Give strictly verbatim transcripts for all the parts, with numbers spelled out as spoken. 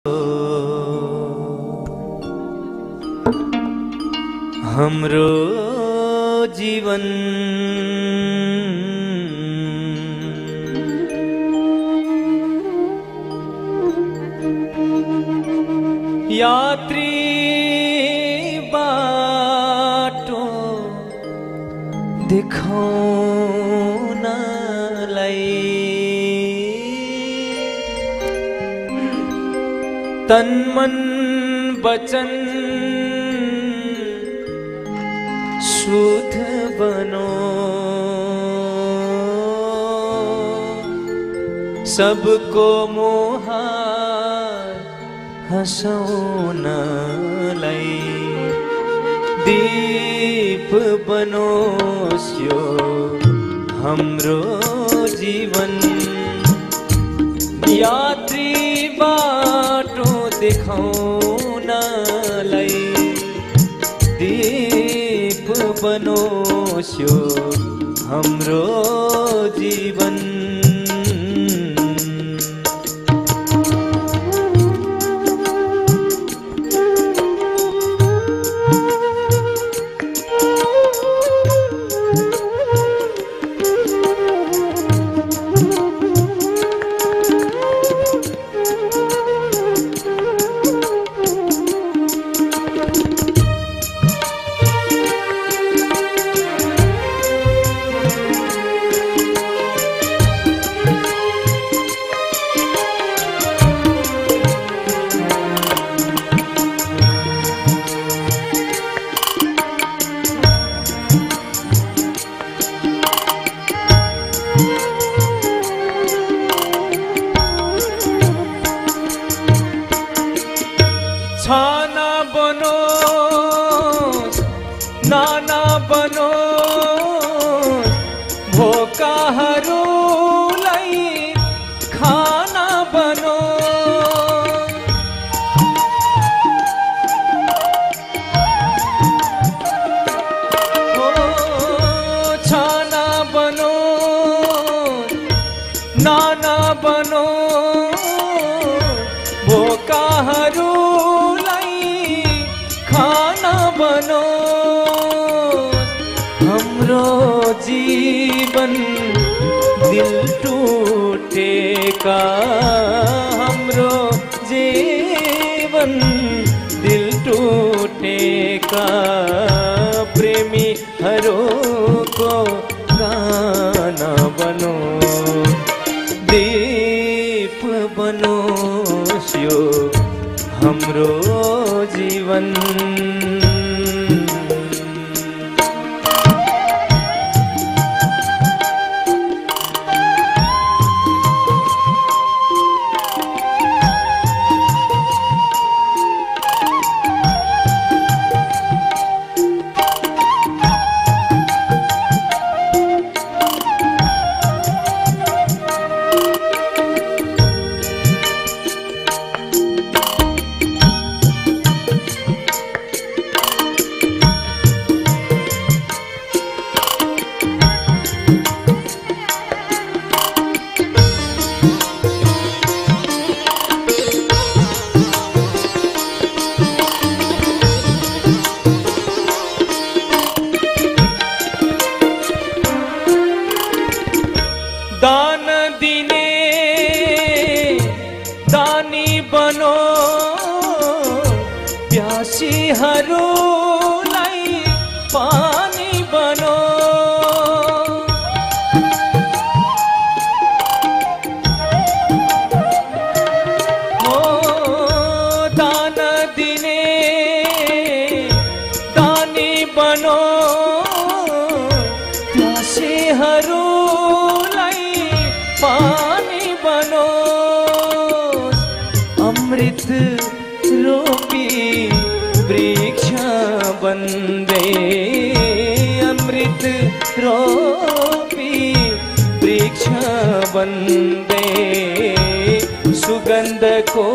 हाम्रो जीवन यात्री बाटो देखाउनलाई तन मन वचन शुद्ध बनो, सबको मोहार हँसाउनलाई दीप बनोस् यो हाम्रो जीवन। यात्री बाटो देखाउनलाई दीप बनोस् यो हाम्रो जीवन। छाना बनोस् नाना बनोस् भोकाहरूलाई खाना बनोस्। ओ छाना बनोस् नाना बनोस् भोकाहरू हाम्रो जीवन दिल टूटेका, हाम्रो जीवन दिल टूटेका प्रेमीहरूको गाना बनो, दीप बनोस् यो हाम्रो जीवन। दान दिने दानी बनो, प्यासीहरूलाई पानी बनो। हो दान दिने दानी बनो, प्यासीहरू पानी बनोस्। अमृत रूपी वृक्ष बन्दै, अमृत रूपी वृक्ष बन्दै सुगन्धको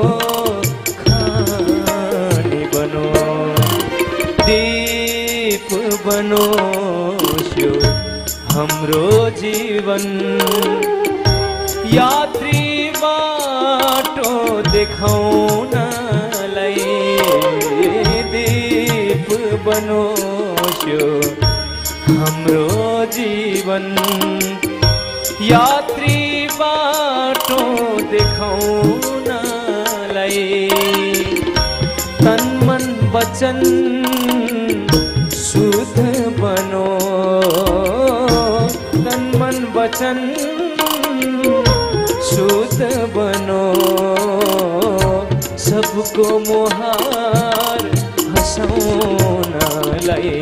खानी बनो, दीप बनोस् यो हाम्रो जीवन। यात्री बा बाटो देखाउनलाई दीप बनोस्यो हाम्रो जीवन। यात्री बाटो देखाउनलाई तन मन वचन शुद्ध बनो, तन मन वचन शुद्ध बनो, सबको मुहार हँसाउनलाई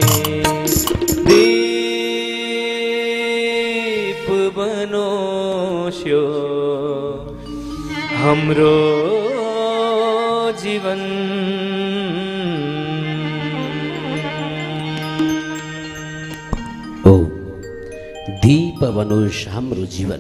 दीप बनोस्यो हाम्रो जीवन। ओ दीप बनोस् हाम्रो जीवन,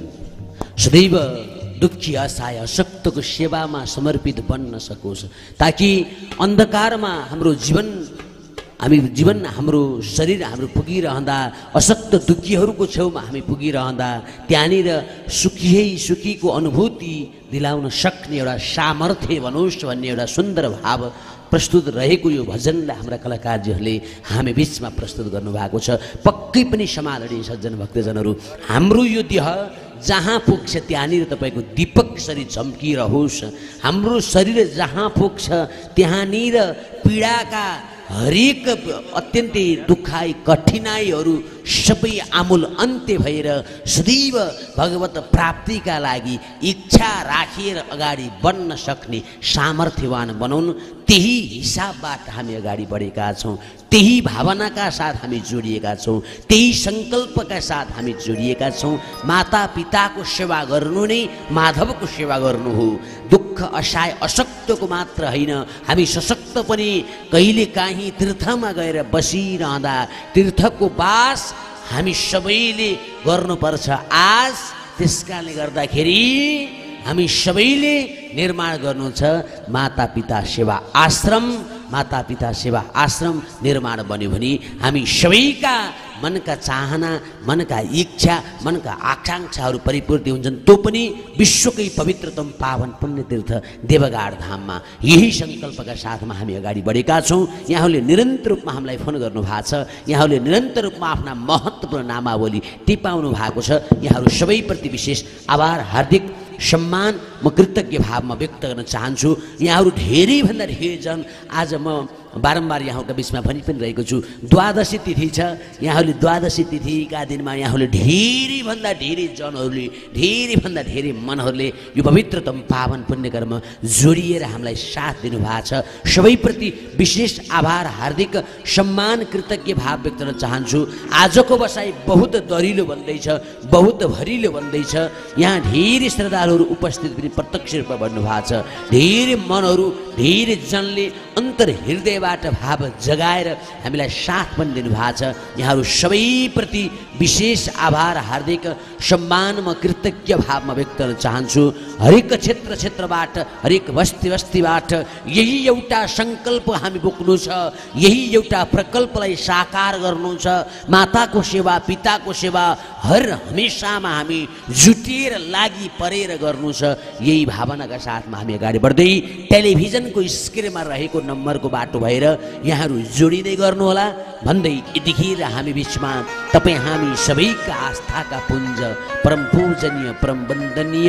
सदैव दुखी असहाय अशक्तको सेवामा समर्पित बन्न सकोस्, ताकि अन्धकारमा हाम्रो जीवन हामी जीवन हाम्रो शरीर हाम्रो पुगिरहँदा अशक्त दुखीहरूको छेउमा हामी पुगिरहँदा त्यहाँनिर सुखियै सुखीको अनुभूति दिलाउन सक्ने एउटा सामर्थ्य बनोस् भन्ने एउटा सुन्दर भाव प्रस्तुत रहेको यो भजनलाई हाम्रा कलाकारजीहरूले हामी बिचमा प्रस्तुत गर्नुभएको छ। पक्कै पनि समादरणीय सज्जन भक्तजनहरू, हाम्रो यो देह जहाँ पुग्छ त्यहाँनिर तपाईँको दीपक शरीर झम्किरहोस्। हाम्रो शरीर जहाँ पुग्छ त्यहाँनिर पीडाका हरेक अत्यन्तै दुखाइ कठिनाइहरू सबै आमूल अन्त्य भएर सदैव भगवत प्राप्तिका लागि इच्छा राखेर अगाडि बढ्न सक्ने सामर्थ्यवान बनाउनु, त्यही हिसाबबाट हामी अगाडि बढेका छौँ, त्यही भावनाका साथ हामी जोडिएका छौँ, त्यही सङ्कल्पका साथ हामी जोडिएका छौँ। माता पिताको सेवा गर्नु नै माधवको सेवा गर्नु हो। दुःख असहाय अशक्तको मात्र होइन, हामी सशक्त पनि कहिले काहीँ तीर्थमा गएर बसिरहँदा तीर्थको बास हामी सबैले गर्नुपर्छ आज। त्यसकारणले गर्दाखेरि हामी सबैले निर्माण गर्नु छ माता पिता सेवा आश्रम। माता पिता सेवा आश्रम निर्माण बन्यो भने हामी सबैका मनका चाहना, मनका इच्छा, मनका आकाङ्क्षाहरू परिपूर्ति हुन्छन्, त्यो पनि विश्वकै पवित्रतम पावन पुण्य तीर्थ देवगाड धाममा। यही सङ्कल्पका साथमा हामी अगाडि बढेका छौँ। यहाँहरूले निरन्तर रूपमा हामीलाई फोन गर्नुभएको छ, यहाँहरूले निरन्तर रूपमा आफ्ना महत्त्वपूर्ण नामावली टिपाउनु भएको छ। यहाँहरू सबैप्रति विशेष आभार, हार्दिक सम्मान म कृतज्ञ भावमा व्यक्त गर्न चाहन्छु। यहाँहरू धेरैभन्दा धेरै जन आज म बारम्बार यहाँका बिचमा भनि पनि रहेको छु, द्वादशी तिथि छ। यहाँहरूले द्वादशी तिथिका दिनमा यहाँहरूले धेरैभन्दा धेरै जनहरूले, धेरैभन्दा धेरै मनहरूले यो पवित्रतम पावन पुण्यकर्म जोडिएर हामीलाई साथ दिनुभएको छ। सबैप्रति विशेष आभार, हार्दिक सम्मान, कृतज्ञ भाव व्यक्त गर्न चाहन्छु। आजको बसाइ बहुत दरिलो बन्दैछ, बहुत भरिलो बन्दैछ। यहाँ धेरै श्रद्धालुहरू उपस्थित पनि प्रत्यक्ष रूपमा बन्नुभएको छ। धेरै मनहरू, धेरै जनले अन्तर हृदयबाट भाव जगाएर हामीलाई साथ पनि दिनुभएको छ। यहाँहरू सबैप्रति विशेष आभार, हार्दिक सम्मान म कृतज्ञ भावमा व्यक्त गर्न चाहन्छु। हरेक क्षेत्र क्षेत्रबाट, हरेक बस्ती बस्तीबाट यही एउटा सङ्कल्प हामी बोक्नु छ, यही एउटा प्रकल्पलाई साकार गर्नु छ। माताको सेवा, पिताको सेवा हर हमेसामा हामी जुटिएर लागि परेर गर्नु छ। यही भावनाका साथमा हामी अगाडि बढ्दै टेलिभिजनको स्क्रिनमा रहेको नम्बरको बाटो भएर यहाँहरू जोडिँदै गर्नुहोला भन्दै यतिखेर हामी बिचमा तपाईँ हामी सबैका आस्थाका पुञ्ज परम पूजनीय परम वन्दनीय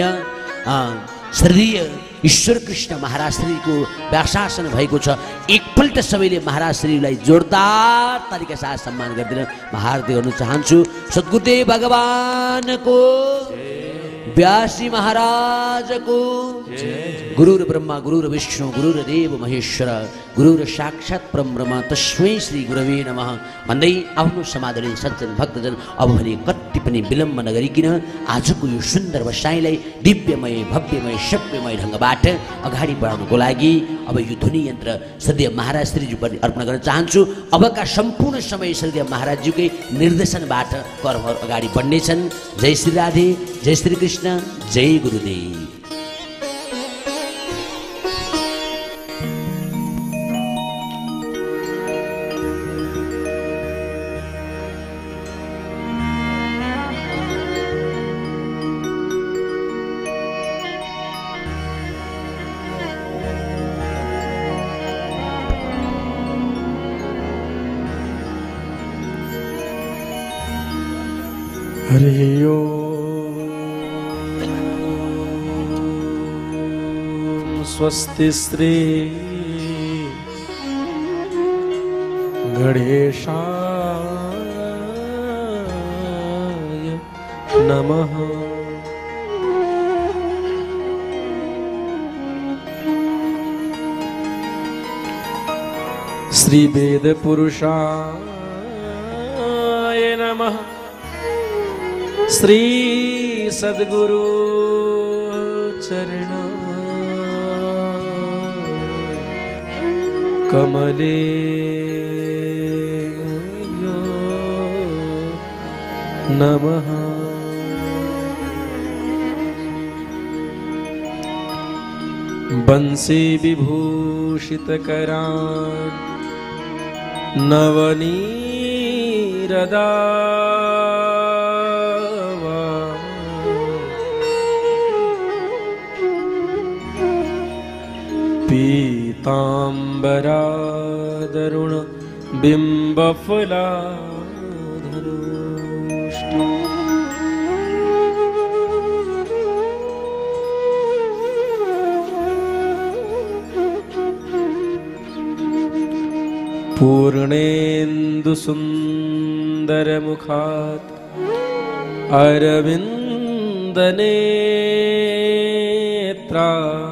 श्रीय ईश्वर कृष्ण महाराज श्रीको व्याशासन भएको छ। एकपल्ट सबैले महाराज श्रीलाई जोरदार तरिका साथ सम्मान गरिदिन म हार्दिक गर्न चाहन्छु। सद्गुरुदेव भगवानको, व्यासी महाराजको, गुरुर ब्रह्मा गुरुर विष्णु गुरुर देव महेश्वर गुरुर साक्षात् परब्रह्म तस्मै श्री गुरवे नमः भन्दै आफ्नो समादरणीय सज्जन भक्तजन अब भने कति पनि विलम्ब नगरिकन आजको यो सुन्दर बसाइलाई दिव्यमय भव्यमय सभ्यमय ढङ्गबाट अगाडि बढाउनको लागि अब यो ध्वनि यन्त्र श्रद्धेय महाराज श्रीज्यूप्रति अर्पण गर्न चाहन्छु। अबका सम्पूर्ण समय श्रद्धेय महाराजज्यूकै निर्देशनबाट कर्महरू अगाडि बढ्नेछन्। जय श्री राधे, जय श्री कृष्ण, जय गुरुदेव। हरि ओम। स्वस्ति श्री गणेशाय नमः। श्री वेद पुरुषाय नमः। श्री सद्गुरु चरण कमले नमः। बंसी विभूषित करान् नवनीरदावा पीताम्बरादरुण बिम्बफलाधरोष्ट पूर्णेन्दुसुन्दरमुखात् अरविन्दनेत्रा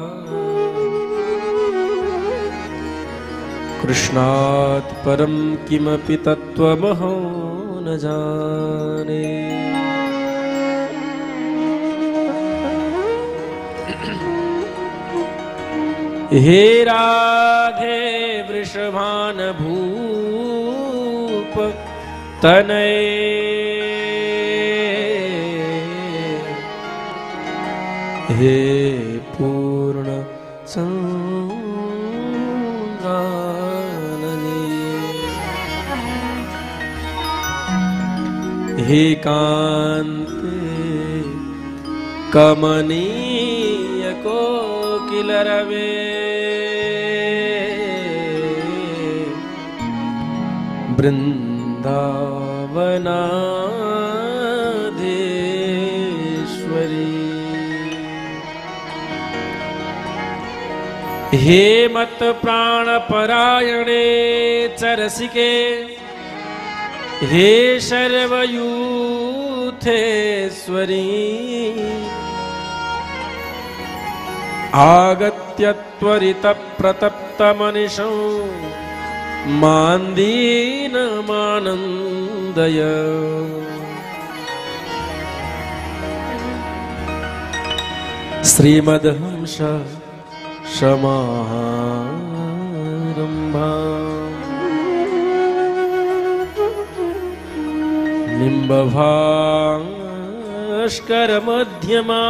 कृष्णात् परं किमपि तत्त्वमहो न जाने। हे राधे वृषभानभूप तनये हे पूर्ण चन्द्रानने हे कान्ते कमनीय कोकिलरवे वृन्दावनाधीश्वरी हे मत प्राणपरायणे चरसिके हे सर्वयूथेश्वरी आगत्य त्वरित प्रतप्तमनिशं मान्दीनमानन्दय। श्रीमद्हंस समारम्भा निम्बभास्करमध्यमा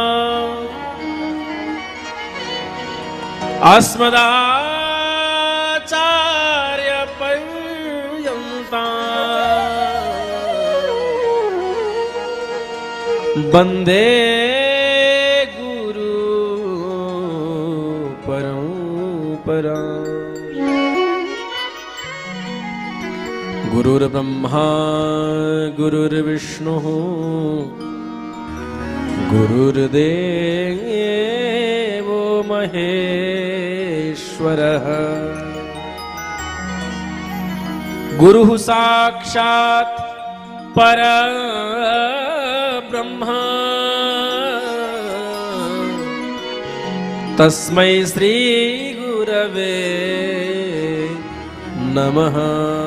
अस्मदाचार्यपर्यन्ता वन्दे गुरु परम्परा। गुरुर्ब्रह्मा गुरुर्विष्णुः गुरुर्देवो महेश्वरः गुरुः साक्षात् परब्रह्म तस्मै श्री गुरवे नमः।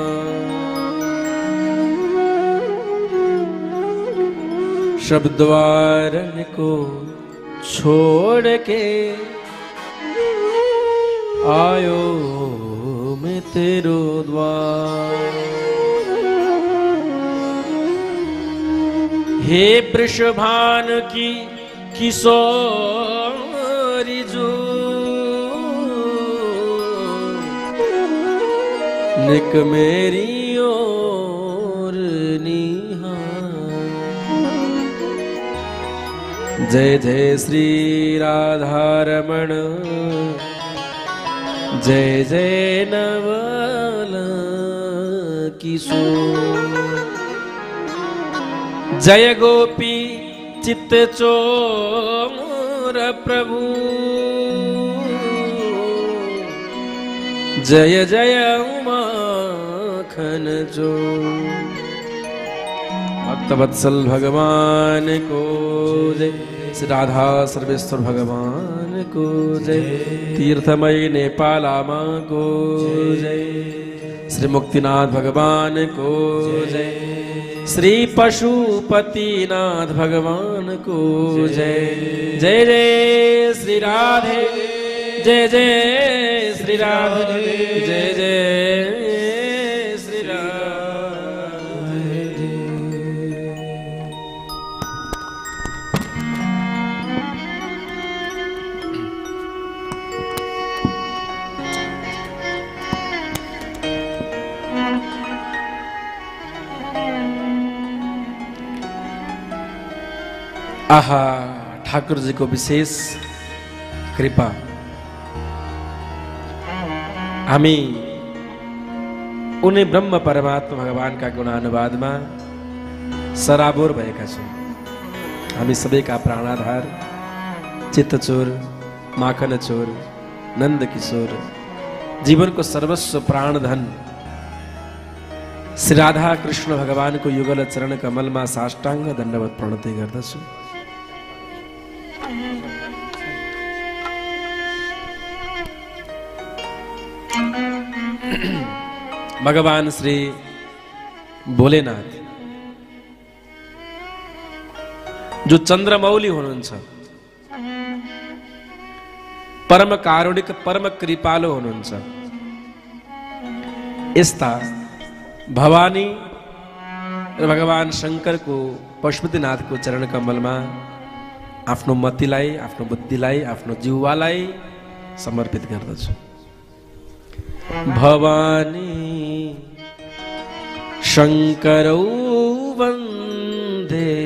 शब्दवारन को छोड़ के आयो मैं तेरो द्वार। हे वृषभान की किशोरी जो निक मेरी ओर निहार। जय जय श्री राधारमण जय जय नवल किशोर। जय गोपी चित्त चोर प्रभु जय जय माखन जो। भक्तवत्सल भगवान को जय, श्री राधा सर्वेश्वर भगवान को जय, तीर्थमयी नेपालामा को जय, श्री मुक्तिनाथ भगवान को जय, श्री पशुपतिनाथ भगवान को जय। जय जय श्री राधे, जय जय श्री राधे, जय जय श्री राधे। आहा, ठाकुर जी को विशेष कृपा। हामी उनी ब्रह्म परमात्मा भगवानका गुणानुवादमा सराबोर भएका छौँ। हामी सबैका प्राणाधार, चित्तचोर, माखन चोर, नन्द किशोर, जीवनको सर्वस्व प्राणधन श्री राधा कृष्ण भगवानको युगल चरण कमलमा साष्टाङ्ग दण्डवत प्रणति गर्दछु। भगवान श्री भोलेनाथ जो चन्द्रमौली हुनुहुन्छ, परम कारुणिक परम कृपालु हुनुहुन्छ, यस्ता भवानी र भगवान शङ्करको पशुपतिनाथको चरण कमलमा आफ्नो मतिलाई, आफ्नो बुद्धिलाई, आफ्नो जिह्वालाई समर्पित गर्दछु। भवानी शङ्करौ वन्दे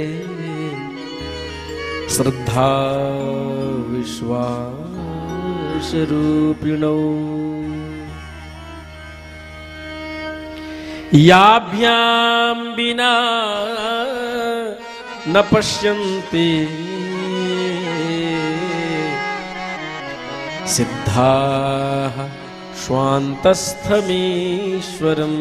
श्रद्धा विश्वासरूपिणौ याभ्यां विना न पश्यन्ति सिद्धाः स्वान्तस्थमीश्वरम्।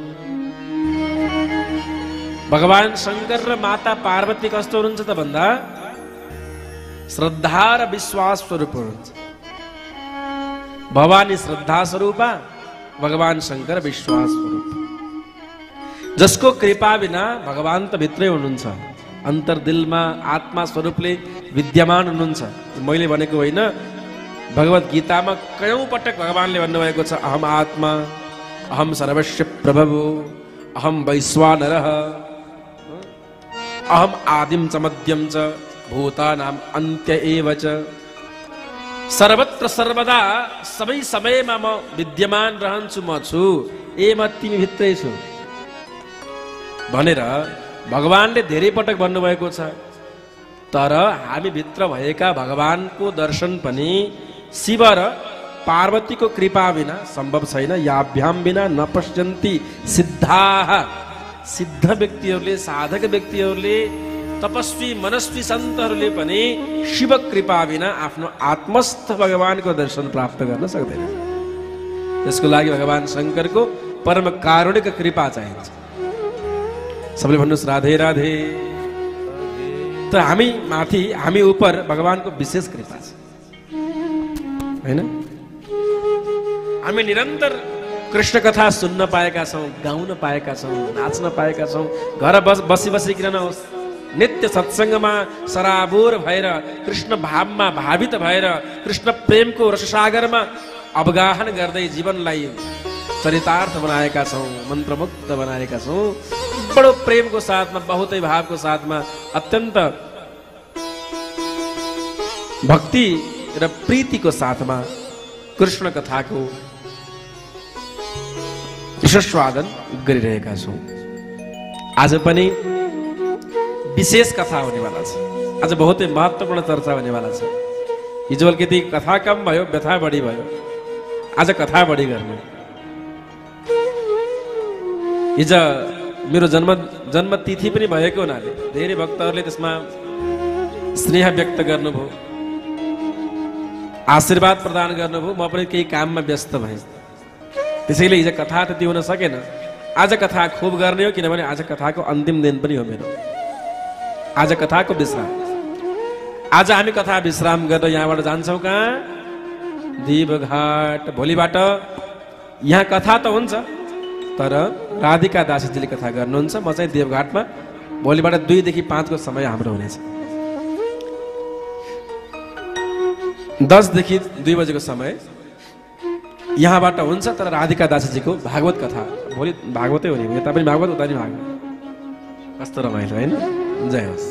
भगवान शङ्कर र माता पार्वती कस्तो हुनुहुन्छ त भन्दा श्रद्धा र विश्वास स्वरूप हुनुहुन्छ। भवानी श्रद्धा स्वरूपा, भगवान शङ्कर विश्वास स्वरूप। जसको कृपा बिना भगवान त भित्रै हुनुहुन्छ, अन्तर्दिलमा आत्मा स्वरूपले विद्यमान हुनुहुन्छ। मैले भनेको होइन, भगवत गीतामा कयौं पटक भगवानले भन्नुभएको छ, अहम आत्मा, अहम सर्वस्य प्रभवो, अहम वैश्वानरः, अहम आदिम च मध्यम च भूतानाम अन्त्य एव च। सर्वत्र सर्वदा सबै समयमा म विद्यमान रहन्छु, म छु, ए म तिमी भित्रै छु भनेर भगवानले धेरै पटक भन्नुभएको छ। तर हामी भित्र भएका भगवानको दर्शन पनि शिव र पार्वतीको कृपा बिना सम्भव छैन। याभ्याम बिना न पश्यन्ति सिद्धाः, सिद्ध व्यक्तिहरूले, साधक व्यक्तिहरूले, तपस्वी मनस्वी सन्तहरूले पनि शिव कृपा बिना आफ्नो आत्मस्थ भगवानको दर्शन प्राप्त गर्न सक्दैन। त्यसको लागि भगवान शङ्करको परम कारुणिक कृपा चाहिन्छ। सबले भन्नुहोस् राधे राधे। त हामी माथि, हामी उप भगवानको विशेष कृपा छ, हैन? हामी निरन्तर कृष्ण कथा सुन्न पाएका छौँ, गाउन पाएका छौँ, नाच्न पाएका छौँ। घर बस बसी बसी किन नहोस्, नित्य सत्सङ्गमा सराबोर भएर, कृष्ण भावमा भावित भएर, कृष्ण प्रेमको रससागरमा अवगाहन गर्दै जीवनलाई चरितार्थ बनाएका छौँ, मन्त्रमुक्त बनाएका छौँ। बडो प्रेमको साथमा, बहुतै भावको साथमा, अत्यन्त भक्ति र प्रीतिको साथमा कृष्ण कथाको विशेषवादन गरिरहेका छौँ। आज पनि विशेष कथा हुनेवाला छ। आज बहुतै महत्त्वपूर्ण चर्चा हुनेवाला छ। हिजो अलिकति कथा कम भयो, व्यथा बढी भयो। आज कथा बढी गर्ने। हिजो मेरो जन्म जन्म तिथि पनि भएको हुनाले धेरै भक्तहरूले त्यसमा स्नेह व्यक्त गर्नुभयो, आशीर्वाद प्रदान गर्नुभयो। म पनि केही काममा व्यस्त भएँ, त्यसैले हिजो कथा त्यति हुन सकेन। आज कथा खुब गर्ने हो, किनभने आज कथाको अन्तिम दिन पनि हो मेरो। आज कथाको विश्राम। आज हामी कथा विश्राम गरेर यहाँबाट जान्छौँ कहाँ? देवघाट। भोलिबाट यहाँ कथा त हुन्छ, तर राधिका दासीजीले कथा गर्नुहुन्छ। म चाहिँ देवघाटमा भोलिबाट दुईदेखि पाँचको समय हाम्रो हुनेछ। दसदेखि दुई बजेको समय यहाँबाट हुन्छ, तर राधिका दासीजीको भागवत कथा भोलि भागवतै हुने। यता पनि भागवत, उता पनि भागवत। कस्तो रमाइलो होइन? जय होस्।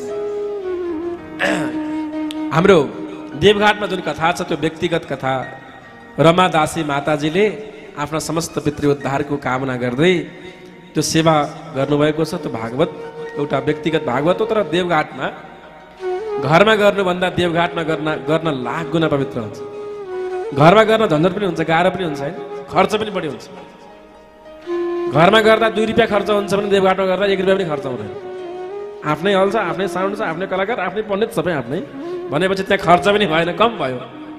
हाम्रो देवघाटमा जुन कथा छ त्यो व्यक्तिगत कथा। रमा दासी माताजीले आफ्ना समस्त पितृ उद्धारको कामना गर्दै त्यो सेवा गर्नुभएको छ। त्यो भागवत एउटा व्यक्तिगत भागवत हो, तर देवघाटमा घरमा गर्नुभन्दा देवघाटमा गर्न गर्न लाख गुणा पवित्र हुन्छ। घरमा गर्न झन्झट पनि हुन्छ, गाह्रो पनि हुन्छ होइन, खर्च पनि बढी हुन्छ। घरमा गर्दा दुई रुपियाँ खर्च हुन्छ भने देवघाटमा गर्दा एक रुपियाँ पनि खर्च हुँदैन। आफ्नै हल छ, आफ्नै साउन्ड छ, आफ्नै कलाकार, आफ्नै पण्डित, सबै आफ्नै भनेपछि त्यहाँ खर्च पनि भएन, कम भयो।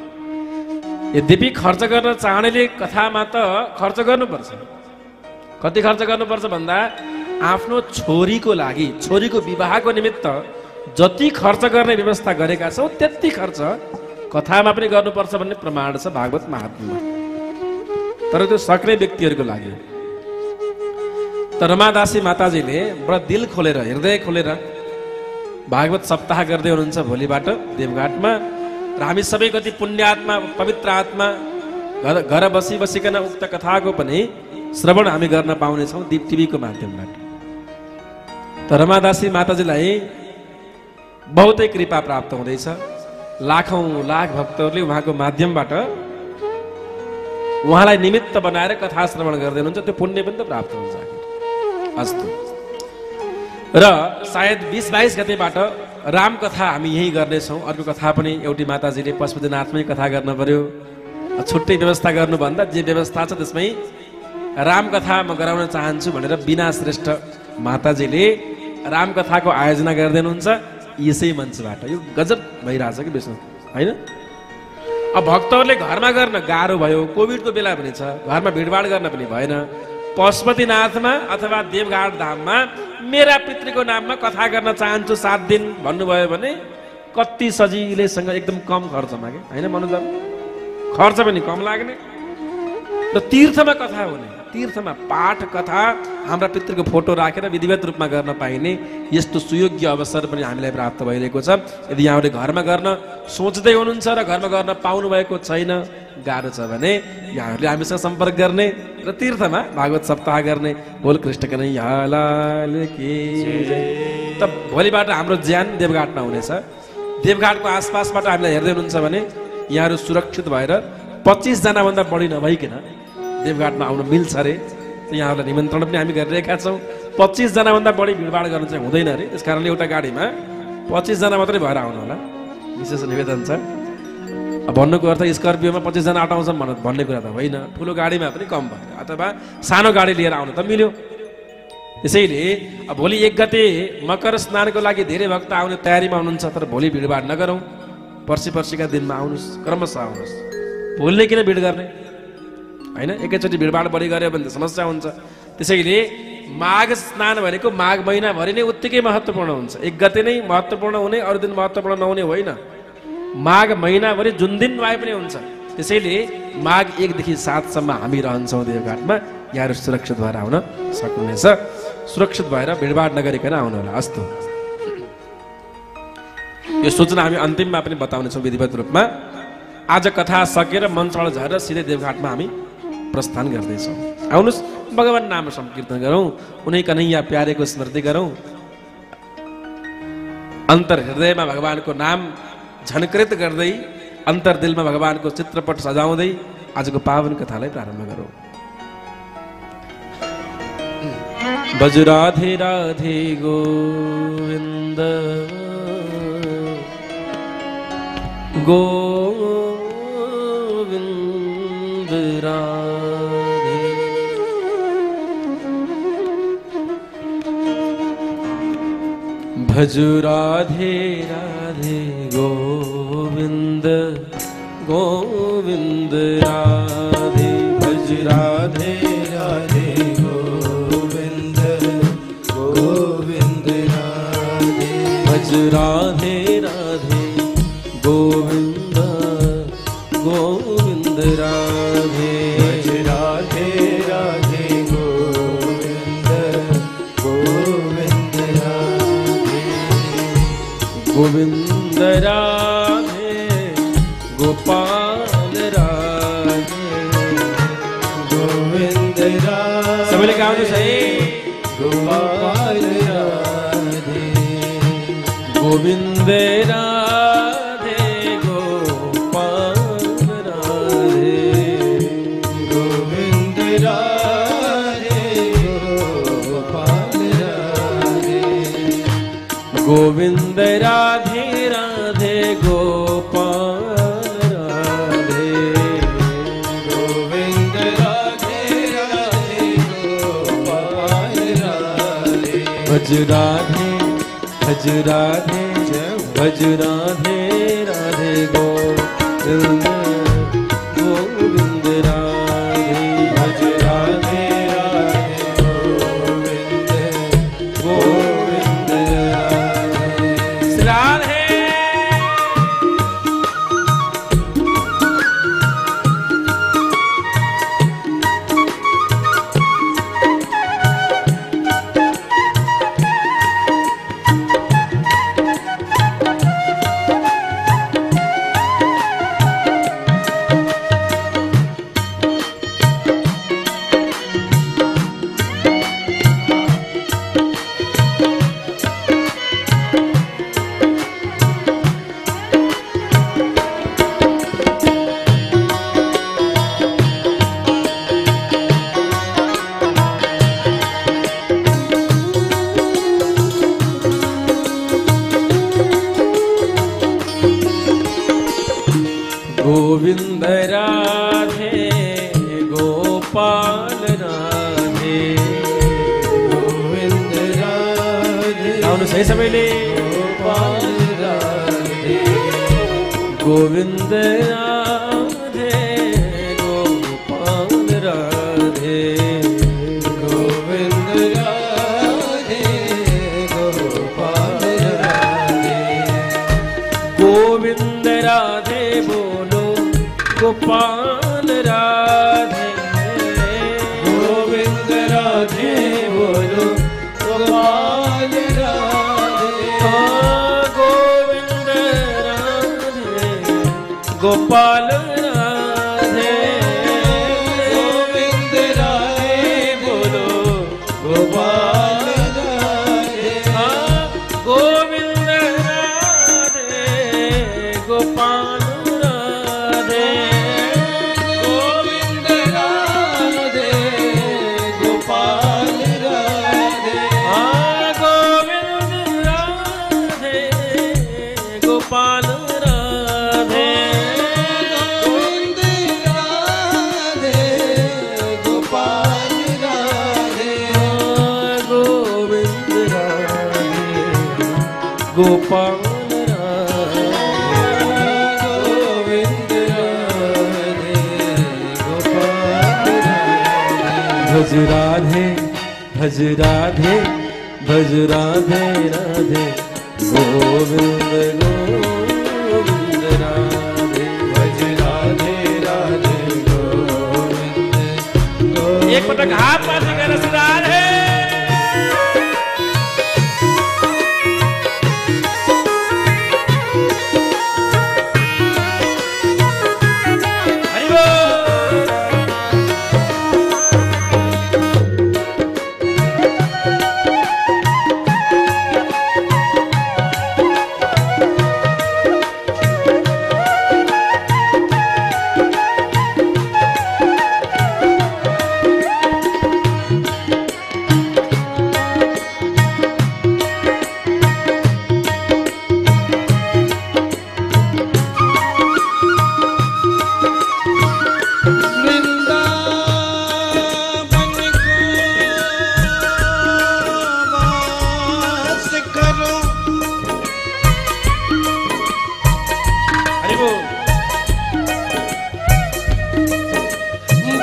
यद्यपि खर्च गर्न चाहनेले कथामा त खर्च गर्नुपर्छ। कति खर्च गर्नुपर्छ भन्दा आफ्नो छोरीको लागि, छोरीको विवाहको निमित्त जति खर्च गर्ने व्यवस्था गरेका छौँ त्यति खर्च कथामा पनि गर्नुपर्छ भन्ने प्रमाण छ भागवत महात्म्यमा। तर त्यो सक्ने व्यक्तिहरूको लागि। तर रमादासी माताजीले बडा दिल खोलेर, हृदय खोलेर भागवत सप्ताह गर्दै हुनुहुन्छ भोलिबाट देवघाटमा। र हामी सबै कति पुण्यात्मा, पवित्र आत्मा घर घर बसी बसिकन उक्त कथाको पनि श्रवण हामी गर्न पाउनेछौँ दीप टिभीको माध्यमबाट। तर रमादासी माताजीलाई बहुतै कृपा प्राप्त हुँदैछ। लाखौँ लाख भक्तहरूले उहाँको माध्यमबाट उहाँलाई निमित्त बनाएर कथा श्रवण गर्दै हुनुहुन्छ। त्यो पुण्य पनि त प्राप्त हुन्छ। अस्तु। र सायद बिस बाइस गतेबाट रामकथा हामी यही गर्नेछौँ। अर्को कथा पनि एउटी माताजीले पशुपतिनाथमै कथा गर्न पर्यो, छुट्टै व्यवस्था गर्नुभन्दा जे व्यवस्था छ त्यसमै रामकथा म गराउन चाहन्छु भनेर बिना श्रेष्ठ माताजीले रामकथाको आयोजना गर्दै हुनुहुन्छ यसै मञ्चबाट। यो गजब भइरहेछ कि विष्णु होइन? अब भक्तहरूले घरमा गर्न गाह्रो भयो, कोभिडको बेला पनि छ, घरमा भिडभाड गर्न पनि भएन। पशुपतिनाथमा अथवा देवघाट धाममा मेरा पितृको नाममा कथा गर्न चाहन्छु सात दिन भन्नुभयो भने कति सजिलैसँग एकदम कम खर्चमा के होइन मनोज? खर्च पनि कम लाग्ने र तीर्थमा कथा हुने, तीर्थमा पाठ कथा हाम्रा पितृको फोटो राखेर विधिवत रूपमा गर्न पाइने यस्तो सुयोग्य अवसर पनि हामीलाई प्राप्त भइरहेको छ। यदि यहाँले घरमा गर्न सोच्दै हुनुहुन्छ र घरमा गर्न पाउनु भएको छैन, गाह्रो छ भने यहाँहरूले हामीसँग सम्पर्क गर्ने र तीर्थमा भागवत सप्ताह गर्ने। बोल कृष्ण कन्हैया लाल की जय। त भोलिबाट हाम्रो ज्यान देवघाटमा हुनेछ। देवघाटको आसपासबाट हामीलाई हेर्दै हुनुहुन्छ भने यहाँहरू सुरक्षित भएर पच्चिसजना भन्दा बढी नभइकन देवघाटमा आउन मिल्छ अरे। यहाँहरूलाई निमन्त्रण पनि हामी गरिरहेका छौँ। पच्चिसजना भन्दा बढी भिडभाड गर्न चाहिँ हुँदैन अरे, त्यस कारणले एउटा गाडीमा पच्चिसजना मात्रै भएर आउनु होला, विशेष निवेदन छ। भन्नुको अर्थ स्कर्पियोमा पच्चिसजना अटाउँछ भन्ने कुरा त होइन, ठुलो गाडीमा पनि कम भयो अथवा सानो गाडी लिएर आउनु त मिल्यो। त्यसैले भोलि एक गते मकर स्नानको लागि धेरै भक्त आउने तयारीमा हुनुहुन्छ, तर भोलि भिडभाड नगरौँ, पर्सि पर्सिका दिनमा आउनुहोस्, क्रमशः आउनुहोस्। भोलि किन भिड गर्ने होइन? एकैचोटि भिडभाड बढी गऱ्यो भने त समस्या हुन्छ। त्यसैले माघ स्नान भनेको माघ महिनाभरि नै उत्तिकै महत्त्वपूर्ण हुन्छ। एक गते नै महत्त्वपूर्ण हुने, अरू दिन महत्त्वपूर्ण नहुने होइन। माघ महिनाभरि जुन दिन भए पनि हुन्छ। त्यसैले माघ एकदेखि सातसम्म हामी रहन्छौँ देवघाटमा। यहाँहरू सुरक्षित भएर आउन सक्नुहुनेछ। सुरक्षित भएर भिडभाड नगरिकन आउनु होला। अस्तु। यो सूचना हामी अन्तिममा पनि बताउनेछौँ विधिवत रूपमा। आज कथा सकेर मञ्चबाट झरेर सिधै देवघाटमा हामी प्रस्थान गर्दैछौँ। आउनुहोस्, भगवान नाम संकीर्तन गरौँ, उनै कन्हैया प्यारेको स्मृति गरौँ, अन्तर हृदयमा भगवानको नाम झन्कृत गर्दै अन्तर दिलमा भगवानको चित्रपट सजाउँदै आजको पावन कथालाई प्रारम्भ गरौँ। बज राधे राधे गोविन्द गोविन्द राधे। भज राधे राधे गोविंद गोविंद राधे भज राधे राधे गोविंद गोविंद राधे भज राधे राधे गोविंद गोविंद राधे भज राधे राधे गोविंद गोविंद राधे गोविंद राधे गोपाल राधे गोविंद राधे सब लोग गाओ तो सही गोपाल राधे गोविंद राधे गोपाल राधे गोविंद राधे गोपाल राधे गोविंद राधे राधे गोपाल राधे गोविंद राधे राधे गोपाल राधे भज राधे भज राधे भज राधे राधे गोविंद गोविंद राधे भज राधे राधे गोविंद गोविंद राधे राधे गोविंद राधे गोपाल राधे गोविंद राधे गाओ सही समय ले गोपाल राधे गोविंद राधे गोपाल राधे गोविंद राधे गोपाल राधे गोविंद राधे बोलो गोपाल राधे गोविंद राधे बोलो गोपाल राधे गोविंद राधे गोपाल राधे गोविंद राधे बोलो गोपाल राधे गोविंद राधे गोपाल राधे गोविंद राधे गोपाल राधे गोविंद राधे गोपाल राधे गोविंद राधे गोपाल राधे गोविंद राधे गोपाल भज राधे भज राधे भज राधे राधे गोविंद गोविंद राधे भज राधे राधे गोविंद गोविंद एक पटक हाथ पासे कर राधे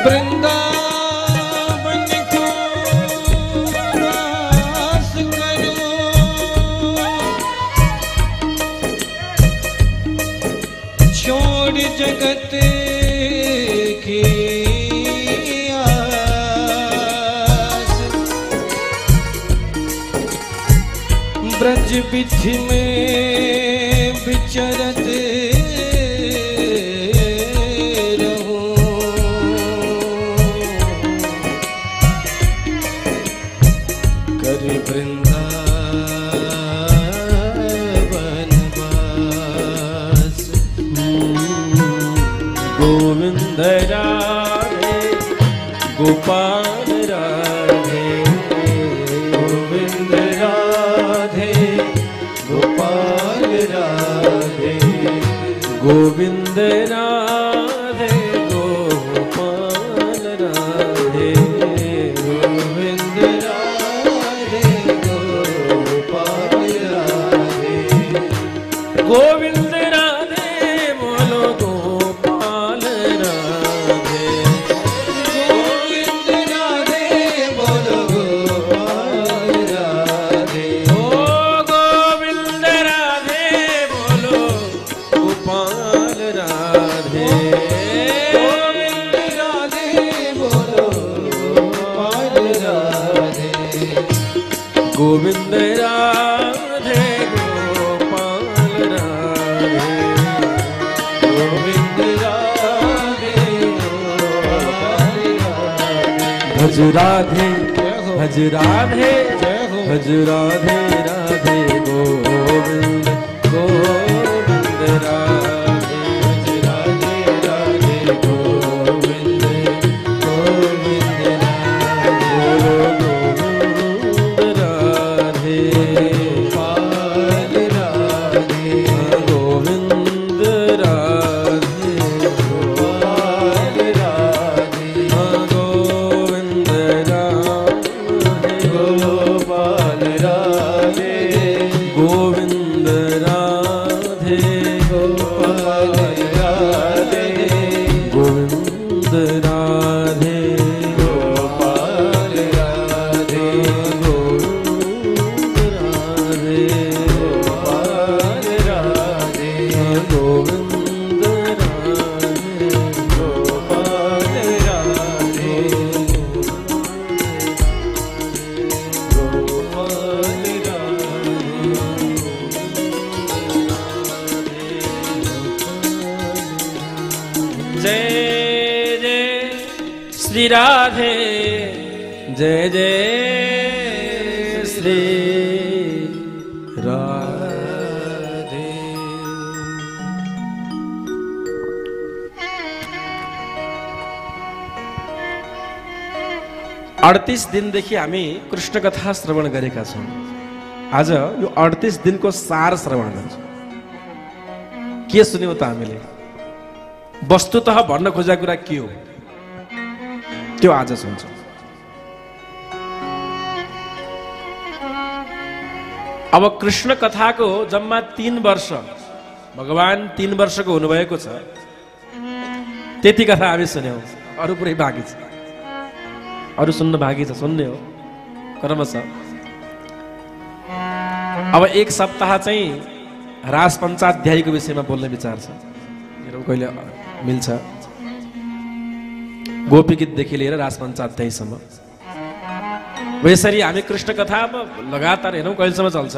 वृंदावन को वास करो, छोड़ जगत की आस, ब्रज विधि में विचरत रहो, कर वृंदावन वास। गोविंद राधे गोपाल राधे, गोविंद राधे गोपाल राधे, गोविंद राधे गोपाल राधे, गोविंद राधे गोपाल राधे, गोविंद राधे बोलो गोपाल राधे, गोविंद राधे बोलो गोपाल राधे, ओ गोविंद राधे बोलो गोपाल राधे, गोविंद राधे बोलो गोपाल राधे, गोविंद राधे गोपाल राधे, गोविंद राधे गोपाल राधे, भज राधे भज राधे जय हो। भज राधे राधे गोविंद गोविंद राधे, भज राधे राधे गोविंद गोविंद राधे, गोविंद राधे गोपाल राधे, गोविंद राधे गोपाल राधे, गोविंद राधे गोपाल राधे, गोविंद राधे गोपाल राधे, गोविंद राधे गोपाल राधे, गोविंद राधे गोपाल राधे, गोविंद राधे गोपाल राधे, गोपाल जय जय श्री राधे, जय जय श्री राधे। अडतीस दिनदेखि हामी कृष्ण कथा श्रवण गरेका छौँ। आज यो अडतीस दिनको सार श्रवण गर्छौँ। के सुन्यौँ त हामीले? वस्तुतः भन्न खोजेको कुरा के हो त्यो आज सुन्छौँ। अब कृष्ण कथाको जम्मा तीन वर्ष भगवान तीन वर्षको हुनुभएको छ, त्यति कथा हामी सुन्यौँ। अरू पुरै बाँकी छ, अरू सुन्न बाँकी छ, सुन्ने हो कर्म छ। अब एक सप्ताह चाहिँ रास पञ्चाध्यायीको विषयमा बोल्ने विचार छ। हेरौँ कहिले मिल्छ। गोपी गीतदेखि लिएर रास पञ्चाध्यायीसम्म। यसरी हामी कृष्ण कथा अब लगातार हेरौँ कहिलेसम्म चल्छ।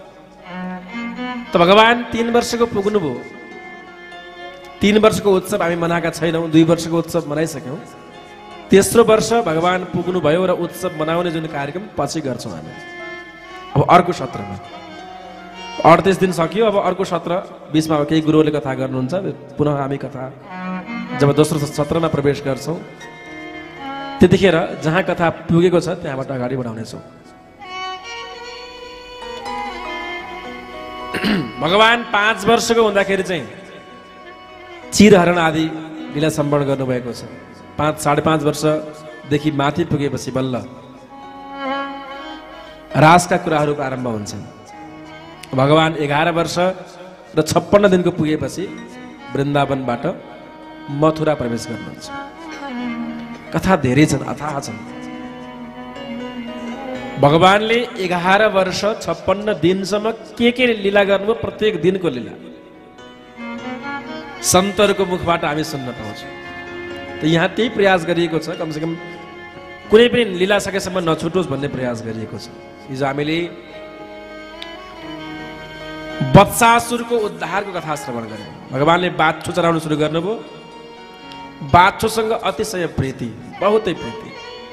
त भगवान तीन वर्षको पुग्नुभयो। तीन वर्षको उत्सव हामी मनाएका छैनौँ, दुई वर्षको उत्सव मनाइसक्यौँ। तेस्रो वर्ष भगवान पुग्नुभयो र उत्सव मनाउने जुन कार्यक्रम पछि गर्छौँ हामी। अब अर्को सत्रमा अडतिस दिन सकियो। अब अर्को सत्र बिचमा अब केही गुरुहरूले कथा गर्नुहुन्छ। पुनः हामी कथा जब दोस्रो सत्रमा प्रवेश गर्छौँ त्यतिखेर जहाँ कथा पुगेको छ त्यहाँबाट अगाडि बढाउनेछौँ। भगवान पाँच वर्षको हुँदाखेरि चाहिँ चिरहरण आदि लीला सम्पन्न गर्नुभएको छ। पाँच साढे पाँच वर्षदेखि माथि पुगेपछि बल्ल रासका कुराहरू आरम्भ हुन्छन्। भगवान एघार वर्ष र छप्पन्न दिनको पुगेपछि वृन्दावनबाट मथुरा प्रवेश गर्नुहुन्छ। कथा धेरै छन्, अथाह छन्। भगवानले एघार वर्ष छप्पन्न दिनसम्म के के लीला गर्नुभयो, प्रत्येक दिनको लीला सन्तहरूको मुखबाट हामी सुन्न पाउँछौँ। त यहाँ त्यही प्रयास गरिएको छ, कमसेकम कुनै पनि लीला सकेसम्म नछुटोस् भन्ने प्रयास गरिएको छ। हिजो हामीले वत्सासुरको उद्धारको कथा श्रवण गर्यौँ। भगवानले बाछो चराउन सुरु गर्नुभयो। बाछोसँग अतिशय प्रीति, बहुतै प्रीति।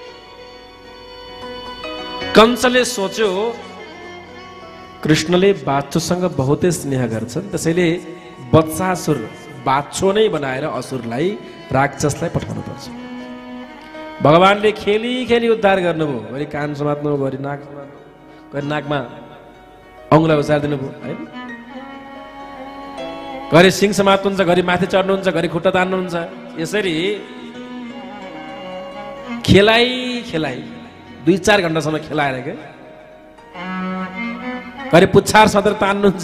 कंसले सोच्यो कृष्णले बाछोसँग बहुतै स्नेह गर्छन्, त्यसैले वत्सासुर बाछो नै बनाएर असुरलाई, राक्षसलाई पठाउनु पर्छ। भगवानले खेली खेली उद्धार गर्नुभयो। घरि कान समात्नु, घरि नाक समात्नु, घरि नाकमा औँला उसारिदिनु भयो, होइन? घरि सिङ समात्नुहुन्छ, घरि माथि चढ्नुहुन्छ, घरि खुट्टा तान्नुहुन्छ। यसरी खेलाइ खेलाइ दुई चार घन्टासम्म खेलाएर के घरि पुच्छार सदर तान्नुहुन्छ।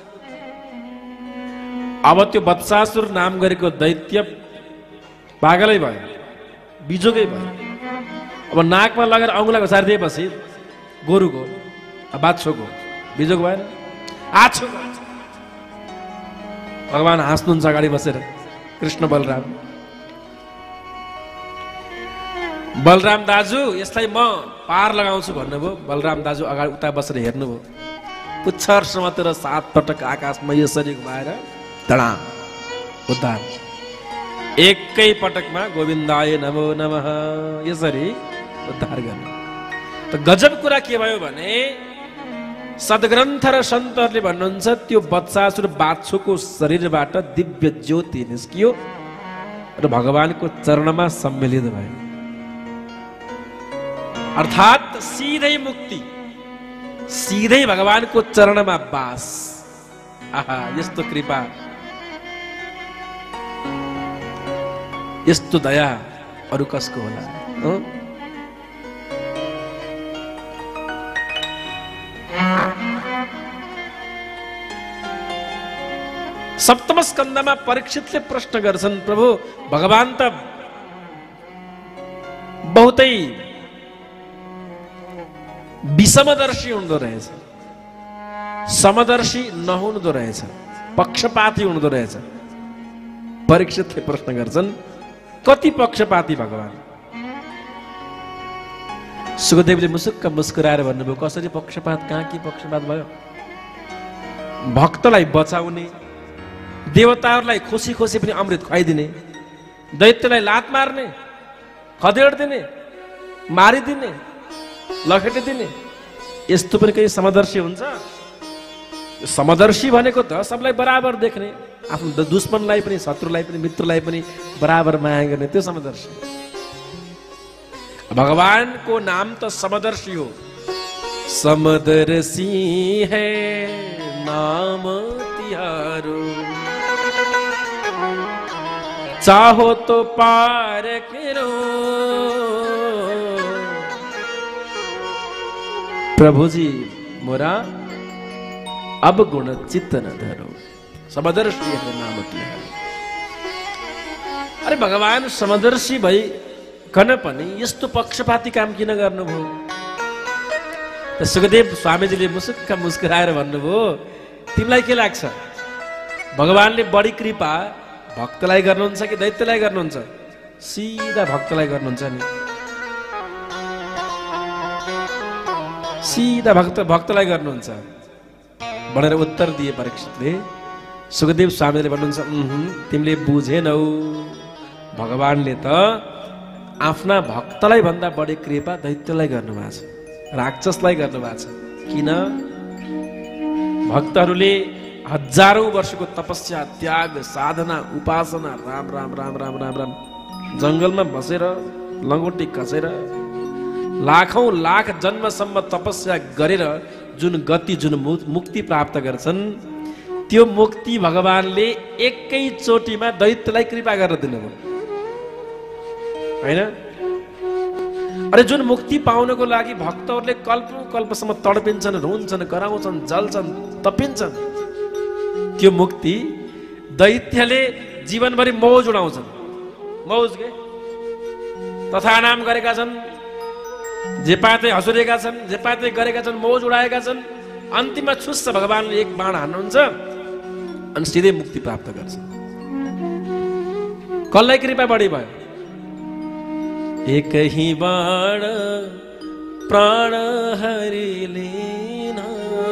अब त्यो वत्सासुर नाम गरेको दैत्य पागलै भयो, बिजोकै भयो। अब नाकमा लगेर औँला घुसारिदिएपछि गोरुको, बाछोको बिजोग भएन, आछो। भगवान हाँस्नुहुन्छ अगाडि बसेर, कृष्ण बलराम। बलराम दाजु यसलाई म पार लगाउँछु भन्नुभयो। बलराम दाजु अगाडि उता बसेर हेर्नुभयो। पुच्छर समातेर सात पटक आकाशमा यसरी घुमाएर धडाम उद्धार। एकै पटकमा गोविन्दाय नमो नमः यसरी उद्धार गर्ने। त गजब कुरा के भयो भने सद्ग्रन्थ र सन्तहरूले भन्नुहुन्छ त्यो वत्सासुर बाछोको शरीरबाट दिव्य ज्योति निस्कियो र भगवानको चरणमा सम्मिलित भयो। अर्थात् सिधै मुक्ति, सिधै भगवानको चरणमा बास। आहा, यस्तो कृपा, यस्तो दया अरु कसको होला? सप्तम स्कन्दमा परीक्षितले प्रश्न गर्छन्, प्रभु भगवान त बहुतै विषमदर्शी हुँदो रहेछ, समदर्शी नहुँदो रहेछ, पक्षपाती हुँदो रहेछ। परीक्षितले प्रश्न गर्छन्, कति पक्षपाती भगवान? सुखदेवले मुसुक्क मुस्कुराएर भन्नुभयो, कसरी पक्षपात, कहाँ के पक्षपात भयो? भक्तलाई बचाउने, देवताहरूलाई खुसी खुसी पनि अमृत खुवाइदिने, दैत्यलाई लात मार्ने, खदेड दिने, मारिदिने, लखेटिदिने, यस्तो पनि केही समदर्शी हुन्छ? समदर्शी भनेको त सबलाई बराबर देख्ने, आफ्नो दुश्मनलाई पनि, शत्रुलाई पनि, मित्रलाई पनि बराबर माया गर्ने, त्यो समदर्शी। भगवानको नाम त समदर्शी हो। समदर्शी है नाम तिहारो, चाहो तो पार करो, प्रभु जी मोरा अब गुण चित्त न धरो। समदर्शी है नाम तिहारो। अरे भगवान समदर्शी भई कन पनि यस्तो पक्षपाती काम किन गर्नुभयो? त सुखदेव स्वामीजीले मुसुक्क मुस्कुराएर भन्नुभयो, तिमीलाई के लाग्छ भगवानले बढी कृपा भक्तलाई गर्नुहुन्छ कि दैत्यलाई गर्नुहुन्छ? सिधा भक्तलाई गर्नुहुन्छ नि, सिधा भक्त भक्तलाई गर्नुहुन्छ भनेर उत्तर दिए परीक्षितले। सुखदेव स्वामीले भन्नुहुन्छ, तिमीले बुझेनौ, भगवानले त आफ्ना भक्तलाई भन्दा बढी कृपा दैत्यलाई गर्नुभएको छ, राक्षसलाई गर्नुभएको छ। किन? भक्तहरूले हजारौं वर्षको तपस्या, त्याग, साधना, उपासना, राम राम राम राम राम राम जंगलमा बसेर लङ्गोटी कसेर लाखौं लाख जन्मसम्म तपस्या गरेर जुन गति, जुन मुक्ति प्राप्त गर्छन्, त्यो मुक्ति भगवानले एकै चोटीमा दैत्यलाई कृपा गरेर दिनुभयो, हैन? अरे जुन मुक्ति पाउनको लागि भक्तहरूले कल्पौं कल्पसम्म तडपिन्छन्, रुन्छन्, कराउँछन्, जल्छन्, तपिन्छन्, त्यो मुक्ति दैत्यले जीवनभरि मौज उडाउँछन्। मौज के तथा नाम गरेका छन्, जे पाते हँसुरेका छन्, जे पाते गरेका छन्, मोज उडाएका छन्। अन्तिममा छुस्स भगवानले एक बाण हान्नुहुन्छ अनि सिधै मुक्ति प्राप्त गर्छ। कसलाई कृपा बढी भयो? एक ही बाण प्राण हरिलेन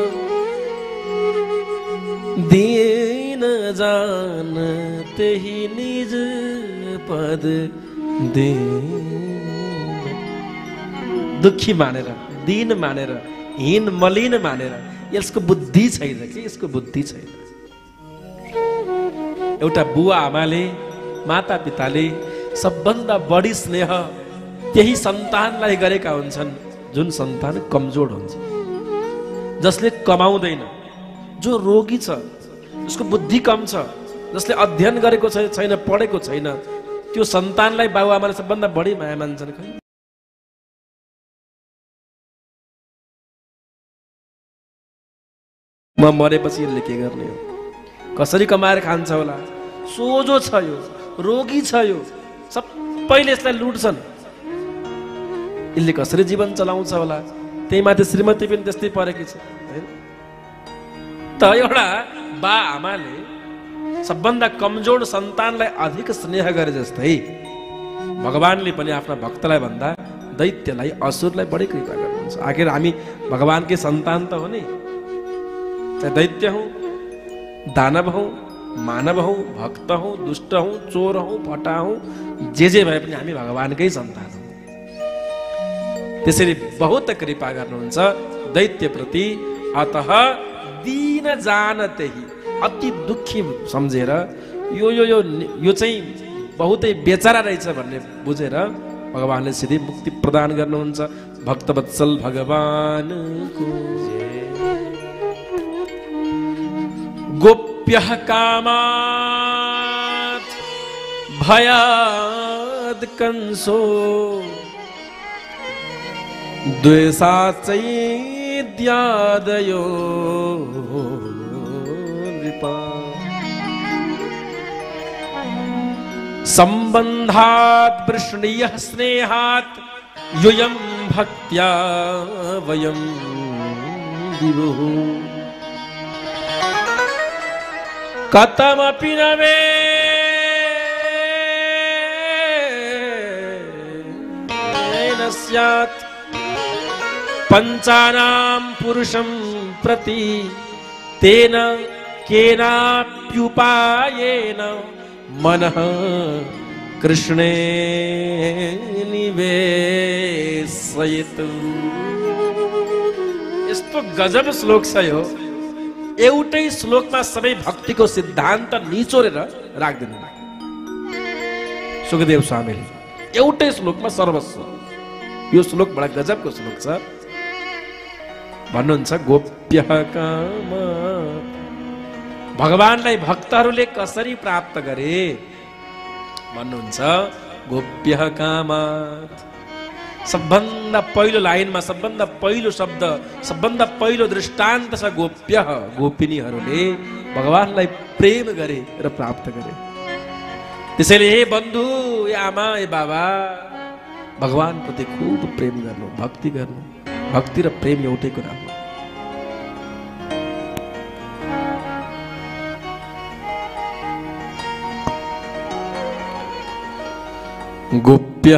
दीन जान तेहि निज पद दे। दुखी मानेर, दीन मानेर, हीन मलिन मानेर, यसको बुद्धि छैन कि यसको बुद्धि छैन। एउटा बुवा आमाले, माता पिताले सबभन्दा बढी स्नेह त्यही सन्तानलाई गरेका हुन्छन् जुन सन्तान कमजोर हुन्छ, जसले कमाउँदैन, जो रोगी छ, उसको बुद्धि कम छ, जसले अध्ययन गरेको छैन, पढेको छैन, त्यो सन्तानलाई बाबुआमाले सबभन्दा बढी माया मान्छन्। खै म मरेपछि यसले के गर्ने हो? कसरी कमाएर खान्छ होला? सोझो छ यो, रोगी छ यो, सबैले यसलाई लुट्छन्, यसले कसरी जीवन चलाउँछ होला? त्यही माथि श्रीमती पनि त्यस्तै परेकी छ। त एउटा बा आमाले सबभन्दा कमजोर सन्तानलाई अधिक स्नेह गरे जस्तै भगवानले पनि आफ्ना भक्तलाई भन्दा दैत्यलाई, असुरलाई बढी कृपा गर्नुहुन्छ। आखिर हामी भगवानकै सन्तान त हो नि, चाहे दैत्य हौँ, दानव हौँ, मानव हौँ, भक्त हौँ, दुष्ट हौँ, चोर हौँ, फटा हौँ, जे जे भए पनि हामी भगवानकै सन्तान हौँ। त्यसरी बहुत कृपा गर्नुहुन्छ दैत्यप्रति। अतः दीन जानतेहि, अति दुखी सम्झेर यो यो यो यो चाहिँ बहुतै बेचारा रहेछ भन्ने बुझेर भगवानले सिधै मुक्ति प्रदान गर्नुहुन्छ। भक्तवत्सल भगवानको गोप्य कामात् भयाद कंसो द्वेषाच्चैद्यादयो नृपा संबंधात् वृष्णीयः स्नेहात् यूयं भक्त्या वयं दिवुः कथमपि न वे न स्यात् पंचानां पुरुषं प्रति तेन केनाप्युपायेन मनः कृष्णे निवेशयतु। यस्तो गजब श्लोक छ यो। एउटै श्लोकमा सबै भक्तिको सिद्धान्त निचोरेर राख्दिनु सुखदेव स्वामीले। एउटै श्लोकमा सर्वस्व। यो श्लोक बडा गजबको श्लोक छ। भन्नुहुन्छ गोप्य काम, भगवानलाई भक्तहरूले कसरी प्राप्त गरे भन्नुहुन्छ। गोप्य कामात्, सबभन्दा पहिलो लाइनमा सबभन्दा पहिलो शब्द, सबभन्दा पहिलो दृष्टान्त छ गोप्य। गोपिनीहरूले भगवानलाई प्रेम गरे र प्राप्त गरे। त्यसैले हे बन्धु, हे आमा, हे बाबा, भगवान प्रति खूब प्रेम गर्नु, भक्ति गर्नु। भक्ति र प्रेम एउटै कुरा हो। गोप्य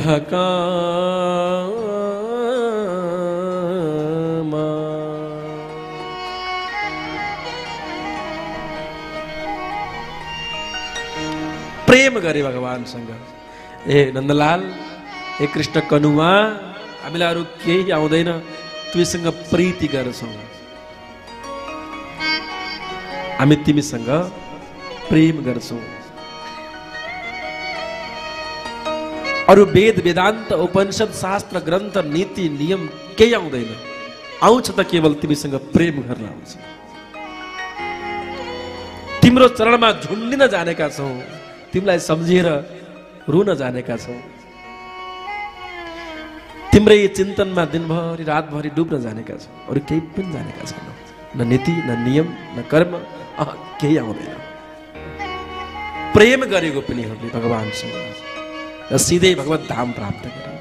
काम, प्रेम गरे भगवानसँग। ए नन्दलाल, हे कृष्ण कनुवा, हामीलाई अरू केही आउँदैन, तिमीसँग प्रीति गर्छौँ, हामी तिमीसँग प्रेम गर्छौँ। अरू वेद वेदान्त उपनिषद शास्त्र ग्रन्थ नीति नियम केही आउँदैन, आउँछ त केवल तिमीसँग प्रेम गर्न आउँछ। तिम्रो चरणमा झुन्डिन जानेका छौँ, तिमीलाई सम्झिएर रुन जानेका छौँ, तिम्रै चिन्तनमा दिनभरि रातभरि डुब्न जानेका छौँ। अरू केही पनि जानेका छैनौँ। न नीति, न नियम, न कर्म, अह केही आउँदैन। प्रेम गरेको पनि हो भगवानसँग र सिधै भगवत धाम प्राप्त गरे।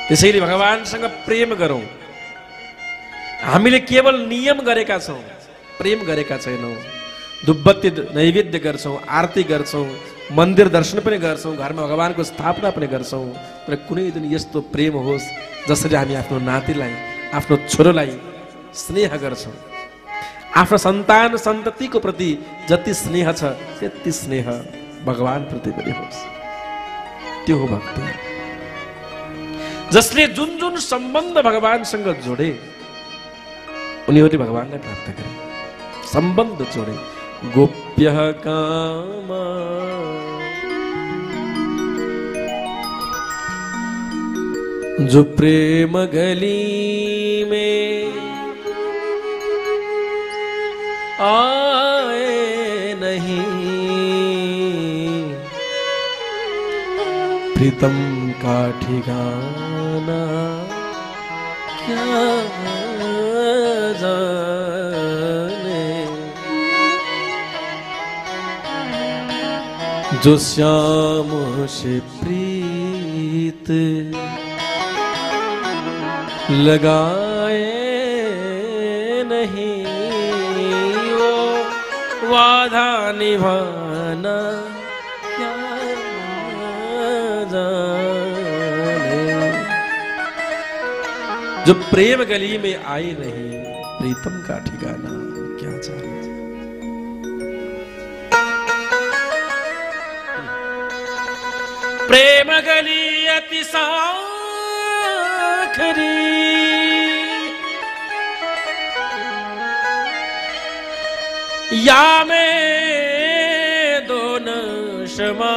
त्यसैले भगवानसँग प्रेम गरौँ। हामीले केवल नियम गरेका छौँ, प्रेम गरेका छैनौँ। धुपबत्ती नैवेद्य गर्छौँ, आरती गर्छौँ, मन्दिर दर्शन पनि गर्छौँ, घरमा भगवानको स्थापना पनि गर्छौँ, तर कुनै दिन यस्तो प्रेम होस् जसरी हामी आफ्नो नातिलाई, आफ्नो छोरोलाई स्नेह गर्छौँ। आफ्नो सन्तान सन्ततिको प्रति जति स्नेह छ त्यति स्नेह भगवान प्रति पनि होस्। त्यो हो भक्ति, जसले जुन जुन सम्बन्ध भगवानसँग जोडे उनीहरूले भगवानलाई प्राप्त गरे। सम्बन्ध जोडे। गोप्य काम जो प्रेम गली में आए नहीं, प्रीतम का ठिकाना क्या जाने। जो श्याम से प्रीत लगाए नहीं, वो वादा निभाना क्या जाने। जो प्रेम गली में आए नहीं, प्रीतम का ठिकाना क्या जाने। प्रेम गली अति साखरी, या में दोनों शमा।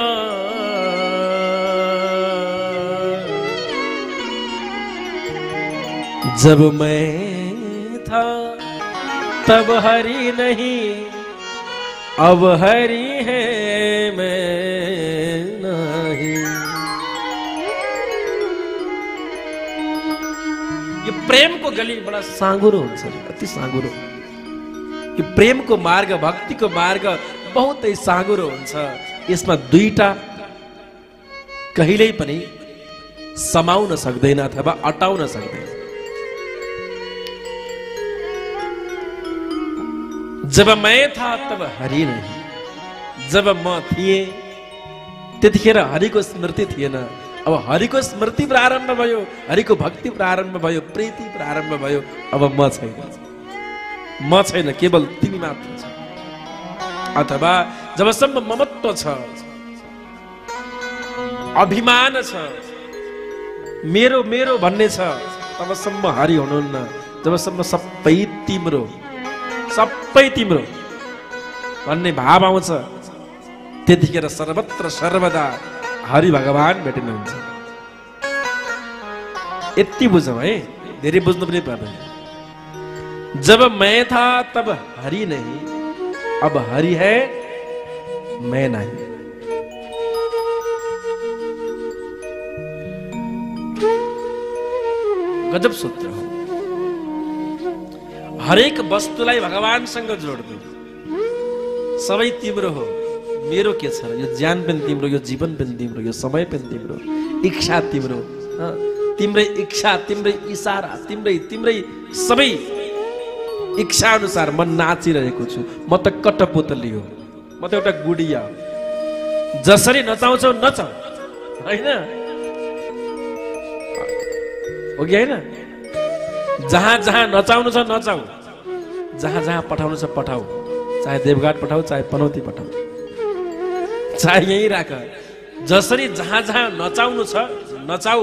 जब मैं था तब हरी नहीं, अब हरी है मैं नहीं। ये प्रेम को गली बड़ा साँघुरो हुन्छ, अति साँघुरो। यो प्रेमको मार्ग, भक्तिको मार्ग बहुतै साँघुरो हुन्छ। यसमा दुईटा कहिल्यै पनि समाउन सक्दैन अथवा अटाउन सक्दैन। जब मैं था तब हरि नहीं, जब म थिए त्यतिखेर हरिको स्मृति थिएन। अब हरिको स्मृति प्रारम्भ भयो, हरिको भक्ति प्रारम्भ भयो, प्रीति प्रारम्भ भयो। अब म छैन, म छैन, केवल तिमी मात्र छ। अथवा जबसम्म ममत्व छ, अभिमान छ, मेरो मेरो भन्ने छ, तबसम्म हरि हुनुहुन्न। जबसम्म सबै तिम्रो, सबै तिम्रो भन्ने भाव आउँछ त्यतिखेर सर्वत्र सर्वदा हरि भगवान भेटिनुहुन्छ। यति बुझौँ है, धेरै बुझ्नु पनि पर्दैन। जब मैं था तब हरि नहीं, अब हरि है मैं नहीं। गजब सूत्र हो। हरेक वस्तुलाई भगवानसँग जोड्नु। सबै तिम्रो हो, मेरो के छ? यो ज्यान पनि तिम्रो, यो जीवन पनि तिम्रो, यो समय पनि तिम्रो, इच्छा तिम्रो, तिम्रै इच्छा, तिम्रै इशारा, तिम्रै तिम्रै सबै इच्छा अनुसार म नाचिरहेको छु। म त कठपुतली हो, म त एउटा गुडिया हो। जसरी नचाउँछौ नचाउ, होइन हो कि होइन? जहाँ जहाँ नचाउनु छ नचाउ, जहाँ जहाँ पठाउनु छ पठाऊ। चाहे देवघाट पठाऊ, चाहे पनौती पठाऊ, चाहे यही राख। जसरी जहाँ जहाँ नचाउनु छ नचाऊ,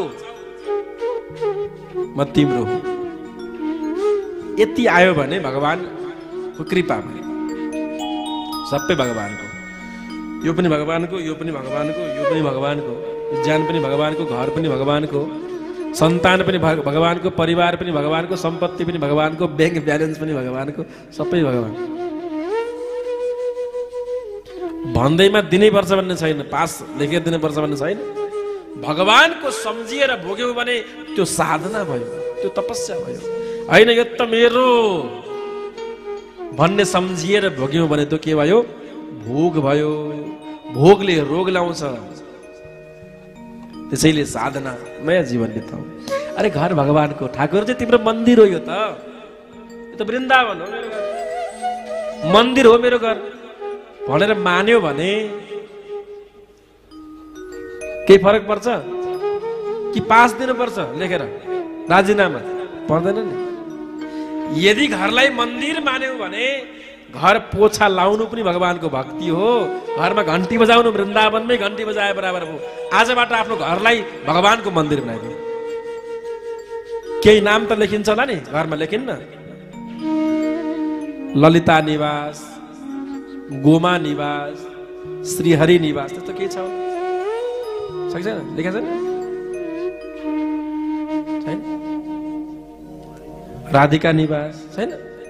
म तिम्रो हो। यति आयो भने भगवानको कृपा भयो। सबै भगवानको, यो पनि भगवानको, यो पनि भगवानको, यो पनि भगवानको, ज्यान पनि भगवानको, घर पनि भगवानको, सन्तान पनि भगवानको, परिवार पनि भगवानको, सम्पत्ति पनि भगवानको, ब्याङ्क ब्यालेन्स पनि भगवानको, सबै भगवान। भन्दैमा दिनैपर्छ भन्ने छैन, पास लेखेर दिनुपर्छ भन्ने छैन। भगवानको सम्झिएर भोग्यौ भने त्यो साधना भयो, त्यो तपस्या भयो। होइन यो त मेरो भन्ने सम्झिएर भोग्यौ भने त्यो के भयो? भोग भयो। भोगले रोग ल्याउँछ। त्यसैले साधना नयाँ जीवन बिताऊ। अरे घर भगवानको, ठाकुर चाहिँ तिम्रो मन्दिर हो, यो त यो त वृन्दावन हो, मेरो घर मन्दिर हो मेरो घर भनेर मान्यो भने केही फरक पर्छ कि पास दिनुपर्छ लेखेर राजीनामा? पर्दैन नि। यदि घरलाई मन्दिर मान्यौ भने घर पोछा लाउनु पनि भगवानको भक्ति हो, घरमा घन्टी बजाउनु वृन्दावनमै घन्टी बजाए बराबर हो। आजबाट आफ्नो घरलाई भगवानको मन्दिर बनाइदिनु। केही नाम त लेखिन्छ होला नि, घरमा लेखिन्न? ललिता निवास, गोमा निवास, श्रीहरि निवास, त्यस्तो केही छ होला? छैन, लेखेको छैन? छैन? राधिका निवास छैन?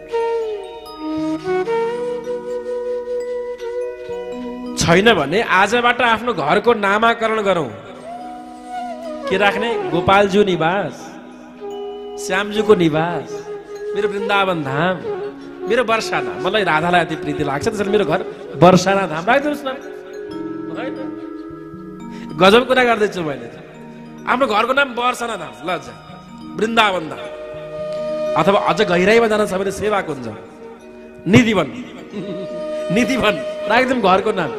छैन भने आजबाट आफ्नो घरको नामाकरण गरौँ। के राख्ने? गोपालज्यू निवास, श्यामज्यूको निवास, मेरो वृन्दावन धाम, मेरो बर्साना। मलाई राधालाई अति प्रीति लाग्छ, त्यसैले मेरो घर बर्साना धाम राखिदिनुहोस् न। गजब कुरा गर्दैछु मैले। आफ्नो घरको नाम बर्साना धाम, ल वृन्दावन धाम। अथवा अझ गहिराइमा जान छ भने सेवा कुञ्ज, निधिवन, निधिवन राखिदिउँ घरको नाम।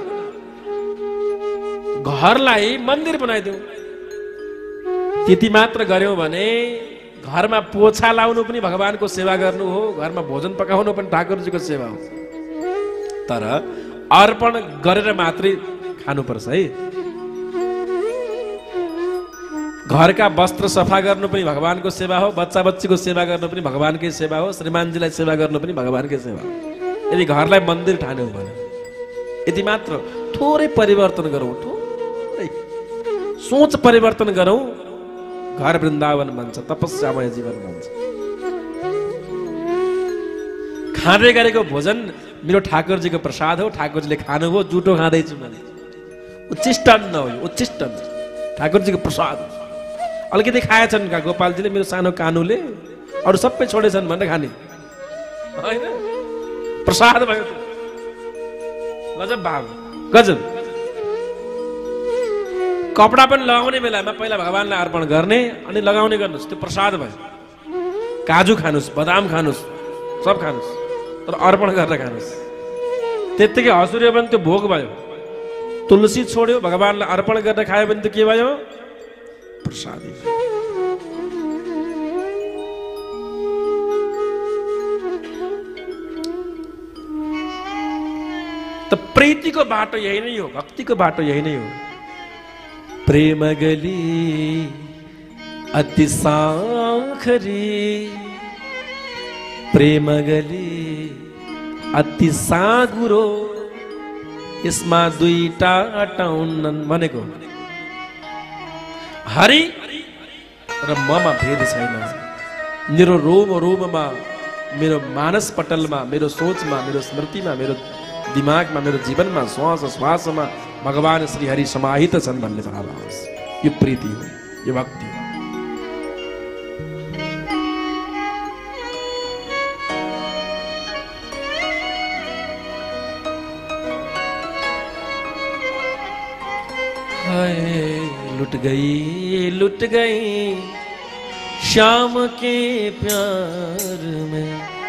घरलाई मन्दिर बनाइदिउँ। त्यति मात्र गर्यौँ भने घरमा पोछा लाउनु पनि भगवानको सेवा गर्नु हो, घरमा भोजन पकाउनु पनि ठाकुरजीको सेवा हो। तर अर्पण गरेर मात्रै खानुपर्छ है। घरका वस्त्र सफा गर्नु पनि भगवानको सेवा हो, बच्चा बच्चीको सेवा गर्नु पनि भगवानकै सेवा हो, श्रीमानजीलाई सेवा गर्नु पनि भगवानकै सेवा हो। यदि घरलाई मन्दिर ठान्यौ भने यति मात्र थोरै परिवर्तन गरौँ, थोरै सोच परिवर्तन गरौँ, घर वृन्दावन बन्छ, तपस्यामय जीवन बन्छ। खाँदै गरेको भोजन मेरो ठाकुरजीको प्रसाद हो, ठाकुरजीले खानुभयो, जुठो खाँदैछु मैले, उच्चिष्टान्न हो, उच्चिष्टान्न ठाकुरजीको प्रसाद। अलिकति खाएछन् का गोपालजीले, मेरो सानो कानुले, अरू सबै छोडेछन् भनेर खाने होइन, प्रसाद भयो। गजब भाव, गजब। कपडा पनि लगाउने बेलामा पहिला भगवानलाई अर्पण गर्ने, अनि लगाउने गर्नुहोस्, त्यो प्रसाद भयो। काजु खानुहोस्, बदाम खानुहोस्, सब खानुहोस्, तर अर्पण गरेर खानुहोस्। त्यत्तिकै हँसुर्यो भने त्यो भोग भयो। तुलसी छोड्यो, भगवानलाई अर्पण गरेर खायो भने त के भयो? प्रसादी। त प्रीतिको बाटो यही नै हो, भक्तिको बाटो यही नै हो। प्रेम गली अति साखरी, प्रेम गली अति सागुरो, यसमा दुईटा टाउनन् भनेको हरि र ममा भेद छैन। मेरो रोम रोममा, मेरो मानस पटलमा, मेरो सोचमा, मेरो स्मृतिमा, मेरो दिमागमा, मेरो जीवनमा, श्वास श्वासमा भगवान श्री हरि समाहित छन् भन्ने भाव आओस्। यो प्रीति हो, यो भक्ति हो। हाय लुट गई, लुट गई शाम के प्यार में,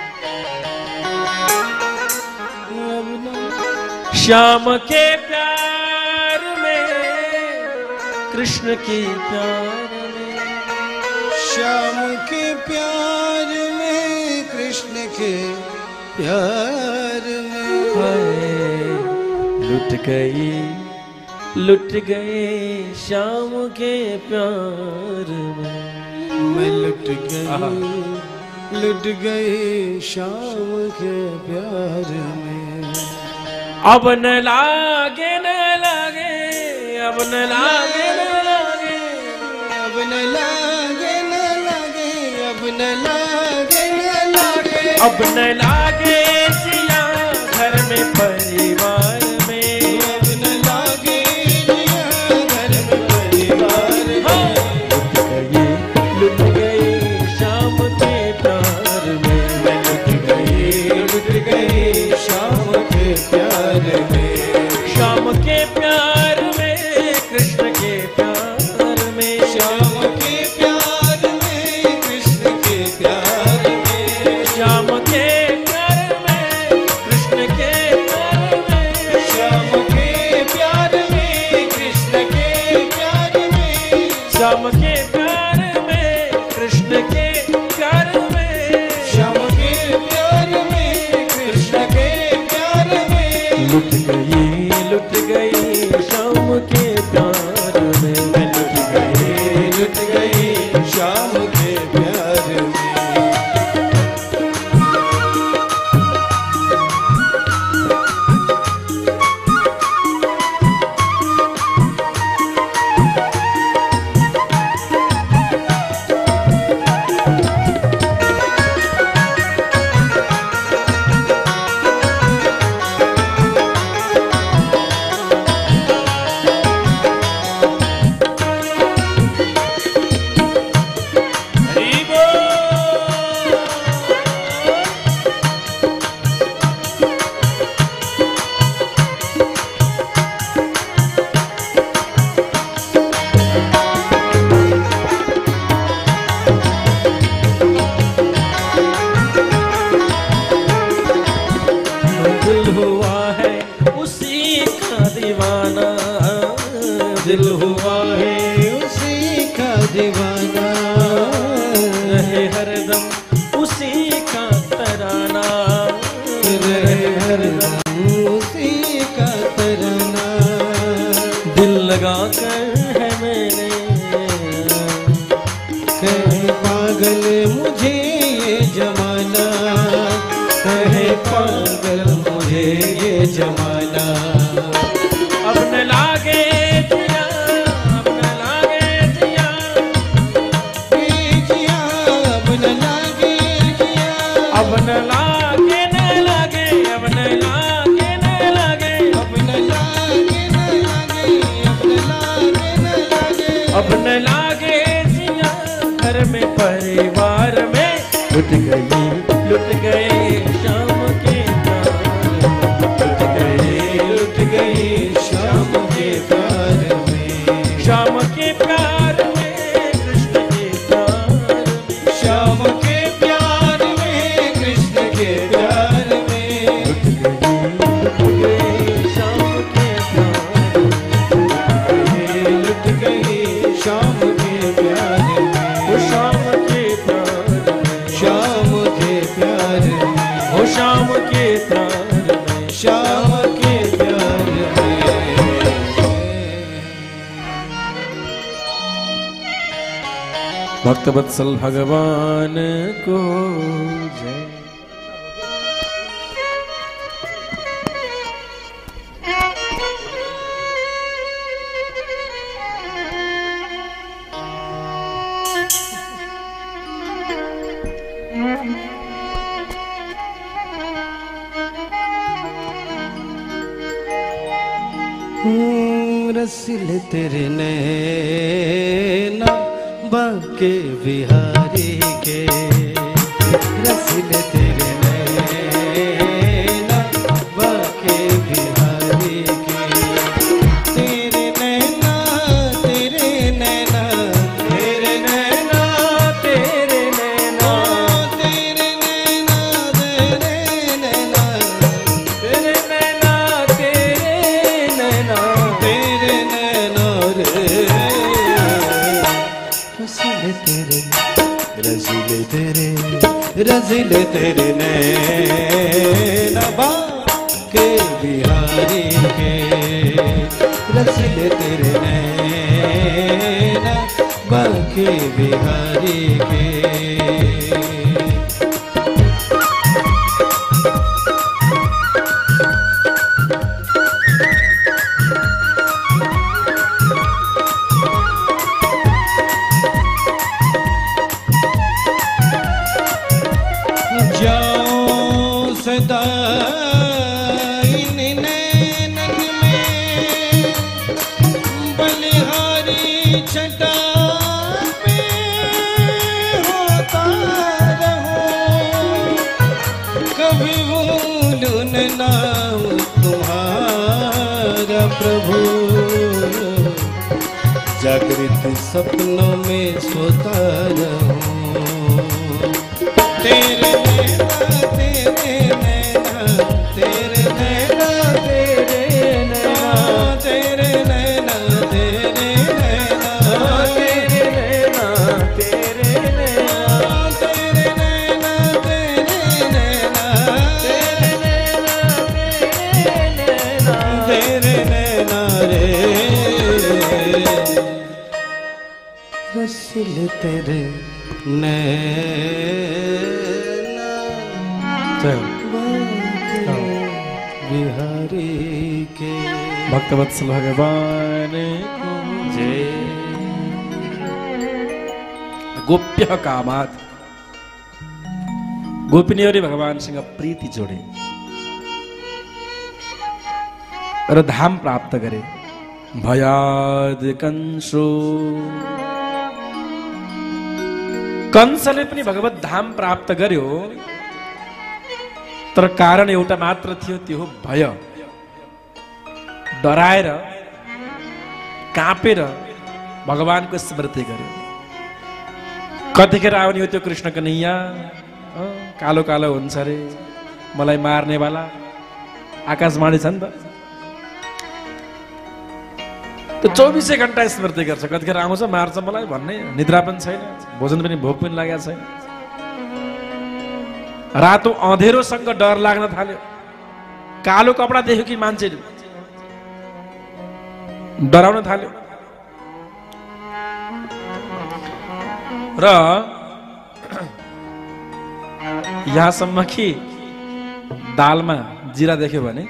श्याम के प्यार में, कृष्ण के प्यार में, श्याम के प्यार में, कृष्ण के प्यार में। हाय लुट गई, लुट गए श्याम के प्यार में, मैं लुट गई, लुट गई श्याम के प्यार में। अब न लागे न लागे, अब न लागे न लागे, अब न लागे न लागे, अब न लागे न लागे, अब न लागे जिया घर में परिवार में, अब न लागे जिया घर में परिवार में। लुट गई, लुट गई शाम के प्यार में, मैं लुट गई, लुट गई शाम के प्यार में, शाम के प्यार में, कृष्ण के प्यार श्याम के प्यार में, कृष्ण के प्यार में, श्याम के प्यार में, कृष्ण के प्यार में। लुट गई लुट गई श्याम के प्यार में, लुट गई लुट गई श्याम के प्यार में। दिल हुआ है उसी का दीवाना, रहे हरदम उसी का तराना, रहे हरदम उसी का तराना। दिल लगा कर है मैंने कहे पागल मुझे ये जमाना, कहे पागल मुझे ये जमाना। अब न लागे जिया, अब न लागे जिया, ये जिया अब न लागे जिया, अब न लागे न लागे, अब न लागे न लागे, अब न लागे न लागे, अब न लागे न लागे, अब न लागे जिया। घर में परिवार में लुट गई लुट गए शाम के प्यार में, लुट गई श्याम के प्यार में। श्याम के प्यार में, कृष्ण के प्यार में, श्याम के प्यार में, कृष्ण के प्यार में। लुट गई श्याम के प्यार में, लुट गई श्याम के प्यार में। वो श्याम के प्यार में, श्याम के प्यार में, वो श्याम के प्यार में, श्याम के प्यार में। भक्तवत्सल भगवान को जय। रसिल तेरे नैना बाके बिहारी के, रसिल तेरे नैना बाके बिहारी के। तेरे नैना तेरे नैना तेरे नैना तेरे नैना, तेरे नैना तेरे नैना तेरे नैना, तेरे नैना, तेरे नैना रे। रसीले तेरे रसीले तेरे रसीले तेरे नैना बाके बिहारी के, रसीले तेरे नैना बाके बिहारी के। जाओ सदा इन नैनन में, बलिहारी छटा पे होता रहो। कभी भूलूं न नाम तुम्हारा प्रभु, जागृत सपनों में सोता रहूं। तेरे नैना तेरे नैना तेरे नैना तेरे नैना तेरे नैना तेरे नैना तेरे रसिल तेरे नैना बिहारी के। भक्तवत्सल भगवान को जय। गोप्य कामात गोपिनीहरूले भगवानसँग प्रीति जोडे र धाम प्राप्त गरे। भयाद कंसो, कंसले पनि भगवत धाम प्राप्त गर्यो, तर कारण एउटा मात्र थियो, त्यो हो भय। डराएर कापेर भगवानको स्मृति गर्यो। कतिखेर आउने हो त्यो कृष्ण कन्हैया, कालो कालो हुन्छ रे, मलाई मार्नेवाला, आकाशवाणी छ नि त। त्यो चौबिसै घन्टा स्मृति गर्छ। कतिखेर आउँछ मार्छ मलाई भन्ने, निद्रा पनि छैन, भोजन पनि भोक पनि लागेको छैन। रातो अँधेरोसँग डर लाग्न थाल्यो। कालो कपडा देख्यो कि मान्छे डराउन थाल्यो। र यहाँसम्म कि दालमा जिरा देख्यो भने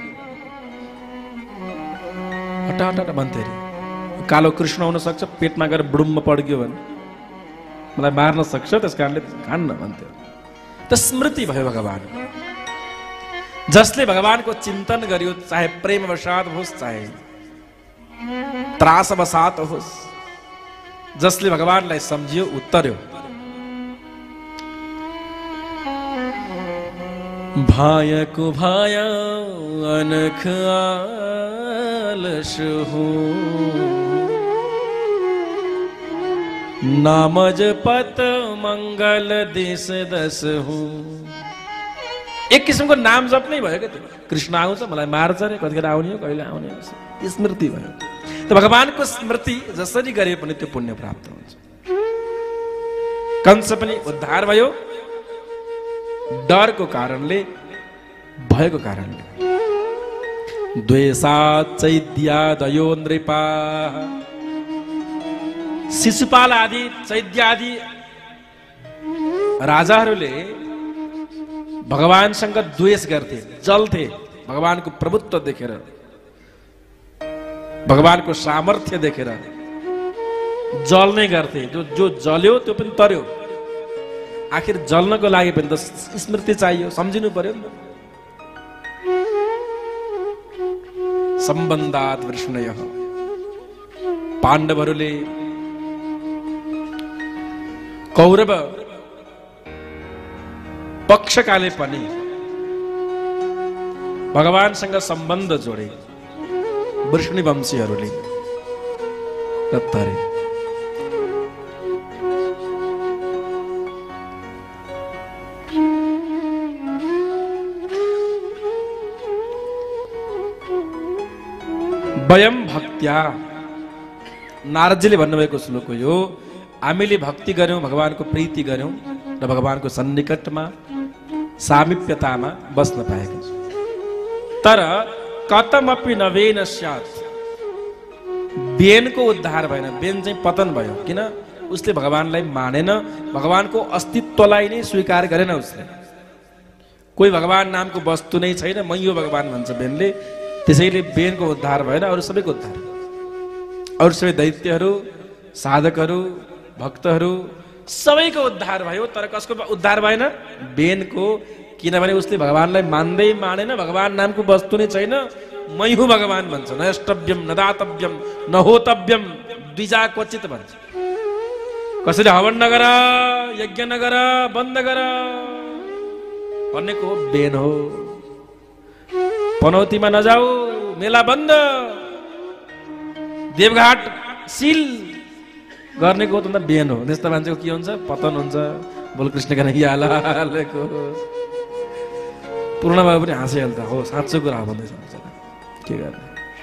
हटा हटा भन्थे अरे, कालो कृष्ण हुन सक्छ, पेटमा गएर बुडुम्म पड्क्यो भने मलाई मार्न सक्छ, त्यस कारणले खान्न भन्थ्यो। त स्मृति भयो भगवान। जसले भगवानको चिन्तन गर्यो, चाहे प्रेमवशात होस् चाहे त्रासवशात होस्, जसले भगवानलाई सम्झियो उत्तर्यो। भायको भाय अनख आलस हो, नाम जपत मंगल दिस दस हो। एक किसिमको नाम जप नै भयो क्या त्यो। कृष्ण आउँछ मलाई मार्छ रे, कतिखेर आउने हो, कहिले आउने हो, स्मृति भयो। त भगवानको स्मृति जसरी गरे पनि त्यो पुण्य प्राप्त हुन्छ। कंस पनि उद्धार भयो डरको कारणले, भयको कारणले। द्वेषात् चैद्यादयो नृपा, शिशुपाल आदि चैद्य आदि राजाहरूले भगवानसँग द्वेष गर्थे, जल्थे। भगवानको प्रभुत्व देखेर, भगवानको सामर्थ्य देखेर जल्ने गर्थे। जो जो जल्यो त्यो पनि तर्यो। आखिर जल्नको लागि पनि त स्मृति चाहियो, सम्झिनु पर्यो नि त। सम्बन्धात् वृष्णयः, पाण्डवहरूले कौरव पक्षकाले पनि भगवानसँग सम्बन्ध जोडे। वृष्णि वंशीहरूले र तरे। वयम भक्त्या, नारदजीले भन्नुभएको श्लोक हो यो। हामीले भक्ति गर्यौं, भगवानको प्रीति गर्यौं र भगवानको सन्निकटमा सामिप्यतामा बस्न पाएका छौं। तर कतमपि नवेन स्यात्, बेनको उद्धार भएन। बेन चाहिँ पतन भयो। किन? उसले भगवानलाई मानेन, भगवानको अस्तित्वलाई नै स्वीकार गरेन उसले। कोही भगवान नामको वस्तु नै छैन, मै हो भगवान भन्छ बेनले। त्यसैले बेनको उद्धार भएन, अरू सबैको उद्धार। अरू सबै दैत्यहरू, साधकहरू, भक्तहरू सबैको उद्धार भयो। तर कसको उद्धार भएन? बेनको। किनभने उसले भगवानलाई मान्दै मानेन, भगवान नामको वस्तु नै छैन, मै हुँ भगवान भन्छ। न यष्टव्यम न दातव्यम न होतव्यम, द्विजा क्वचित भन्छ। कसैले हवन नगर, यज्ञ नगर, बन्द गर भनेको बेन हो। पनौतीमा नजाऊ, मेला बन्द, देवघाट सिल गर्नेको त बेन हो। त्यस्तो मान्छेको के हुन्छ? पतन हुन्छ। बोल कृष्ण कन्हैयाको। पूर्ण बाबु पनि हाँसिहाल्दा हो, साँचो कुरा हो भन्दैछ। के गर्ने?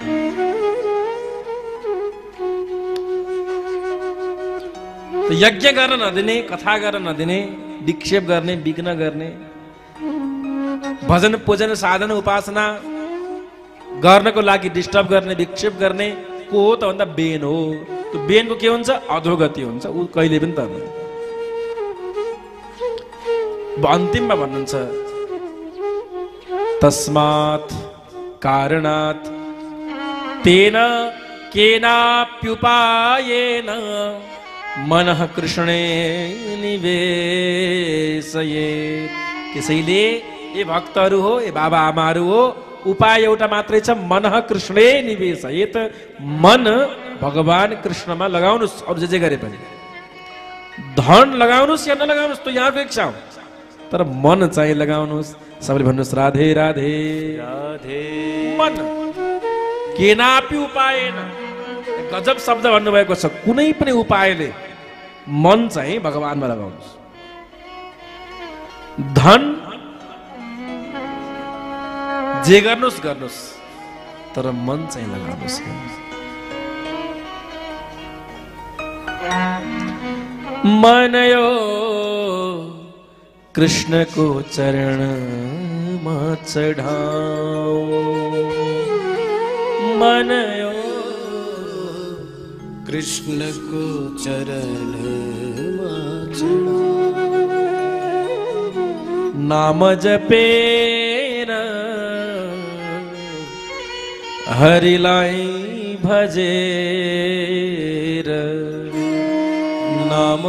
यज्ञ गर्न नदिने, कथा गर्न नदिने, विक्षेप गर्ने, विघ्न गर्ने, भजन पूजन साधन उपासना गर्नको लागि डिस्टर्ब गर्ने, विक्षेप गर्ने को हो त भन्दा बेन हो। त्यो बेनको के हुन्छ? अधोगति हुन्छ, ऊ कहिले पनि तर्दैन। अन्तिममा भन्नुहुन्छ तस्मात् कारणात् तेन केनाप्युपायेन मनः कृष्णे निवेशयेत्। त्यसैले ए भक्तहरू हो, ए बाबा आमाहरू हो, उपाय एउटा मात्रै छ, मनः कृष्णे निवेशयेत्। मन भगवान कृष्णमा लगाउनुस्। अरू जे जे गरे पनि धन लगाउनुस् या नलगाउनुस् त्यो यहाँको इच्छा हो, तर मन चाहिँ लगाउनुस्। सबैले भन्नुहोस् राधे राधे राधे। मन केनापि उपायेन, गजब शब्द भन्नुभएको छ। कुनै पनि उपायले मन चाहिँ भगवानमा लगाउनुहोस्। धन जे गर्नुहोस् गर्नुहोस्, तर मन चाहिँ लगाउनुहोस्। मन यो कृष्णको चरणमा चढाऊ, मन यो कृष्णको चरणमा नाम जपेर हरिलाई भजेर, नाम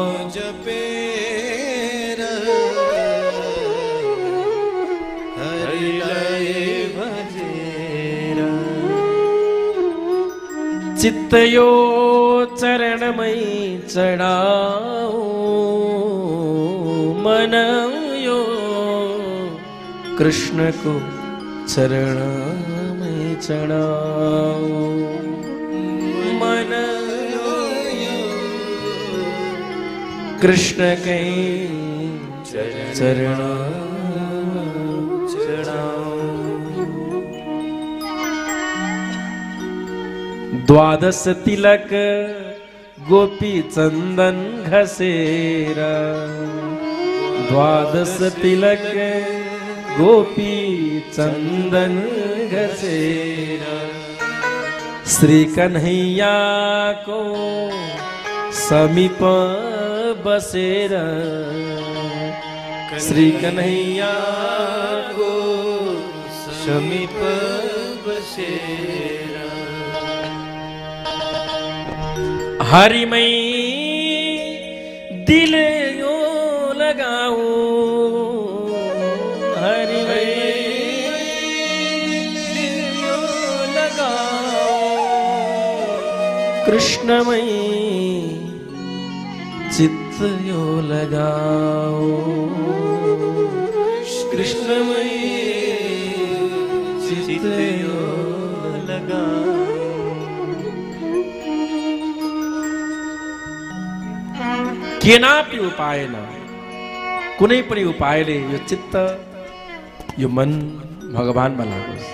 जपेर हरिलाई भजेर, चित्त यो चरणमै चढाऊ, मन यो कृष्णको चरणमै चढाऊ, मन यो कृष्णकै चरण चढाऊ। द्वादश तिलक गोपी चंदन घसेर, द्वादश तिलक गोपी चंदन घसेर, श्री कन्हैया को समीप बसेर, श्री कन्हैया को समीप बसेर, हरिमई दिल यो लगाऊ, हरिमई दिल यो लगाऊ, कृष्णमई चित्त यो लगाओ, कृष्णमई चित्त यो लगाओ। केनापि उपायन, कुनै पनि उपायले यो चित्त यो मन भगवानमा लागोस्।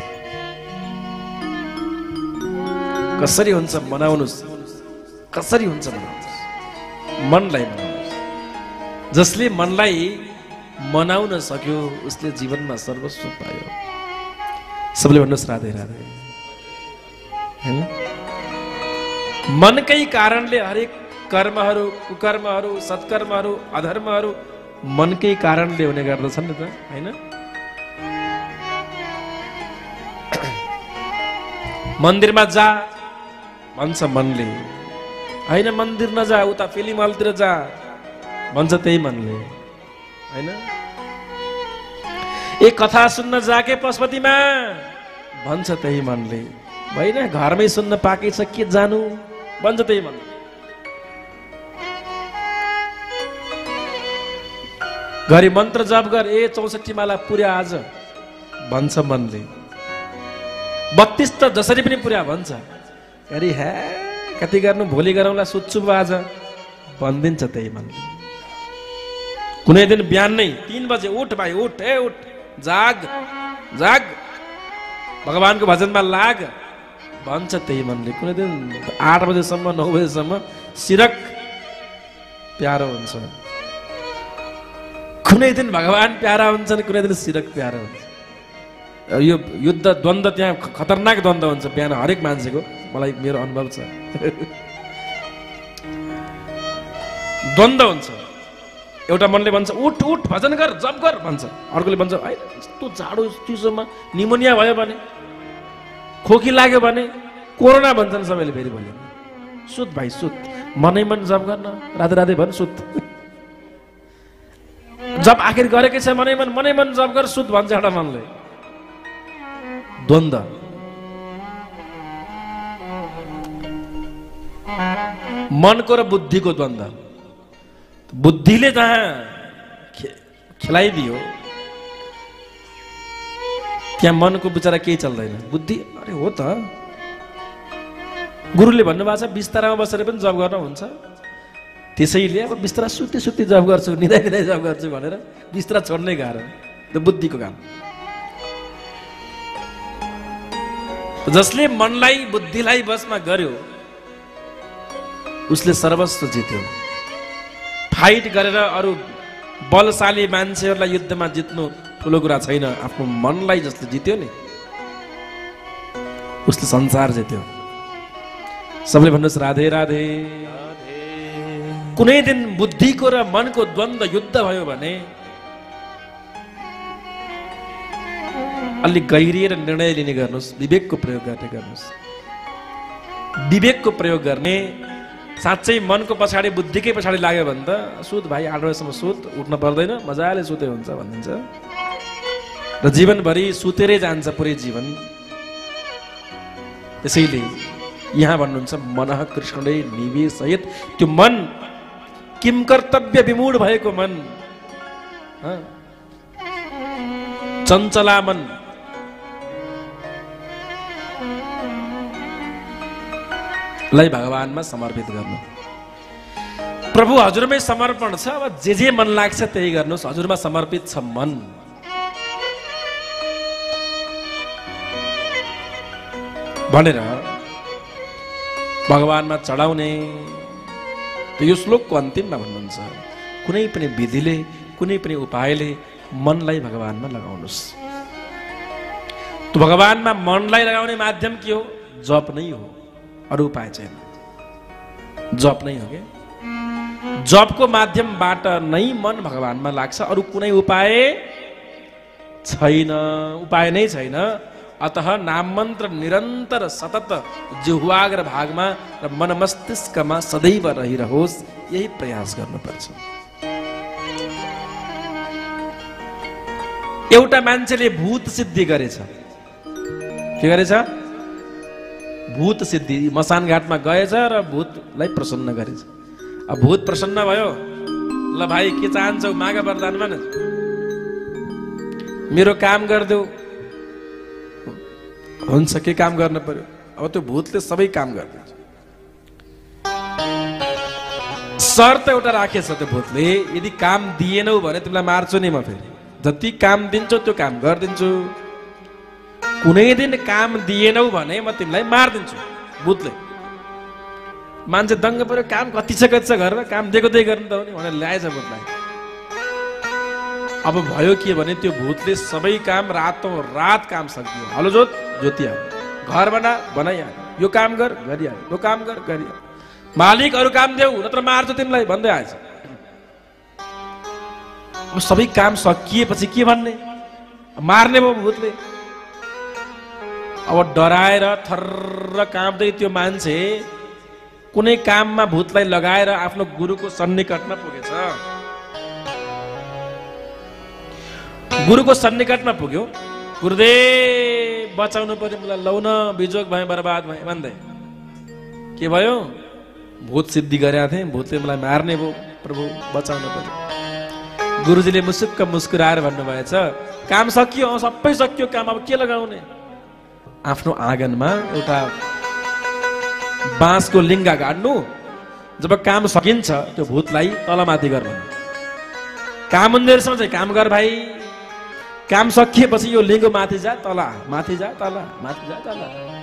कसरी हुन्छ मनाउनुस्, कसरी हुन्छ मनाउनुस्, मनलाई मनाउनुस्। जसले मनलाई मनाउन सक्यो उसले जीवनमा सर्वस्व पायो। सबले भन्नुहोस् राधे राधे। हैन, मनकै कारणले हरेक कर्महरू, कुकर्महरू, सत्कर्महरू, अधर्महरू मनकै कारणले हुने गर्दछन् नि त, हैन? मन्दिरमा जा भन्छ मनले, हैन मन्दिर नजा उता फिल्म हलतिर जा भन्छ त्यही मनले, हैन? एक कथा सुन्न जाके पशुपतिमा भन्छ त्यही मनले, होइन घरमै सुन्न पाकै छ के जानु भन्छ त्यही मनले। घरि मन्त्र जप गर, ए चौसठी माला पुर्या आज भन्छ मनले। बत्तीस त जसरी पनि पुर्या भन्छ। अरे हे कति गर्नु, भोलि गरौँला, सुत्छु आज भनिदिन्छ त्यही मनले। कुनै दिन बिहान नै तीन बजे उठ भाइ उठ, ए उठ, जाग जाग, भगवानको भजनमा लाग भन्छ त्यही मनले। कुनै दिन आठ बजेसम्म नौ बजेसम्म सिरक प्यारो हुन्छ, कुनै दिन भगवान प्यारा हुन्छन्, कुनै दिन सिरक प्यारो हुन्छ। यो युद्ध द्वन्द त्यहाँ खतरनाक द्वन्द हुन्छ बिहान हरेक मान्छेको, मलाई मेरो अनुभव छ। द्वन्द्व हुन्छ। एउटा मनले भन्छ उठ उठ भजन गर जप गर भन्छ, अर्कोले भन्छ होइन यस्तो जाडो चिसोमा निमोनिया भयो भने, खोकी लाग्यो भने, कोरोना भन्छन् सबैले। फेरि भोलि सुत भाइ सुत, मनै मन जप गर्न, राधे राधे भन् सुत। जप आखिर गरेकै छ मनै मन, मनै मन जप गर सुत भन्छ एउटा मनले। द्वन्द्व। मनको र बुद्धिको द्वन्द्व। बुद्धिले जहाँ खेलाइदियो त्यहाँ मनको बिचरा केही चल्दैन। बुद्धि अरे हो त, गुरुले भन्नुभएको छ बिस्तारामा बसेर पनि जप गर्न हुन्छ, त्यसैले अब बिस्तारा सुत्ती सुत्ती जप गर्छु, निदाइ निदाइ जप गर्छु भनेर बिस्तारा छोड्नै गाह्रो। त्यो बुद्धिको काम। जसले मनलाई बुद्धिलाई बसमा गर्यो उसले सर्वस्व जित्यो। फाइट गरेर अरू बलशाली मान्छेहरूलाई युद्धमा जित्नु ठुलो कुरा छैन। आफ्नो मनलाई जसले जित्यो नि उसले संसार जित्यो। सबले भन्नुहोस् राधे राधे। कुनै दिन बुद्धिको र मनको द्वन्द्व युद्ध भयो भने अलि गहिरिएर निर्णय लिने गर्नुहोस्, विवेकको प्रयोग गर्ने गर्नुहोस्। विवेकको प्रयोग गर्ने, साँच्चै मनको पछाडि बुद्धिकै पछाडि लाग्यो भने त सुत भाइ आठ बजेसम्म सुत, उठ्न पर्दैन, मजाले सुते हुन्छ भनिदिन्छ र जीवनभरि सुतेरै जान्छ पुरै जीवन। त्यसैले यहाँ भन्नुहुन्छ मनः कृष्णले निवेशयत। त्यो मन किम कर्तव्य विमूढ भएको मन, चञ्चला मन, लाई भगवानमा समर्पित गर्नु। प्रभु हजुरमै समर्पण छ, अब जे जे मन लाग्छ त्यही गर्नुहोस्, हजुरमा समर्पित छ मन। भनेर भगवानमा चढाउने। यो श्लोकको अन्तिममा भन्नुहुन्छ कुनै पनि विधिले, कुनै पनि उपायले मनलाई भगवानमा लगाउनुहोस्। त्यो भगवानमा मनलाई लगाउने माध्यम के हो? जप नै हो, अरू उपाय छैन। जप नै हो के? जपको माध्यमबाट नै मन भगवानमा लाग्छ, अरू कुनै उपाय छैन, उपाय नै छैन। अतः नाम मन्त्र निरन्तर सतत जिह्वाग्र भागमा र मन मस्तिष्कमा सदैव रहिरहोस्, यही प्रयास गर्नुपर्छ। एउटा मान्छेले भूत सिद्धि गरेछ। के गरेछ? भूत सिद्धि। मसान घाटमा गएछ र भूतलाई प्रसन्न गरेछ। अब भूत प्रसन्न भयो, ल भाइ के चाहन्छौ माग वरदान मान, मेरो काम गरिदेऊ। हुन्छ, के काम गर्न पर्यो? अब त्यो भूतले सबै काम गरिदिन्छ। शर्त एउटा राखेछ त्यो भूतले, यदि काम दिएनौ भने तिमीलाई मार्छु नि म। फेरि जति काम दिन्छु त्यो काम गरिदिन्छु, कुनै दिन काम दिएनौ भने म तिमीलाई मारिदिन्छु। भूतले मान्छे दङ्ग पर्यो, काम कति छ कति छ घरमा, काम दिएको त्यही गर्नु त हो नि भनेर ल्याएछ भूतलाई। अब भयो के भने त्यो भूतले सबै काम रातौँ रात काम सक्दियो। हलो जोत जोतिहाल्यो, घर बना बनाइहाल्यो, यो काम गर गरिहाल्यो, यो काम गर गरिहाल्यो, मालिक अरू काम देऊ नत्र मार्छु तिमीलाई भन्दै आएछ। अब सबै काम सकिएपछि के भन्ने? मार्ने भयो भूतले। अब डराएर थर्र काँप्दै त्यो मान्छे कुनै काममा भूतलाई लगाएर आफ्नो गुरुको सन्निकटमा पुगेछ। गुरुको सन्निकटमा पुग्यो, गुरुदेव बचाउनु पर्यो मलाई, लौ न बिजोग भए बर्बाद भए भन्दै। के भयो? भूत सिद्धि गरेका थिएँ, भूतले मलाई मार्ने भयो, प्रभु बचाउनु पर्यो। गुरुजीले मुसुक्क मुस्कुराएर भन्नुभएछ काम सकियो, सबै सकियो काम, अब के लगाउने? आफ्नो आँगनमा एउटा बाँसको लिङ्गा गाड्नु, जब काम सकिन्छ त्यो भूतलाई तलमाथि गर भन्नु। काम हुँदैसम्म चाहिँ काम गर भाइ, काम सकिएपछि यो लिङ्गो माथि जा तल, माथि जा तल, माथि जा तल।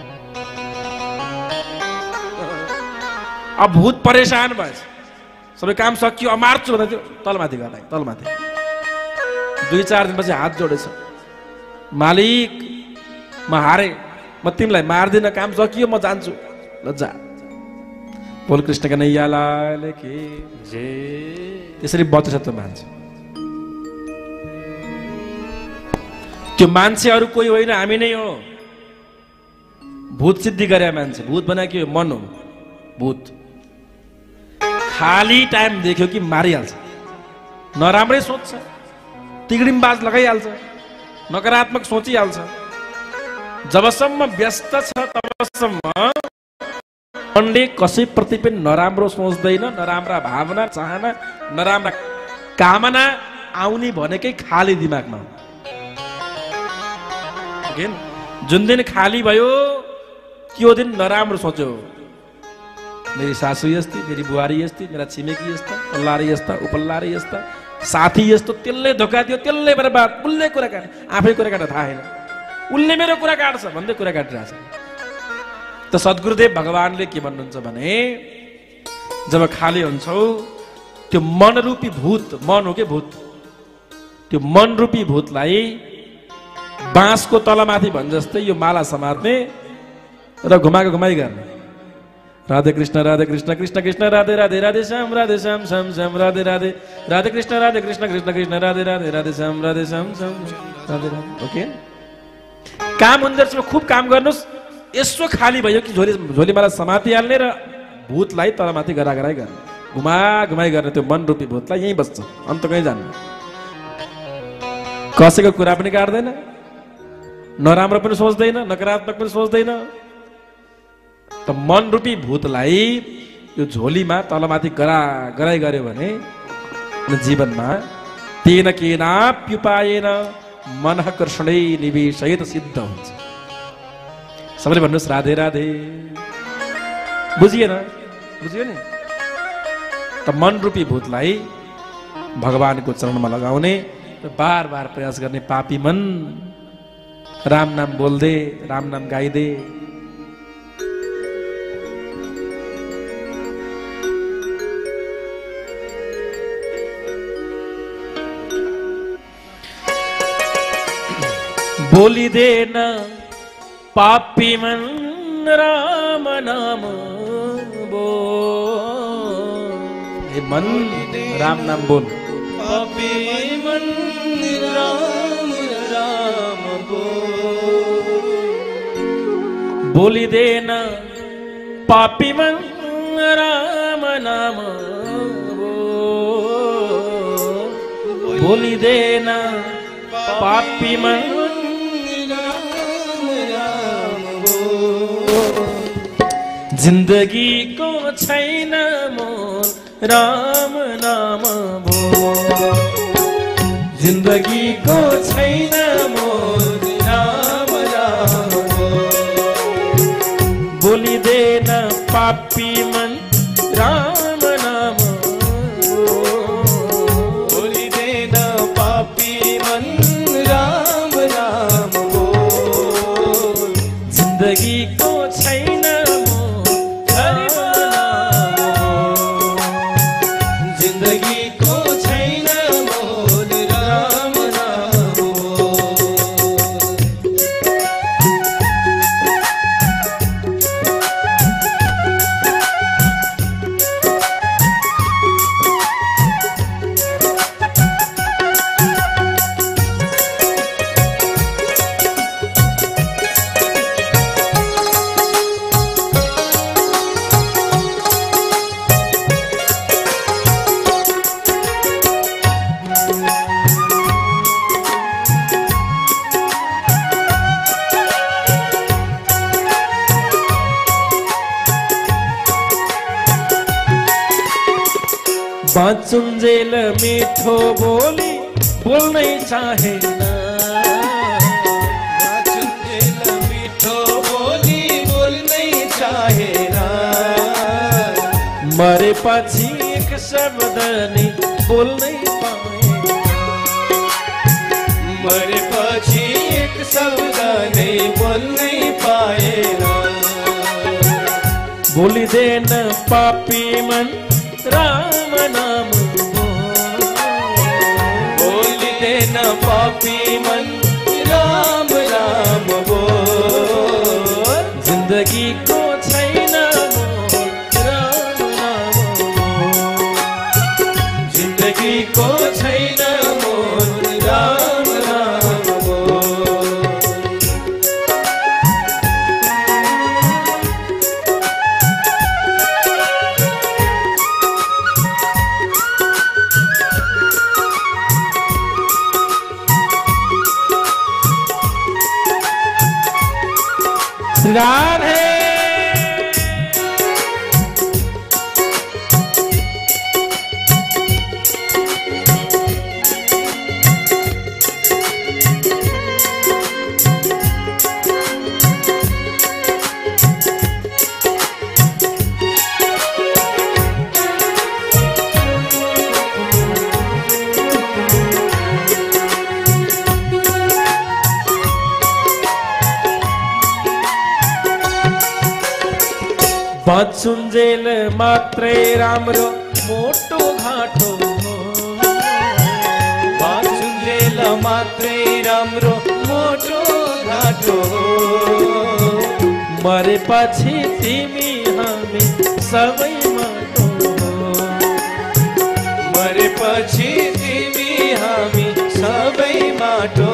अब भूत परेशान भएछ, सबै काम सकियो, अब मार्छु भन्दा थियो तलमाथि गर्दा तलमाथि। दुई चार दिनपछि हात जोडेछ, मालिक म हारे, म तिमीलाई मार्दिनँ, काम सकियो, म जान्छु। ल जा। बोल कृष्ण कन्हैया लाल की जय। त्यसरी बच्छ त्यो मान्छे। त्यो मान्छे अरू कोही होइन, हामी नै हो। भूत सिद्धि गरे मान्छे, भूत बना के मन हो भूत। खाली टाइम देख्यो कि मारिहाल्छ, नराम्रै सोच्छ, तिगडिमबाज लगाइहाल्छ, नकारात्मक सोचिहाल्छ। जबसम्म व्यस्त छ तबसम्म मनले कसैप्रति पनि नराम्रो सोच्दैन, नराम्रा भावना चाहना नराम्रा कामना आउने भनेकै खाली दिमागमा। जुन दिन खाली भयो त्यो दिन नराम्रो सोच्यो। मेरी सासू यस्ती, मेरी बुहारी यस्ती, मेरा छिमेकी यस्ता, पल्लारी यस्ता, उपल्लारी यस्ता, साथी यस्तो, त्यसले धोका दियो, त्यसले बर्बाद, उसले कुरा काट, आफै कुरा काट्न थाहा छैन, उसले मेरो कुरा काट्छ भन्दै कुरा काटिरहेछ। त सद्गुरुदेव भगवानले के भन्नुहुन्छ भने जब खाली हुन्छौ त्यो मनरूपी भूत, मन हो के भूत, त्यो मनरूपी भूतलाई बाँसको तलमाथि भन् जस्तै यो माला समात्ने र घुमाएको घुमाइ गर्ने। राधे कृष्ण राधे कृष्ण कृष्ण कृष्ण राधे राधे राधे श्याम राधे श्याम श्याम श्याम राधे राधे राधे कृष्ण राधे कृष्ण कृष्ण कृष्ण राधे राधे राधे श्याम राधे श्याम श्याम राधे राधे। ओके, काम हुँदो खूब काम गर्नुहोस्। यसो खाली भयो कि झोली झोलीमाला समातिहाल्ने र भूतलाई तलमाथि गरा गराइ गर्ने, घुमा घुमाइ गर्ने। त्यो मन रूपी भूतलाई यहीँ बस्छ, अन्त कहीँ जान्न। कसैको कुरा पनि काट्दैन, नराम्रो पनि सोच्दैन, नकारात्मक पनि सोच्दैन। त मन रूपी भूतलाई यो झोलीमा तलमाथि गरा गराइ गर्यो भने जीवनमा तेन केनाप्युपायेन मनःकर्षणै निवेशयेत सिद्ध हुन्छ। सबैले भन्नुहोस् राधे राधे। बुझिएन? बुझियो नि? त मन रूपी भूतलाई भगवानको चरणमा लगाउने र बार बार प्रयास गर्ने पापी मन राम नाम बोल्दे, राम नाम गाइदे। बोलिदेन पापी मन राम नाम बोल। हे मन राम नाम बोल। पापी मन राम राम बोल। बोलिदेन पापी मन राम नाम बोल। बोलिदेन पापी मन जिंदगी को छैन मोल राम नाम बोल। जिंदगी को छैन मोल राम नाम बोल। बोलिदेन पापी मन राम नाम बोल। बोलिदेन पापी मन राम राम बोल। जिंदगी को छैन बाँचुन्जेल मिठो बोली बोल्नै चाहेन। बाँचुन्जेल मिठो बोली बोल्नै चाहेन। मरेपछि एक शब्द नि बोल्नै पाएन। मरेपछि एक शब्द नै बोल्नै पाएन। बोलिदेन पापी मन राम नाम बोल। बोलिदेन पापी मन राम राम बोल। जिंदगी को छैन मोल राम जिन्दगीको छैन मोल राम राम बोल। राधे बचुन्जेल मात्रै राम्रो मोटो घाटो बचुन्जेल मात्रै राम्रो मोटो घाटो मरेपछि तिमी हामी सबै माटो मरेपछि तिमी हामी सबै माटो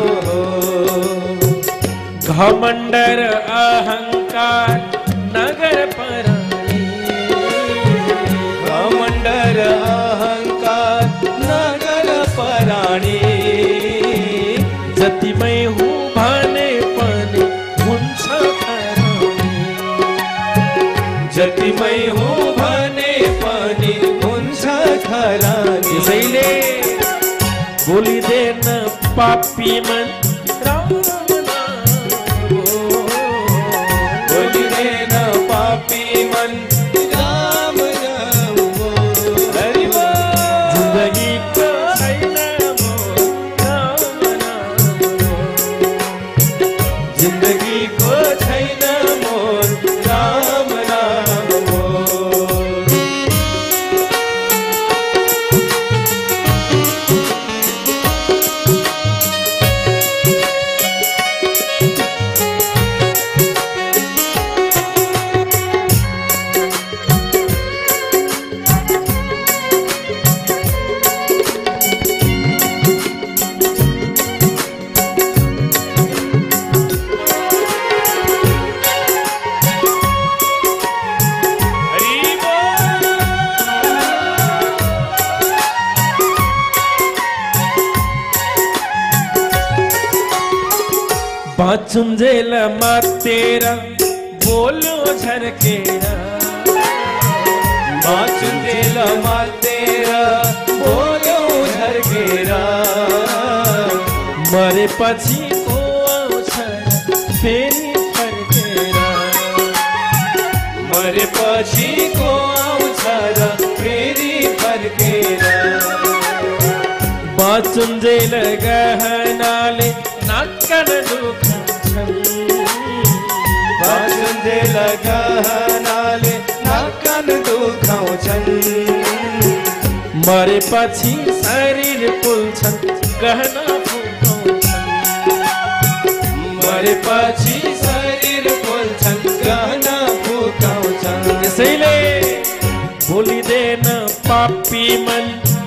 घमण्ड र अहङ्कार नगर पराणी घमण्ड र अहङ्कार नगर पराणी जतिमै हुँ भने पनि हुन्छ खरानी जतिमै हुँ भने पनि हुन्छ खरानी त्यसैले बोलिदेन पापी मन राम बोलिदेन पापी मन राम राम बोल। हरि बोल। जिन्दगीको छैन मोल राम राम बोल। जिन्दगीको छैन मोल राम राम बोल। बाचुन्जेल मातेर बोलो झर्केर बाचुन्जेल मातेर बोलो झर्केर मरेपछि को आउँछ फेरि फर्केर मरेपछि को आउँछ र फेरि फर्केर बाचुन्जेल गहनाले नाकन दुखाउँछन् बाचुन्जेल गहनाले नाकन दुखाउँछन् मरेपछि शरीर पुल्छन् गहना फुकाउँछन् मरेपछि शरीर पोल्छन् गहना फुकाउँछन् त्यसैले बोलिदेन पापी मन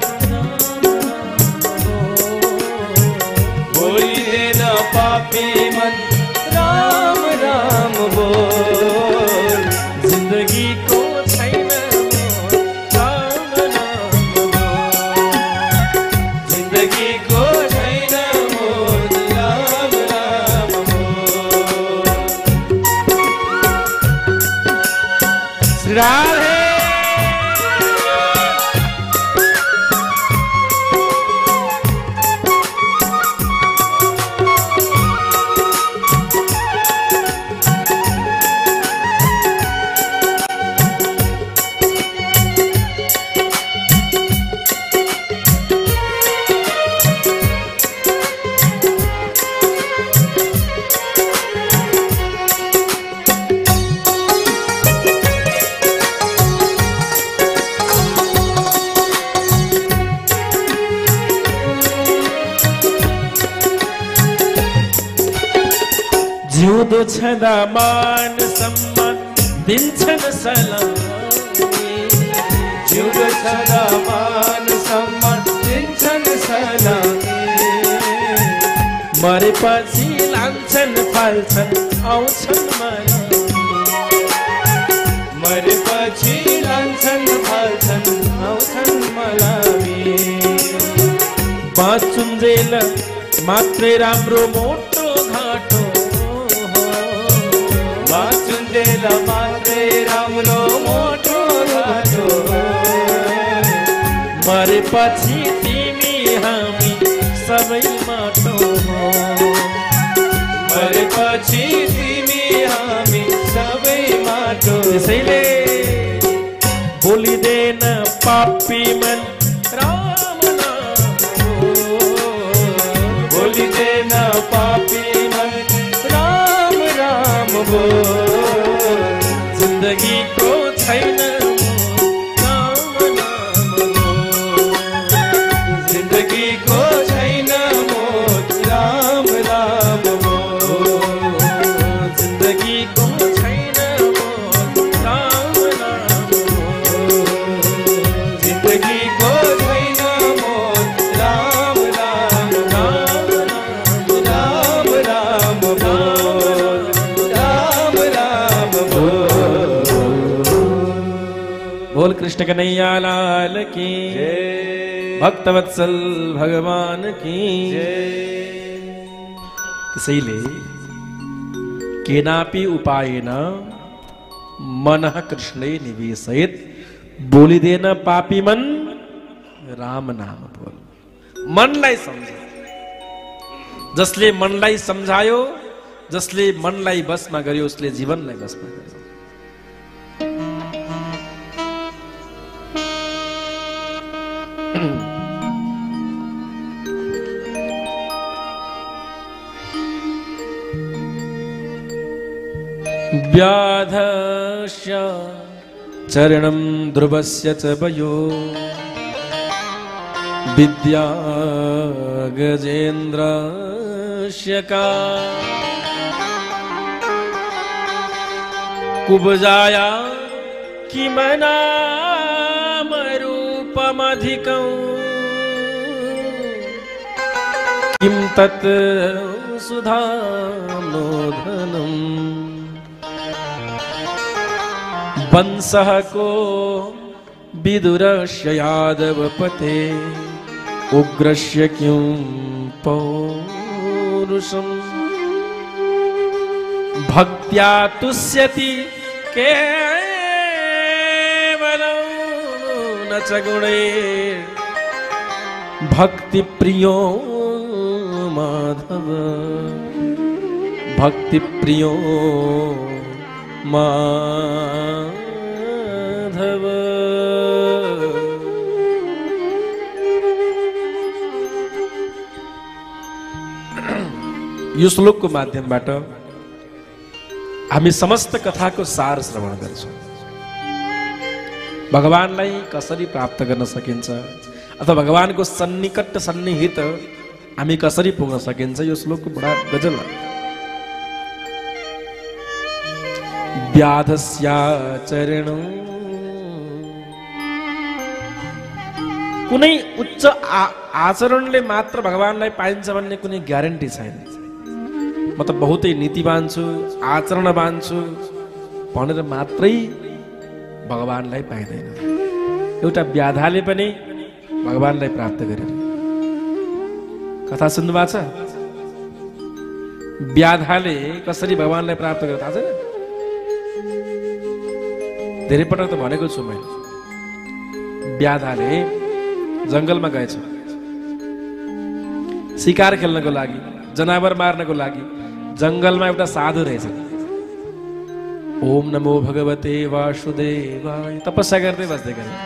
बोलिदेन पापी मन राम राम बोल। जिन्दगीको छैन मोल राम राम बोल। जिन्दगीको छैन मोल राम राम बोल। राधे जिउँदो छँदा मान सम्मान दिन्छन् सलाम जिउँदो छँदा मान सम्मान मरेपछि लान्छन् फाल्छन् आउँछन् मलाई मरेपछि लान्छन् फाल्छन् आउँछन् मलाई बाँचुन्जेल मात्रै राम्रो मोटो घाटो बाँचुन्जेल मात्रै राम्रो मोटो घाटो मरेपछि तिमी हामी सबै माटो हो मरेपछि तिमी हामी सबै माटो त्यसैले बोलिदेन पापी मन राम नाम बोलिदेन पापी मन राम राम बोल जिन्दगीको छैन राम नाम जिन्दगीको छैन मोट राम राम बोल जिन्दगीको छैन राम नाम जिन्दगीको छैन मोट राम राम राम राम राम बोल राम राम बोल बोल कृष्ण कन्हैया लाल की भक्तवत्सल भगवान की त्यसैले केनापि उपायेन मनः कृष्णे निवेशयेत बोलिदेन पापी मन राम नाम बोल मनलाई सम्झ जसले मनलाई सम्झायो जसले मनलाई बसमा गर्यो उसले जीवनलाई बसमा गर्यो व्याधस्य चरणं ध्रुवस्य च वयो विद्या गजेन्द्रस्य का कुब्जाया किमनामरूपमधिकं किं तत् सुधानोधनम् वंशः को विदुरस्य यादवपते उग्रस्य किं पौरुषम् भक्त्या तुष्यति केवलं न च गुणे भक्तिप्रियो माधव भक्तिप्रियो माधव यो श्लोकको माध्यमबाट हामी समस्त कथाको सार श्रवण गर्छौँ भगवानलाई कसरी प्राप्त गर्न सकिन्छ अथवा भगवानको सन्निकट सन्निहित हामी कसरी पुग्न सकिन्छ यो श्लोकको बडा गजल व्याधस्याचरणं कुनै उच्च आचरणले मात्र भगवानलाई पाइन्छ भन्ने कुनै ग्यारेन्टी छैन म त बहुतै नीतिवान छु आचरणवान छु भनेर मात्रै भगवानलाई पाइँदैन एउटा व्याधाले पनि भगवानलाई प्राप्त गरेर कथा सुन्नुभएको छ व्याधाले कसरी भगवानलाई प्राप्त गरेर थाहा छैन धेरै पटक त भनेको छु मैले व्याधाले जंगलमा गएछ शिकार खेल्नको लागि जनावर मार्नको लागि जंगलमा एउटा साधु रहेछ ओम नमो भगवते वासुदेवाय तपस्या गर्दै बस्दै गरे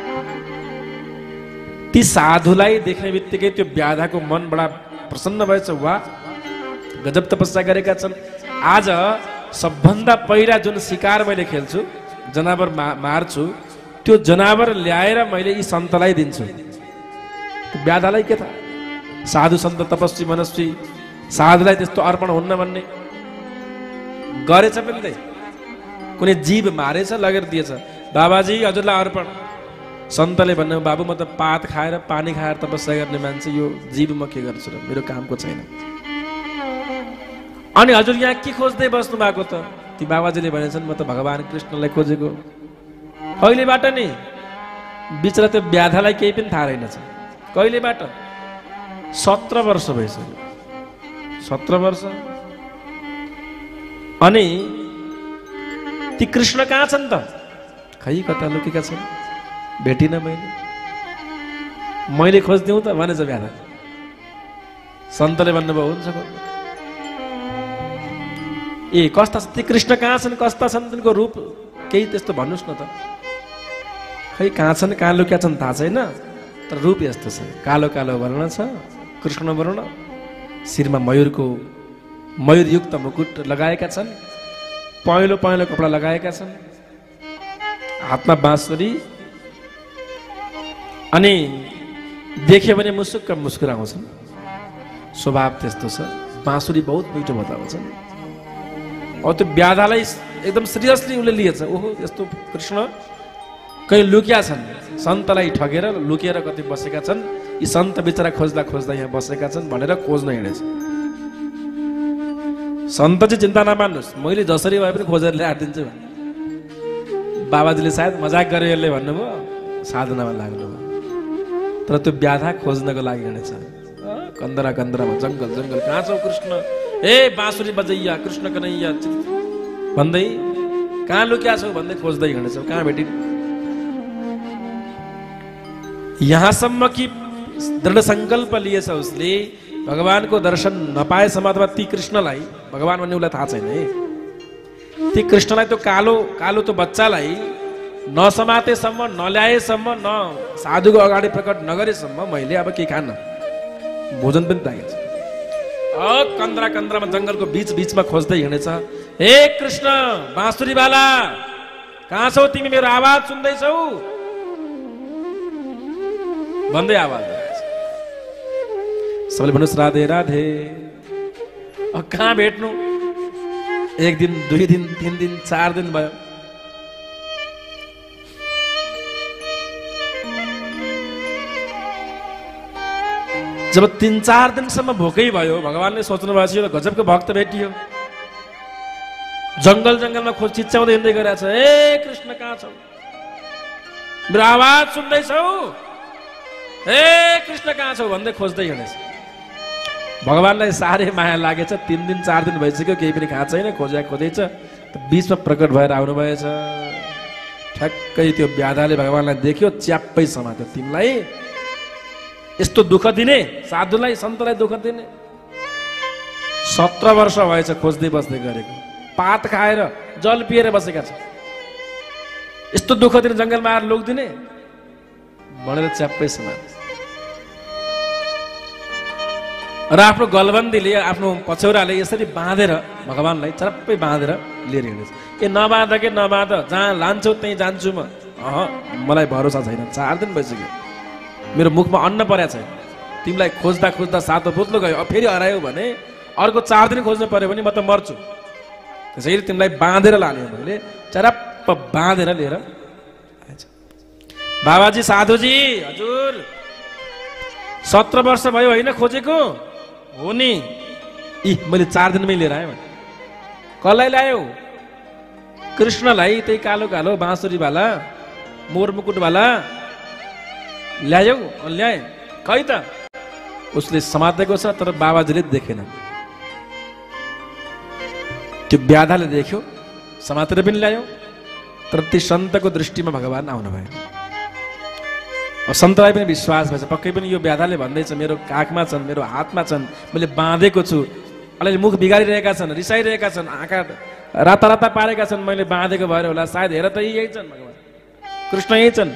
ती साधुलाई देख्ने बित्तिकै त्यो व्याधाको मन बडा प्रसन्न भएछ वा गजब तपस्या गरेका छन् आज सबभन्दा पहिला जुन शिकार मैले खेल्छु जनावर मा, मार्छु त्यो जनावर ल्याएर मैले यी सन्तलाई दिन्छु व्याधालाई के थाहा साधु सन्त तपस्वी मनस्वी साधुलाई त्यस्तो अर्पण हुन्न भन्ने गरेछ पनि कुनै जीव मारेछ लगेर दिएछ बाबाजी हजुरलाई अर्पण सन्तले भन्नु बाबु म त पात खाएर पानी खाएर तपस्या गर्ने मान्छे यो जीव म के गर्छु र मेरो कामको छैन अनि हजुर यहाँ के खोज्दै बस्नु भएको त? ती बाबाजीले भनेछन् म त भगवान् कृष्णलाई खोजेको। कहिलेबाट नि? बिचरा त्यो व्याधालाई केही पनि थाहा रहेनछ। कहिलेबाट? सत्र वर्ष भइसक्यो। सत्र वर्ष। अनि ती कृष्ण कहाँ छन् त? खै कता लुकेका छन्, भेटिन मैले। मैले खोजिदिउँ त भनेछ व्याधा। सन्तले भन्नुभयो हुन्छ। ए कस्ता ती कृष्ण कहाँ छन्, कस्ता छन्, तिनको रूप केही त्यस्तो भन्नुहोस् न त। खै कहाँ छन्, कहाँ लुक्या छन् थाहा छैन, तर रूप यस्तो छ। कालो कालो वर्ण छ, कृष्ण वर्ण, शिरमा मयूरको मयूरयुक्त मुकुट लगाएका छन्, पहेँलो पहेँलो कपडा लगाएका छन्, हातमा बाँसुरी, अनि देख्यो भने मुसुक्क मुस्कुराउँछन्। स्वभाव त्यस्तो छ। बाँसुरी बहुत मिठो बताउँछन्। अब त्यो व्याधालाई एकदम सिरियसली उसले लिएछ। ओहो यस्तो कृष्ण कहीँ लुकिया छन्, सन्तलाई ठगेर लुकेर कति बसेका छन्, यी सन्त बिचरा खोज्दा खोज्दा यहाँ बसेका छन् भनेर खोज्न हिँडेछ। सन्त चाहिँ चिन्ता नमान्नुहोस्, मैले जसरी भए पनि खोजेर ल्याइदिन्छु। बाबाजीले सायद मजाक गरेर यसले भन्नुभयो, साधनामा लाग्नुभयो। तर त्यो व्याधा खोज्नको लागि हिँडेछ। कन्दरा कन्दरामा जङ्गल जङ्गल, कहाँ छौ कृष्ण? ए बाँसुरी बजैया कृष्ण कन्हैया भन्दै, कहाँ लुक्या छौ भन्दै खोज्दै हिँडेछ। कहाँ भेटिन्? यहाँसम्म कि दृढ सङ्कल्प लिएछ उसले, भगवानको दर्शन नपाएसम्म अथवा ती कृष्णलाई, भगवान भन्ने उसलाई थाहा छैन है, ती कृष्णलाई त्यो कालो कालो त्यो बच्चालाई नसमातेसम्म, नल्याएसम्म, न साधुको अगाडि प्रकट नगरेसम्म मैले अब के खान्न, भोजन पनि त्यागेछ। अ कन्द्रा कन्द्रामा जङ्गलको बीच बीचमा खोज्दै हिँडेछ। हे कृष्ण बाँसुरीवाला, कहाँ छौ तिमी? मेरो आवाज सुन्दैछौ भन्दै आवाज आएछ। सबैले भन्नुहोस् राधे राधे। अब कहाँ भेट्नु? एक दिन, दुई दिन, तीन दिन, चार दिन भयो। जब तीन चार दिनसम्म भोकै भयो, भगवानले सोच्नु भएको थियो गजबको भक्त भेटियो। जङ्गल जङ्गलमा खोज चिच्याउँदै हिँड्दै गइरहेको छ। ए कृष्ण कहाँ छौ? मेरो आवाज सुन्दैछौ? ए कृष्ण कहाँ छौ भन्दै खोज्दै हिँडेछ। भगवानलाई साह्रै माया लागेछ। तिन दिन चार दिन भइसक्यो, केही पनि खाएको छैन, खोज्या खोज्दैछ। बिचमा प्रकट भएर आउनु भएछ। ठ्याक्कै त्यो व्याधाले भगवानलाई देख्यो, च्याप्पै समात्यो। तिमीलाई यस्तो दुःख दिने, साधुलाई सन्तलाई दुःख दिने? सत्र वर्ष भएछ खोज्दै बस्दै गरेको, पात खाएर जल पिएर बसेका छ। यस्तो दुःख दिने, जङ्गलमा आएर लोक दिने भनेर च्याप्पै समात्यो। र आफ्नो गलबन्दीले, आफ्नो पछौराले यसरी बाँधेर भगवानलाई चरप्पै बाँधेर लिएर हिँडेछ। ए नबाँध के नबाँध, जहाँ लान्छौ त्यहीँ जान्छु म। अह मलाई भरोसा छैन, चार दिन भइसक्यो, मेरो मुखमा अन्न परेको छैन। तिमीलाई खोज्दा खोज्दा सातो पुत्लो गयो, अब फेरि हरायो भने अर्को चार दिन खोज्नु पर्यो भने म त मर्छु। त्यसैले तिमीलाई बाँधेर लाने मैले, चरप्प बाँधेर लिएर आएछ। बाबाजी साधुजी हजुर सत्र वर्ष भयो होइन खोजेको? हो नि। इ मैले चार दिनमै लिएर आएँ। कसलाई ल्यायो? कृष्णलाई, त्यही कालो कालो बाँसुरीवाला मोर मुकुटवाला ल्यायो। ल्याए। खै त उसले समातेको छ, तर बाबाजीले देखेन। त्यो व्याधाले देख्यो, समातेर पनि ल्यायो, तर ती सन्तको दृष्टिमा भगवान आउनु भएन। अब सन्तलाई पनि विश्वास भएछ, पक्कै पनि यो व्याधाले भन्दैछ मेरो काखमा छन्, मेरो हातमा छन्, मैले बाँधेको छु। अलि मुख बिगारिरहेका छन्, रिसाइरहेका छन्, आँखा राता राता पारेका छन्, मैले बाँधेको भएर होला, सायद हेर त यही छन् भगवान कृष्ण, यही छन्।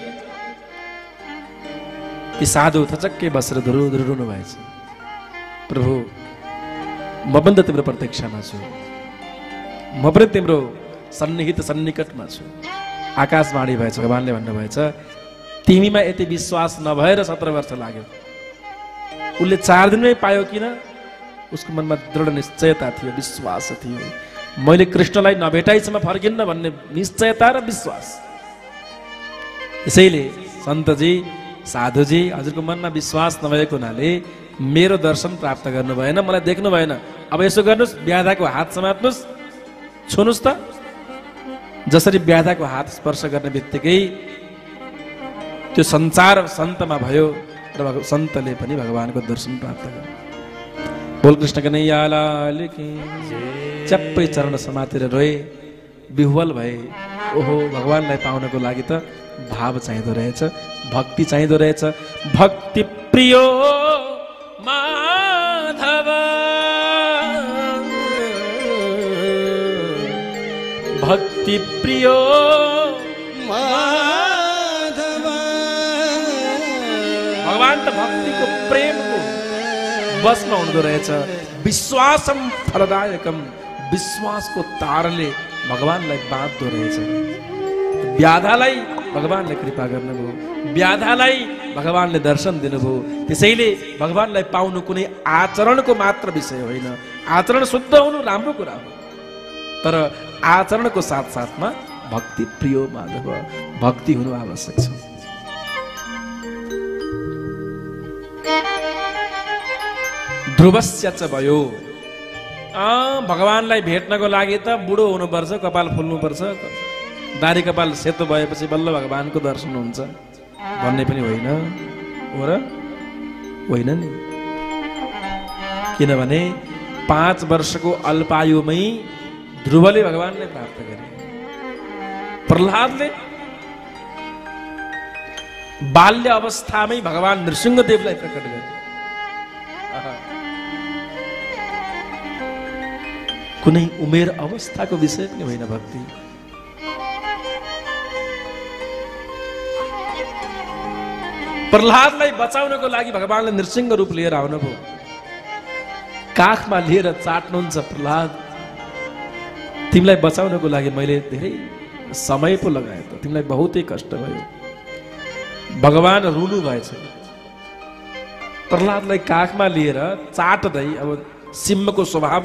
ती साधु थचक्कै बसेर धुरु धुरु रुनु भएछ। प्रभु म पनि त तिम्रो प्रतीक्षामा छु, म पनि तिम्रो सन्निहित सन्निकटमा छु। आकाशवाणी भएछ, भगवानले भन्नुभएछ तिमीमा यति विश्वास नभएर सत्र वर्ष लाग्यो। उसले चार दिनमै पायो किन? उसको मनमा दृढ निश्चयता थियो, विश्वास थियो। मैले कृष्णलाई नभेटाइसम्म फर्किन्न भन्ने निश्चयता र विश्वास। यसैले सन्तजी साधुजी हजुरको मनमा विश्वास नभएको हुनाले मेरो दर्शन प्राप्त गर्नु भएन, मलाई देख्नु भएन। अब यसो गर्नुहोस्, व्याधाको हात समात्नुहोस्, छुनुहोस् त। जसरी व्याधाको हात स्पर्श गर्ने बित्तिकै त्यो संसार सन्तमा भयो र सन्तले पनि भगवानको दर्शन प्राप्त गर्यो। बोल कृष्ण कन्हैया लाल की। चप्पै चरण समातेर रोए, विह्वल भए। ओहो, भगवानलाई पाउनको लागि त भाव चाहिँदो रहेछ, भक्ति चाहिँदो रहेछ। भक्ति प्रियो माधव, भक्ति प्रियो माधव। भगवान त भक्तिको प्रेमको बसमा हुँदो रहेछ। विश्वासम फलदायकम, विश्वासको तारले भगवानलाई बाँध्दो रहेछ। व्याधालाई भगवानले कृपा गर्नुभयो, व्याधालाई भगवानले दर्शन दिनुभयो। त्यसैले भगवानलाई पाउनु कुनै आचरणको मात्र विषय होइन। आचरण शुद्ध हुनु राम्रो कुरा हो, तर आचरणको साथ साथमा भक्ति प्रियो माधव, भक्ति हुनु आवश्यक छ। ध्रुवस्य च भयो। भगवानलाई भेट्नको लागि त बुढो हुनुपर्छ, कपाल फुल्नुपर्छ, दारी कपाल सेतो भएपछि बल्ल भगवानको दर्शन हुन्छ भन्ने पनि होइन हो र होइन नि। किनभने पाँच वर्षको अल्पायुमै ध्रुवले भगवानलाई प्राप्त गरे। प्रहलादले बाल्य अवस्थामै भगवान नृसिंहदेवलाई प्रकट गरे। कुनै उमेर अवस्थाको विषय पनि होइन भक्ति। प्रहलादलाई बचाउनको लागि भगवानले नृसिंह रूप लिएर आउनुभयो। काखमा लिएर चाट्नुहुन्छ, प्रहलाद तिमीलाई बचाउनको लागि मैले धेरै समय पो लगाएँ त, तिमीलाई बहुतै कष्ट भयो। भगवान रुनु भएछ। प्रहलादलाई काखमा लिएर चाट्दै, अब सिंहको स्वभाव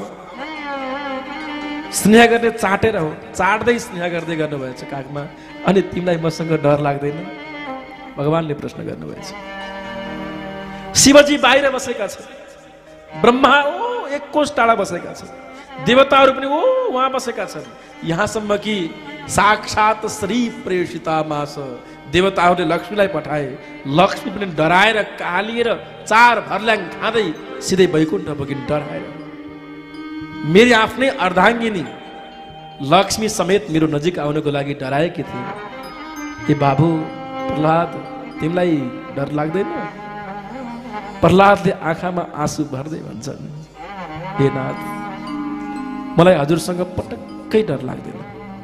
स्नेह गर्ने चाटेर हो, चाट्दै स्नेह गर्दै गर्नुभएछ काखमा। अनि तिमीलाई मसँग डर लाग्दैन? भगवानले प्रश्न गर्नुभएछ। शिवजी बाहिर बसेका छन्, ब्रह्मा ओ एक कोस टाढा बसेका छन्, देवताहरू पनि ओ उहाँ बसेका छन्। यहाँसम्म कि साक्षात श्री प्रेषिता मास, देवताहरूले लक्ष्मीलाई पठाए। लक्ष्मी पनि डराएर कालिएर चार भर्ल्याङ खाँदै सिधै वैकुण्ठ पुगिन् डराएर। मेरी आफ्नै अर्धाङ्गिनी लक्ष्मी समेत मेरो नजिक आउनको लागि डराएकी थिए। ए बाबु प्रहलाद, तिमीलाई डर लाग्दैन? प्रहलादले आँखामा आँसु भर्दै भन्छन्, हे नाथ, मलाई हजुरसँग पटक्कै डर लाग्दैन।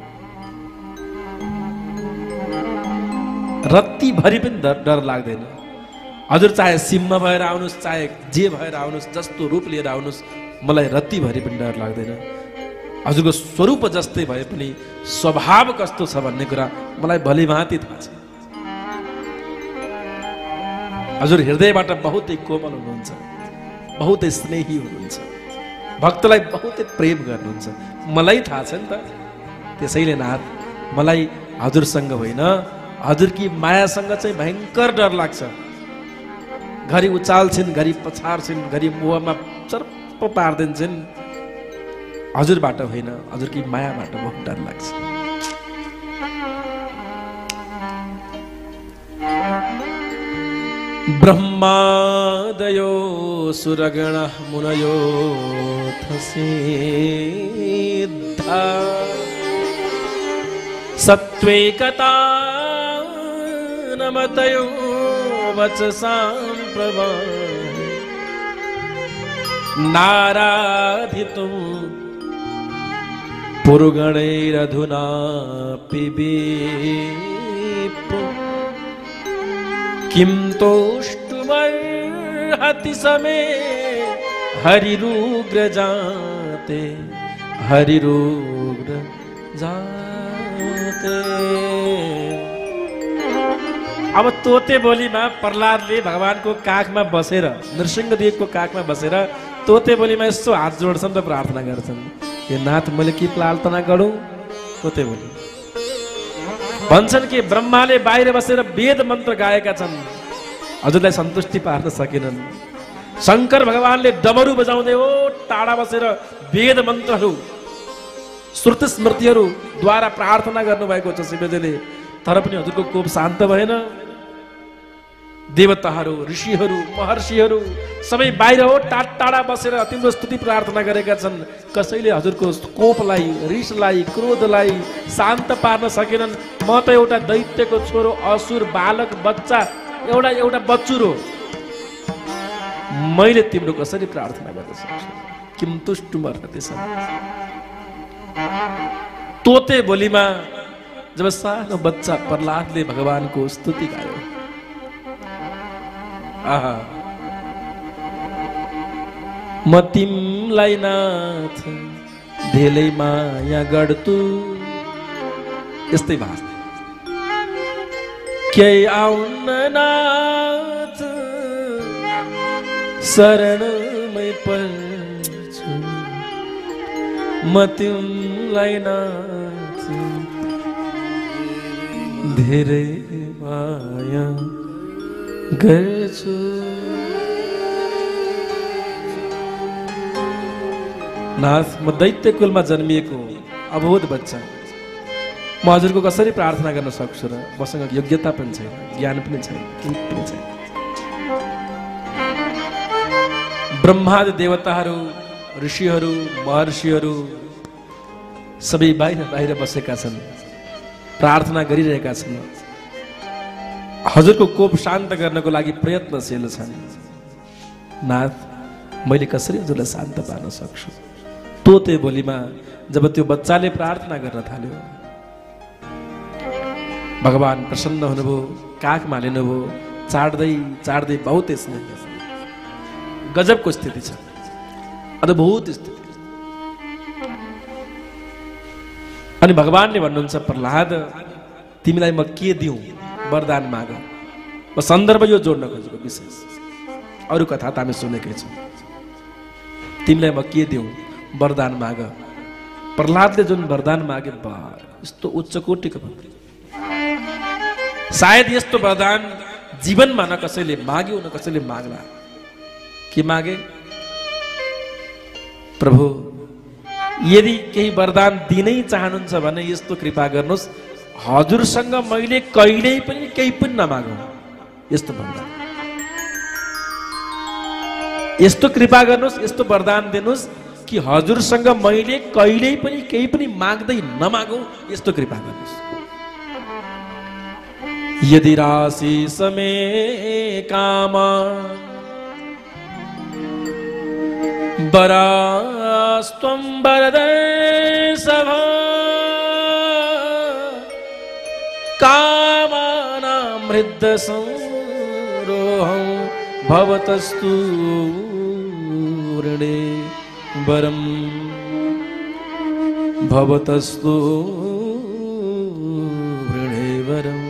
रत्तीभरि पनि डर लाग्दैन। हजुर चाहे सिंह भएर आउनुहोस्, चाहे जे भएर आउनुहोस्, जस्तो रूप लिएर आउनुहोस्, मलाई रत्तीभरि पनि डर लाग्दैन। हजुरको स्वरूप जस्तै भए पनि स्वभाव कस्तो छ भन्ने कुरा मलाई भलिभाँति थाहा छ। हजुर हृदयबाट बहुतै कोमल हुनुहुन्छ, बहुतै स्नेही हुनुहुन्छ, भक्तलाई बहुतै प्रेम गर्नुहुन्छ, मलाई थाहा छ नि त। त्यसैले नाथ, मलाई हजुरसँग होइन, हजुरकी मायासँग चाहिँ भयङ्कर डर लाग्छ। घरि उचाल्छिन्, घरि पछार्छिन्, घरि मोहमा चर्प पारिदिन्छन्। हजुरबाट होइन, हजुरकी मायाबाट बहुत डर लाग्छ। ब्रह्मादयो सुरगण मुनयो सिद्धा सत्त्वेकता नमतयो वचसां प्रवाहे नाराधितुं पुरुगणैरधुना पिबेपो किं तोष्टुमर्हति समे हरिरुग्र जाते हरिरुग्र जाते। अब तोते बोलीमा प्रहलादले भगवानको काखमा बसेर, नृसिंहदेवको काखमा बसेर तोते बोलीमा यसो हात जोड्छन् र प्रार्थना गर्छन्, हे नाथ, मैले के प्रार्थना गरौँ? तोते बोली भन्छन् कि ब्रह्माले बाहिर बसेर वेद मन्त्र गाएका छन्, हजुरलाई सन्तुष्टि पार्न सकेनन्। शंकर भगवानले डमरू बजाउँदै हो टाढा बसेर वेद मन्त्रहरू श्रुति स्मृतिहरू द्वारा प्रार्थना गर्नुभएको छ शिवजीले। तर पनि हजुरको कोप शान्त भएन। देवताहरू, ऋषिहरू, महर्षिहरू सबै बाहिर हो टाढा टाढा बसेर तिम्रो स्तुति प्रार्थना गरेका छन्। कसैले हजुरको कोपलाई, रिसलाई, क्रोधलाई शान्त पार्न सकेनन्। म त एउटा दैत्यको छोरो, असुर, बालक, बच्चा, एउटा एउटा बच्चुर हो। मैले तिम्रो कसरी प्रार्थना गर्न सक्छु? किम तुष्टुम अर्हति सन्। तोते बोलीमा जब सानो बच्चा प्रहलादले भगवानको स्तुति गायो, आहा, म तिमलाई नाथ धेरै माया गर्छु, यस्तै भाष के आउन नाथ शरणमै पर्छु, म तिमलाई नाथ धेरै माया गर्छु। नाथ, म दैत्य कुलमा जन्मिएको अबोध बच्चा, म हजुरको कसरी प्रार्थना गर्न सक्छु र? मसँग योग्यता पनि छैन, ज्ञान पनि छैन, केही पनि छैन। ब्रह्मादि देवताहरू, ऋषिहरू, महर्षिहरू सबै बाहिर बाहिर बसेका छन्, प्रार्थना गरिरहेका छन्, हजुरको कोप शान्त गर्नको लागि प्रयत्नशील छन्। नाथ, मैले कसरी हजुरलाई शान्त पार्न सक्छु? तोते बोलीमा जब त्यो बच्चाले प्रार्थना गर्न थाल्यो, भगवान प्रसन्न हुनुभयो, काखमा लिनुभयो, चाड्दै चाड्दै बहुत स्नेह। गजबको स्थिति छ, अद्भुत स्थिति। अनि भगवानले भन्नुहुन्छ, प्रहलाद, तिमीलाई म के दिउँ? वरदान माग। म सन्दर्भ यो जोड्न खोजेको विशेष, अरू कथा त हामी सुनेकै छौँ। तिमीलाई म के दिउँ? वरदान माग। प्रहलादले जुन वरदान मागे, बा, यस्तो उच्च कोटिको भयो। सायद यस्तो वरदान जीवनमा न कसैले माग्यो, न कसैले माग्ला। के मागे? प्रभु, यदि केही वरदान दिनै चाहनुहुन्छ भने यस्तो कृपा गर्नुहोस्, हजुरसँग मैले कहिल्यै पनि केही पनि नमागौँ, यस्तो वरदान, यस्तो कृपा गर्नुहोस्, यस्तो वरदान दिनुहोस् कि हजुरसँग मैले कहिल्यै पनि केही पनि माग्दै नमागौँ, यस्तो कृपा गर्नुहोस्। यदि राशि समे कामा बरास्त्वं वरदर्शभ कामानां हृदयसंरोहं भवतस्तु ऋणे वरं भवतस्तु ऋणे वरम्।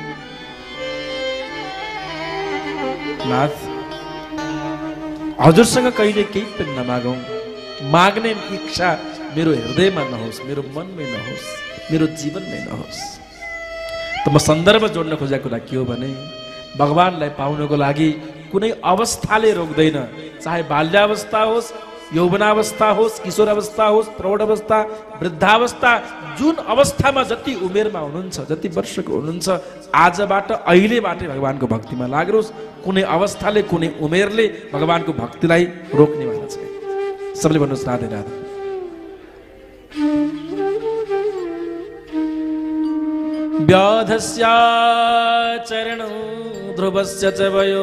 नाथ, हजुरसँग कहिले केही पनि नमागौँ, माग्ने इच्छा मेरो हृदयमा नहोस्, मेरो मनमै नहोस्, मेरो जीवनमै नहोस्। त म सन्दर्भ जोड्न खोजेको कुरा के हो भने, भगवानलाई पाउनको लागि कुनै अवस्थाले रोक्दैन। चाहे बाल्यावस्था होस्, यौवनावस्था होस्, किशोरावस्था होस्, प्रौढावस्था, वृद्धावस्था, जुन अवस्थामा जति उमेरमा हुनुहुन्छ, जति वर्षको हुनुहुन्छ, आजबाट अहिलेबाटै भगवानको भक्तिमा लाग्नुहोस्। कुनै अवस्थाले, कुनै उमेरले भगवानको भक्तिलाई रोक्नेवाला छैन। सबैले भन्नुहोस् राधे राधे। व्याधस्या चरणं ध्रुवस्य च वयो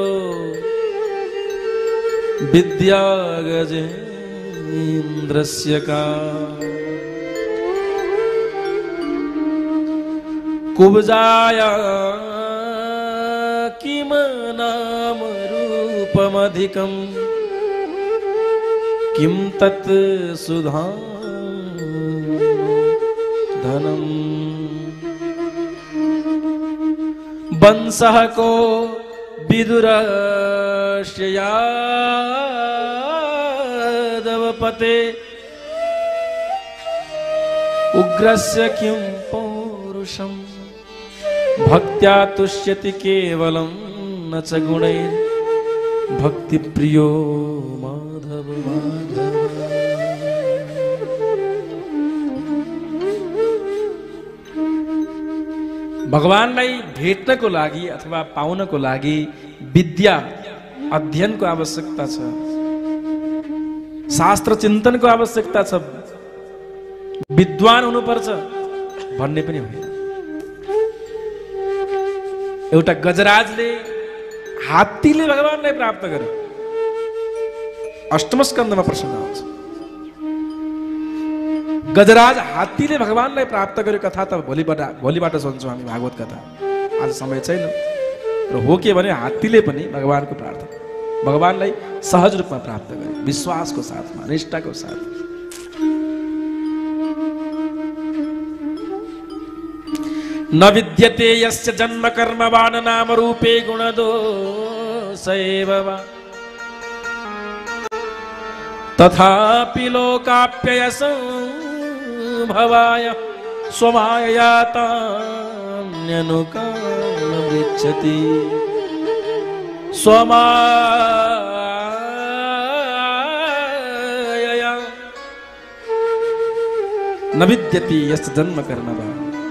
विद्या गजेन्द्रस्य का कुब्जाया किम नाम रूपमधिकं किं तत् सुधा धनम् वंशः को विदुरस्य यादवपते उग्रस्य किं पौरुषं भक्त्या तुष्यति केवलं न च गुणैर् भक्ति प्रियो माधव माधव। भगवानलाई भेट्नको लागि अथवा पाउनको लागि विद्या अध्ययनको आवश्यकता छ, शास्त्र चिन्तनको आवश्यकता छ, विद्वान हुनुपर्छ भन्ने पनि होइन। एउटा गजराजले हात्तीले भगवानलाई प्राप्त गर्यो, अष्टम स्कन्धमा प्रसङ्ग आउँछ। गजराज हात्तीले भगवानलाई प्राप्त गर्यो कथा त भोलिबाट भोलिबाट सुन्छौँ हामी भागवत कथा, आज समय छैन। र हो के भने हात्तीले पनि भगवानको प्रार्थना भगवानलाई सहज रूपमा प्राप्त गर्यो, विश्वासको साथमा, निष्ठाको साथ। न विद्यते यस्य जन्म कर्म वान नाम रूपे गुणदोषैव वा तथापि लोकाप्ययसंभवाय स्वमायया तान्यनुकामृच्छति। स्वमायया न विद्यते यस्य जन्म कर्म वा,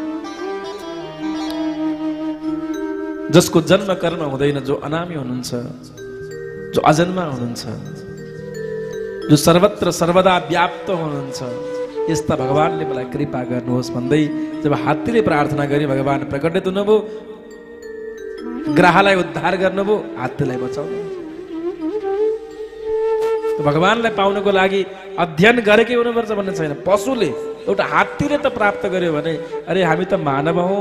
जसको जन्म कर्म हुँदैन, जो अनामी हुनुहुन्छ, जो अजन्मा हुनुहुन्छ, जो सर्वत्र सर्वदा व्याप्त हुनुहुन्छ, यस्ता भगवानले मलाई कृपा गर्नुहोस् भन्दै जब हात्तीले प्रार्थना गरी भगवान प्रकटित हुनुभयो, ग्राहलाई उद्धार गर्नुभयो, हात्तीलाई बचाउनु। भगवानलाई पाउनको लागि अध्ययन गरेकै हुनुपर्छ भन्ने छैन। पशुले एउटा हात्तीले त प्राप्त गर्यो भने अरे हामी त मानव हौ,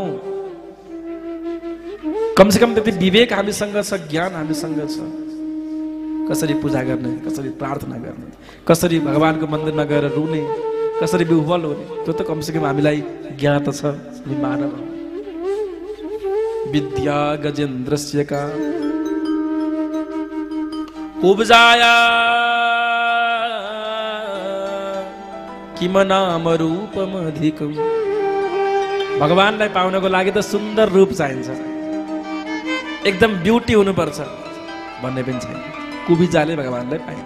कमसे कम त्यति विवेक हामीसँग छ, ज्ञान हामीसँग छ। कसरी पूजा गर्ने, कसरी प्रार्थना गर्ने, कसरी भगवानको मन्दिरमा गएर रुने, कसरी विह्वल हुने, त्यो त कमसे कम हामीलाई ज्ञात छ। हामी मानव हौ। विद्या गजेन्द्रस्य का उपजाया किम नाम रूपम अधिकम। भगवानलाई पाउनको लागि त सुन्दर रूप चाहिन्छ, एकदम ब्युटी हुनुपर्छ भन्ने पनि छैन। कुबिजाले भगवानलाई पाइन्छ।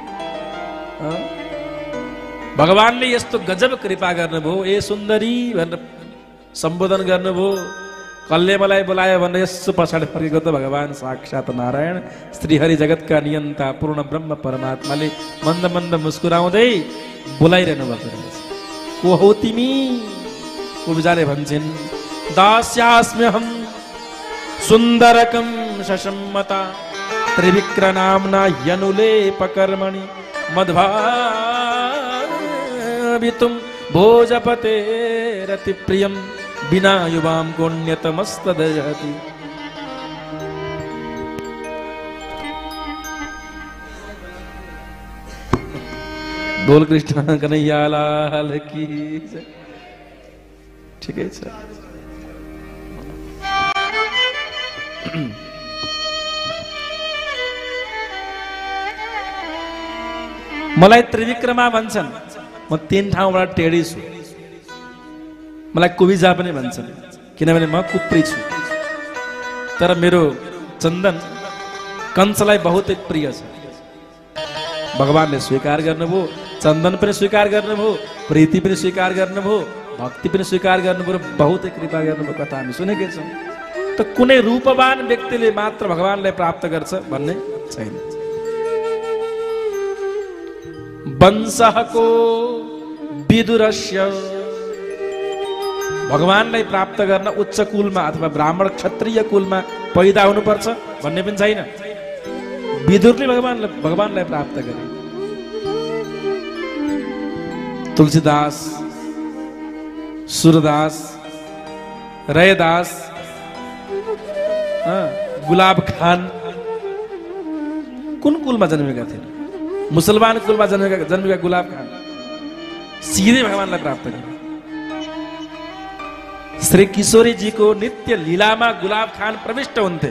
भगवानले यस्तो गजब कृपा गर्नुभयो, ए सुन्दरी भनेर सम्बोधन गर्नुभयो। कसले मलाई बोलायो भनेर यसो पछाडि फर्केको त भगवान साक्षात नारायण श्रीहरि जगतका नियन्ता पूर्ण ब्रह्म परमात्माले मन्द मन्द मुस्कुराउँदै बोलाइरहनु भएको रहेछ। को हो तिमी? कुबिजाले भन्छन्, दास्यास्म्यहम् सुन्दरकं शशम्मता त्रिविक्रनाम्ना यनुलेपकर्मणि मध्भावितुं भोजपतेरतिप्रियं विना युवां कोण्यतमस्तदयति। बोल कृष्ण कन्हैया लाल की। ठीक है सर। मलाई त्रिविक्रमा भन्छन्, म तीन ठाउँबाट टेढी छु। मलाई कुबिजा पनि भन्छन् किनभने म कुप्री छु। तर मेरो चन्दन कंसलाई बहुत प्रिय छ। भगवानले स्वीकार गर्नुभयो, चन्दन पनि स्वीकार गर्नुभयो, प्रीति पनि स्वीकार गर्नुभयो, भक्ति पनि स्वीकार गर्नुभयो, बहुत कृपा गर्नुभयो। कथा हामी सुनेकै छौँ। त कुनै रूपवान व्यक्तिले मात्र भगवानलाई प्राप्त गर्छ भन्ने छैन। वंशको विदुरस्य, भगवानलाई प्राप्त गर्न उच्च कुलमा अथवा ब्राह्मण क्षत्रिय कुलमा पैदा हुनुपर्छ भन्ने पनि छैन। विदुरले भगवानलाई भगवानलाई प्राप्त गरे। तुलसीदास, सूरदास, रयदास, गुलाब खान कुन कुलमा जन्मेका थिए? मुसलमान कुलमा जन्मेका जन्मेका गुलाब खान सीधे भगवानलाई प्राप्त गरे। श्री किशोरी जी को नित्य लीलामा गुलाब खान प्रविष्ट हुन्थे।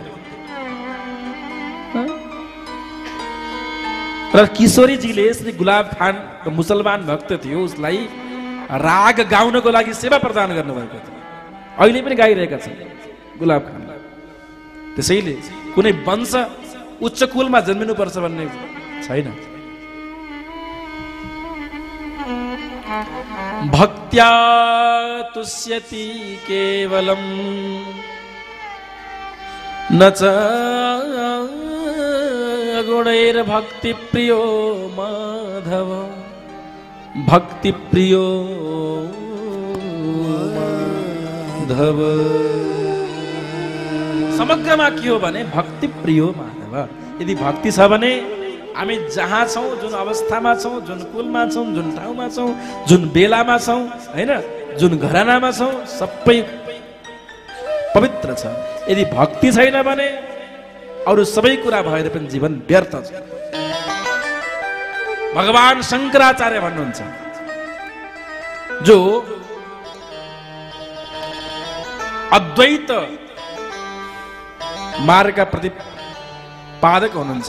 र किशोरी जीले श्री गुलाब खान मुसलमान भक्त थियो, उसलाई राग गाउनको लागि सेवा प्रदान गर्नुभएको थियो। अहिले पनि गाइरहेका छन् गुलाब खान। त्यसैले कुनै वंश उच्च कुलमा जन्मिनुपर्छ भन्ने छैन। भक्त्या तुष्यति केवलम न च गुणैर भक्ति प्रियो माधव भक्ति प्रियो माधव। समग्रमा के हो भने भक्ति प्रियो माधव। यदि भक्ति छ भने हामी जहाँ छौँ, जुन अवस्थामा छौँ, जुन कुलमा छौँ, जुन ठाउँमा छौँ, जुन बेलामा छौँ, होइन, जुन घरानामा छौँ, सबै पवित्र छ। यदि भक्ति छैन भने अरू सबै कुरा भएर पनि जीवन व्यर्थ छ। भगवान शङ्कराचार्य भन्नुहुन्छ, जो अद्वैत मार्गका प्रतिपादक हुनुहुन्छ,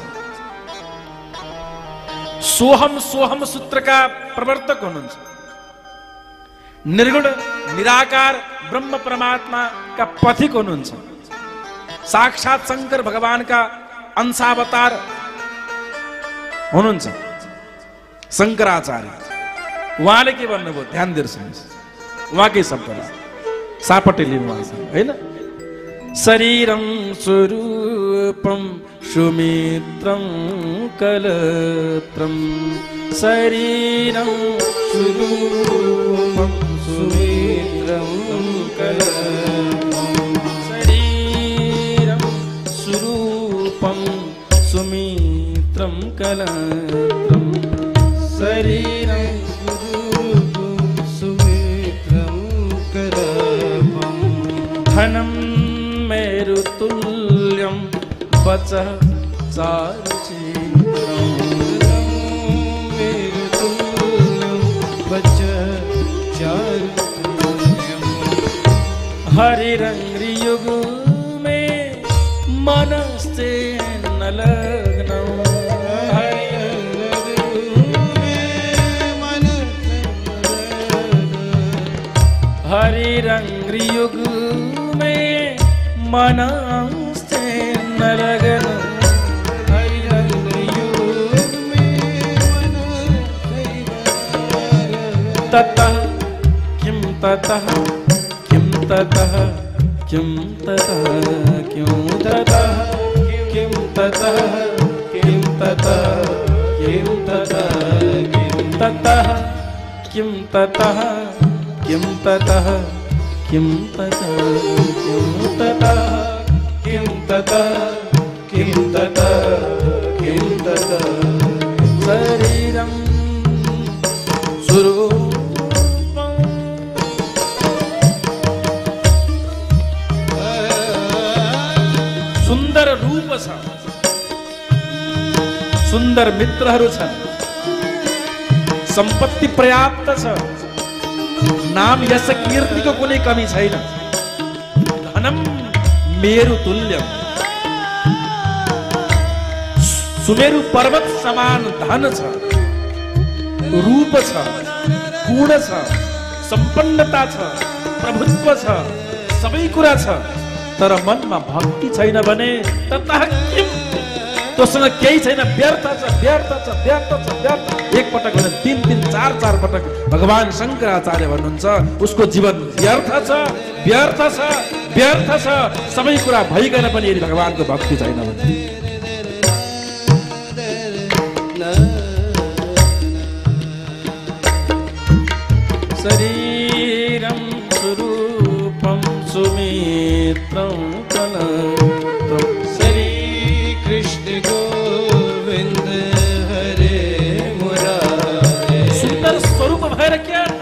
सोहम सोहम सूत्रका प्रवर्तक हुनुहुन्छ, निर्गुण निराकार ब्रह्म परमात्माका पथिक हुनुहुन्छ, साक्षात शंकर भगवानका अंशावतार हुनुहुन्छ शंकराचार्य। उहाँले के भन्नुभयो ध्यान दिएर सुन्नुहोस्, उहाँकै शब्दमा सापटे लिनु भएको छ, होइन। शरीरं स्वरूपं सुमित्रं कलत्रं शरीरं स्वरूपं सुमित्रं कलत्रं शरीरं स्वरूपं सुमित्रं कलत्रं शरीरं स्वरूपं सुमित्रं कलत्रं धनं मेरुतुल्यं वचः चारुचित्रं मेरुतुल्यं वचः चारुचित्रं हरिरङ्घ्रियुगमे मनस्ते न लग्नं हरिरङ्घ्रियुगमे मनस्ते न लग्नं ततः किं ततः किं ततः किं ततः किं ततः किं ततः किं ततः किं ततः किं ततः किं ततः किं ततः किं ततः किं ततः किं ततः किं ततः शरीरं स्वरूपं सुन्दर रूप छ, सुन्दर मित्रहरू छन्, सम्पत्ति पर्याप्त छ, नाम यश कीर्तिको कुनै कमी छैन। धनम मेरु तुल्यम सुमेरु पर्वत समान धन छ, रूप छ, गुण छ, सम्पन्नता छ, प्रभुत्व छ, सबै कुरा छ, तर मनमा भक्ति छैन भने ततः किम, तोसँग केही छैन, व्यर्थ छ, व्यर्थ छ, व्यर्थ छ, व्यर्थ। एक पटक भने तीन तीन चार चार पटक भगवान शंकराचार्य भन्नुहुन्छ उसको जीवन व्यर्थ छ, व्यर्थ छ, व्यर्थ छ, सबै कुरा भइकन पनि यदि भगवानको भक्ति छैन भने। शरीरं स्वरूपं सुमित्रं कलत्रं श्री कृष्ण गोविंद हरे मुरारे। सुंदर स्वरूप भएर क्या अर्थ?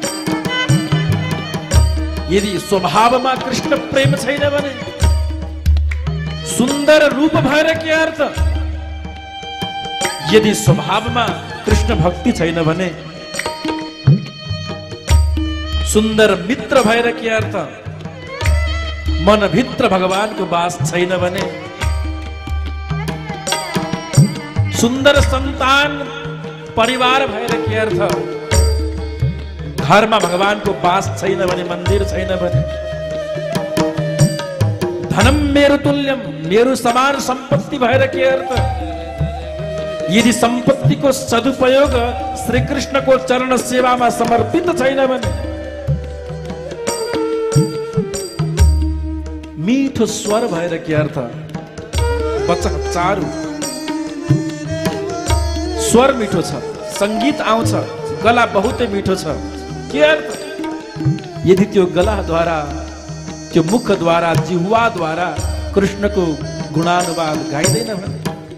यदि स्वभावमा कृष्ण प्रेम छैन भने, सुन्दर रूप भएर के अर्थ? यदि स्वभावमा कृष्ण भक्ति छैन भने, सुन्दर मित्र भएर के अर्थ? मनभित्र भगवानको वास छैन भने, सुन्दर सन्तान परिवार भएर के अर्थ? घरमा भगवानको वास छैन भने, मन्दिर छैन भने, धनम मेरो तुल्यम, मेरो समान सम्पत्ति भएर के अर्थ? यदि सम्पत्तिको सदुपयोग श्री कृष्णको चरण सेवामा समर्पित छैन भने, मीठो स्वर भएर के अर्थ? बच्चा चारु स्वर मिठो छ, संगीत आउँछ, गला बहुतै मिठो छ, के अर्थ? यदि त्यो गलाद्वारा, त्यो मुखद्वारा, जिह्वाद्वारा कृष्णको गुणानुवाद गाइँदैन भने,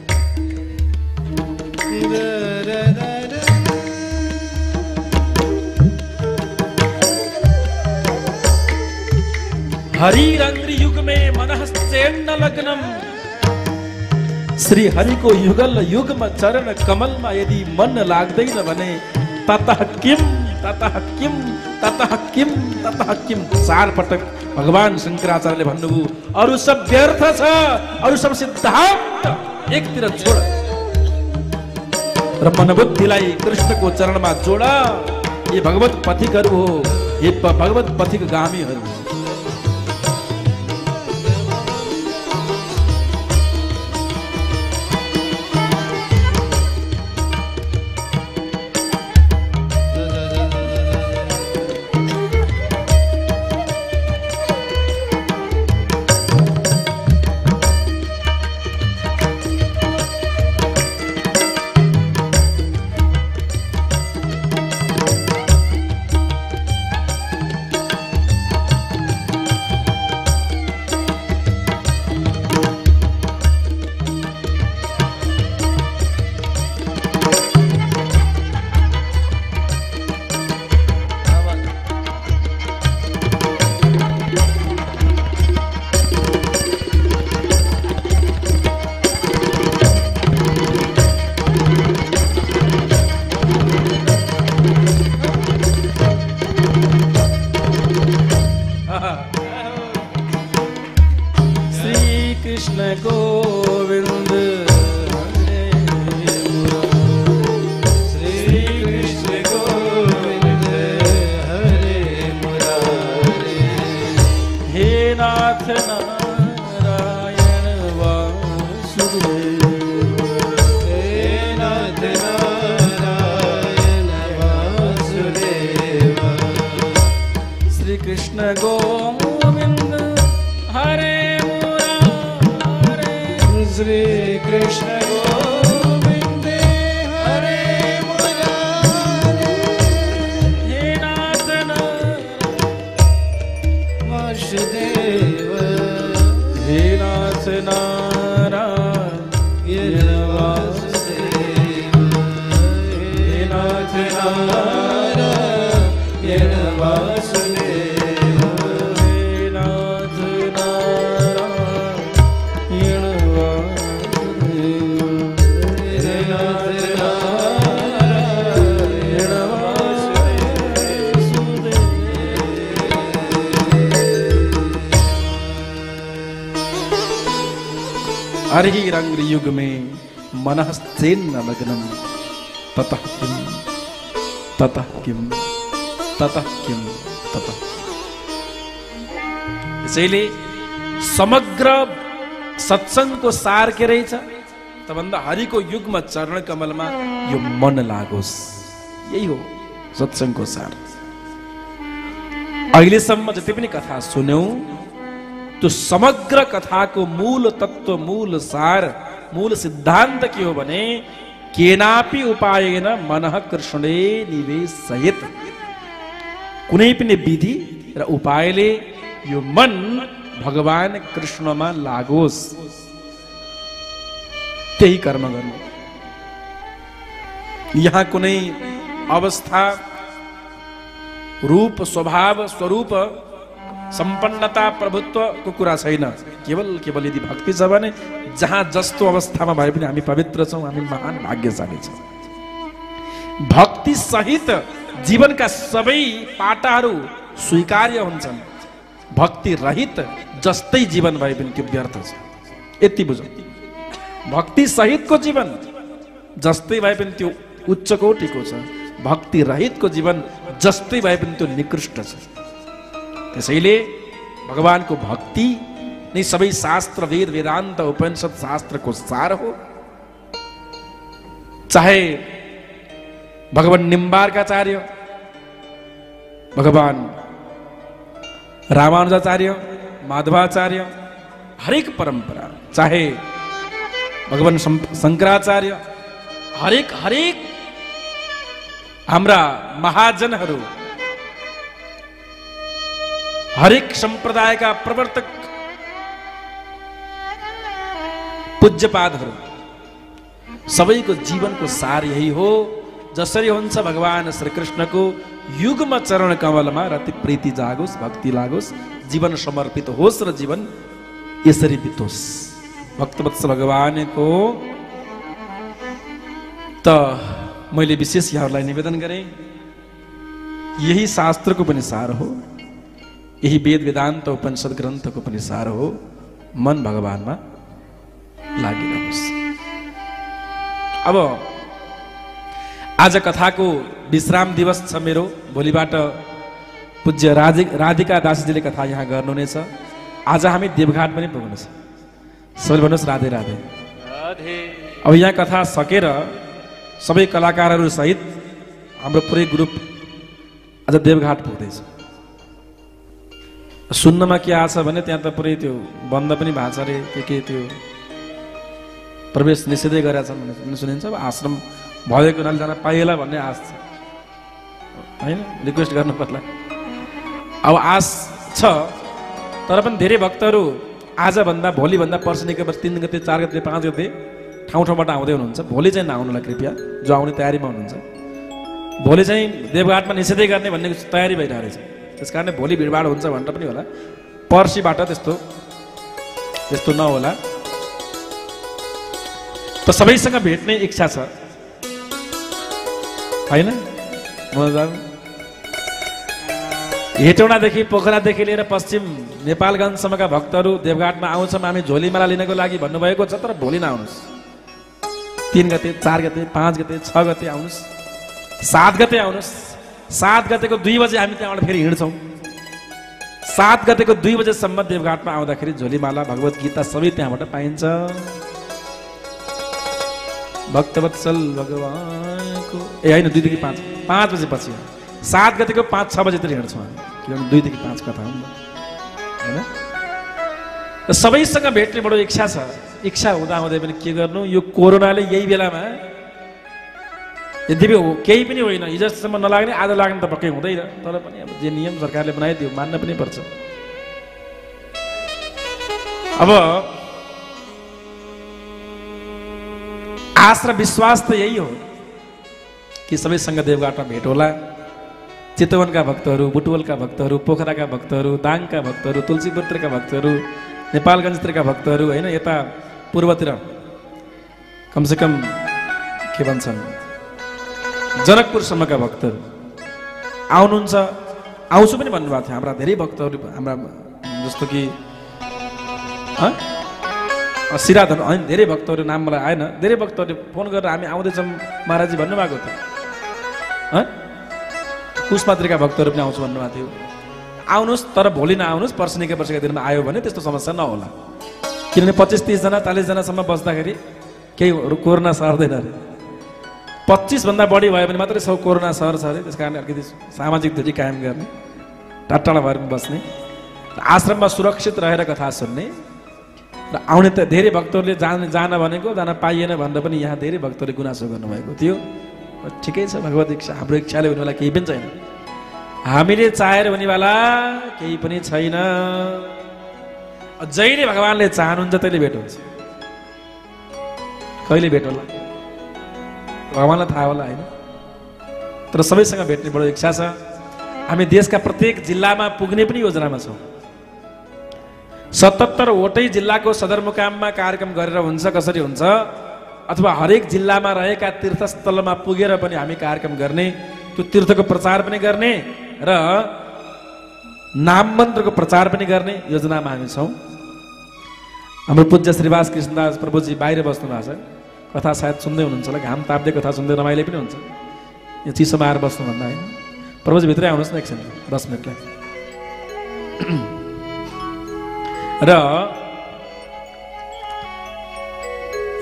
हरिरंग्रि युग में मनश्चेन्न लग्नम, श्री हरि को युगल युगम चरण कमलमा यदि मन लाग्दैन भने ततः किम ततः किम ततः किम ततः किम चार पटक भगवान शंकराचार्यले भन्नुभयो अरु सब व्यर्थ छ, अरु सब सिद्धान्त एकतिर छोड र मनबुद्धिलाई कृष्णको चरणमा जोड। ये भगवत पथिकहरू हो, ये भगवत पथिक गामीहरू हो। हरिरंग्रि युग में मनश्चेन्न लग्नम, ततः किम ततः किम ततः किम ततः। यसैले समग्र सत्संगको सार के रहेछ त भन्दा हरिको युगमा चरण कमलमा यो मन लागोस्, यही हो सत्संगको सार। अहिलेसम्म जति पनि कथा सुन्यौं त्यो समग्र कथाको मूल तत्व, मूल सार, मूल सिद्धान्त के हो भने केनापि उपायेन मनः कृष्णे निवेशयेत्, कुनै पनि विधि र उपायले यो मन भगवान कृष्णमा लागोस्, त्यही कर्म गर्नु। यहाँ कुनै अवस्था, रूप, स्वभाव, स्वरूप, सम्पन्नता, प्रभुत्व को कुरा छैन। केवल केवल यदि भक्ति छ भने जहाँ जस्तो अवस्थामा भए पनि हामी पवित्र छौं, हामी महान भाग्यशाली छौं। भक्ति सहित जीवनका सबै पाटाहरू स्वीकार्य हुन्छन्। भक्ति रहित जस्तै जीवन भए पनि त्यो व्यर्थ छ, यति बुझौँ। भक्ति सहितको जीवन जस्तै भए पनि त्यो उच्च कोटिको छ, भक्ति रहितको जीवन जस्तै भए पनि त्यो निकृष्ट छ। त्यसैले भगवानको भक्ति नै सबै शास्त्र वेद वेदान्त उपनिषद शास्त्रको सार हो। चाहे भगवान निम्बार्काचार्य, भगवान रामानुजाचार्य, माधवाचार्य, हरेक परंपरा, चाहे भगवान शंकराचार्य, हरेक हरेक हाम्रा महाजनहरू, हरेक संप्रदायका प्रवर्तक पूज्यपादहरू, सबैको जीवनको सार यही हो। जसरी हुन्छ भगवान श्री कृष्णको युग्म चरण कमलमा रति प्रीति जागोस्, भक्ति लागोस्, जीवन समर्पित होस् र जीवन यसरी बितोस्। भक्तवत्सल भगवानको त मैले विशेष यहाँहरूलाई निवेदन गरेँ, यही शास्त्रको पनि सार हो, यही वेद वेदान्त उपनिषद ग्रन्थको पनि सार हो। मन भगवानमा लागिरहोस्। अब आज कथाको विश्राम दिवस छ मेरो। भोलिबाट पूज्य राधि राधिका दासजीले कथा यहाँ गर्नुहुनेछ। आज हामी देवघाट पनि पुग्नु छ। सबैले भन्नुहोस् राधे राधे। अब यहाँ कथा सकेर सबै कलाकारहरू सहित हाम्रो पुरै ग्रुप आज देवघाट पुग्दैछ। सुन्नमा के आछ भने त्यहाँ त पुरै त्यो बन्द पनि भएको छ अरे, के के त्यो प्रवेश निषेधै गरेका छन् भन्ने सुनिन्छ। अब आश्रम भएको हुनाले जान पाइएला भन्ने आश छ, होइन? रिक्वेस्ट गर्नु पर्ला। अब आश छ, तर पनि धेरै भक्तहरू आजभन्दा भोलिभन्दा पर्सि निकै वर्ष तिन गते, चार गते, पाँच गते ठाउँ ठाउँबाट आउँदै हुनुहुन्छ। भोलि चाहिँ नआउनुलाई कृपया, जो आउने तयारीमा हुनुहुन्छ। भोलि चाहिँ देवघाटमा निषेधै गर्ने भन्ने तयारी भइरहेको रहेछ। त्यस कारणले भोलि भिडभाड हुन्छ भनेर पनि होला। पर्सिबाट त्यस्तो त्यस्तो नहोला। त सबैसँग भेट्ने इच्छा छ, होइन? हेटौँडादेखि पोखरादेखि लिएर पश्चिम नेपालगञ्जसम्मका भक्तहरू देवघाटमा आउँछौँ हामी झोलीमाला लिनको लागि भन्नुभएको छ। तर भोलि नआउनुहोस्। तिन गते, चार गते, पाँच गते, छ गते आउनुहोस्, सात गते आउनुहोस्। सात गतेको दुई बजे हामी त्यहाँबाट फेरि हिँड्छौँ। सात गतेको दुई बजेसम्म देवघाटमा आउँदाखेरि झोलीमाला, भगवत गीता सबै त्यहाँबाट पाइन्छ। भक्तवत्सल भगवानको ए होइन, दुईदेखि पाँच, पाँच बजेपछि। सात गतेको पाँच छ बजेतिर हिँड्छौँ हामी, किनभने दुईदेखि पाँच कथा हो, होइन? र सबैसँग भेट्ने बडो इच्छा छ। इच्छा हुँदा हुँदै पनि के गर्नु, यो कोरोनाले यही बेलामा यद्यपि हो केही पनि होइन, हिजोसम्म नलाग्ने आज लाग्ने त पक्कै हुँदैन। तर पनि अब जे नियम सरकारले बनाइदियो मान्न पनि पर्छ। अब आश र विश्वास त यही हो कि सबैसँग देवघाटमा भेट होला। चितवनका भक्तहरू, बुटवलका भक्तहरू, पोखराका भक्तहरू, दाङका भक्तहरू, तुलसीपुरका भक्तहरू, नेपालगञ्जतिरका भक्तहरू, होइन? यता पूर्वतिर कमसेकम के भन्छन् जनकपुरसम्मका भक्तहरू आउनुहुन्छ। आउँछु पनि भन्नुभएको थियो हाम्रा धेरै भक्तहरू। हाम्रा जस्तो कि सिराधन, होइन? धेरै भक्तहरू, नाम मलाई आएन, धेरै भक्तहरूले फोन गरेर हामी आउँदैछौँ महाराजी भन्नुभएको थियो। कुशमात्रीका भक्तहरू पनि आउँछु भन्नुभएको थियो। आउनुहोस्, तर भोलि नआउनुहोस्। पर्सि निकै वर्षका दिनमा आयो भने त्यस्तो समस्या नहोला। किनभने पच्चिस तिसजना चालिसजनासम्म बस्दाखेरि केही कोरोना सर्दैन अरे। पच्चिसभन्दा बढी भयो भने मात्रै सब कोरोना सर्छ अरे। त्यस कारणले अलिकति सामाजिक दूरी कायम गर्ने, टाढा भएर बस्ने, आश्रममा सुरक्षित रहेर कथा सुन्ने र आउने। त धेरै भक्तहरूले जान जान भनेको जान पाइएन भनेर पनि यहाँ धेरै भक्तहरूले गुनासो गर्नुभएको थियो। ठिकै छ, भगवत इच्छा। हाम्रो इच्छाले हुनेवाला केही पनि छैन, हामीले चाहेर हुनेवाला केही पनि छैन। जहिले भगवानले चाहनुहुन्छ तैले भेट हुन्छ। कहिले भेट होला भगवानलाई थाहा होला, होइन? तर सबैसँग भेट्ने बडो इच्छा छ। हामी देशका प्रत्येक जिल्लामा पुग्ने पनि योजनामा छौँ। सतहत्तरवटै जिल्लाको सदरमुकाममा कार्यक्रम गरेर हुन्छ, कसरी हुन्छ, अथवा हरेक जिल्लामा रहेका तीर्थस्थलमा पुगेर पनि हामी कार्यक्रम गर्ने, त्यो तीर्थको प्रचार पनि गर्ने र नाम मन्त्रको प्रचार पनि गर्ने योजनामा हामी छौँ। हाम्रो पूज्य श्रीवास कृष्णदास प्रभुजी बाहिर बस्नु भएको छ। कथा सायद सुन्दै हुनुहुन्छ होला। घाम ताप्दै कथा सुन्दै रमाइलो पनि हुन्छ। यो चिसोमा आएर बस्नुभन्दा, होइन? प्रभुजी भित्रै आउनुहोस् न एकछिन, दस मिनटलाई। र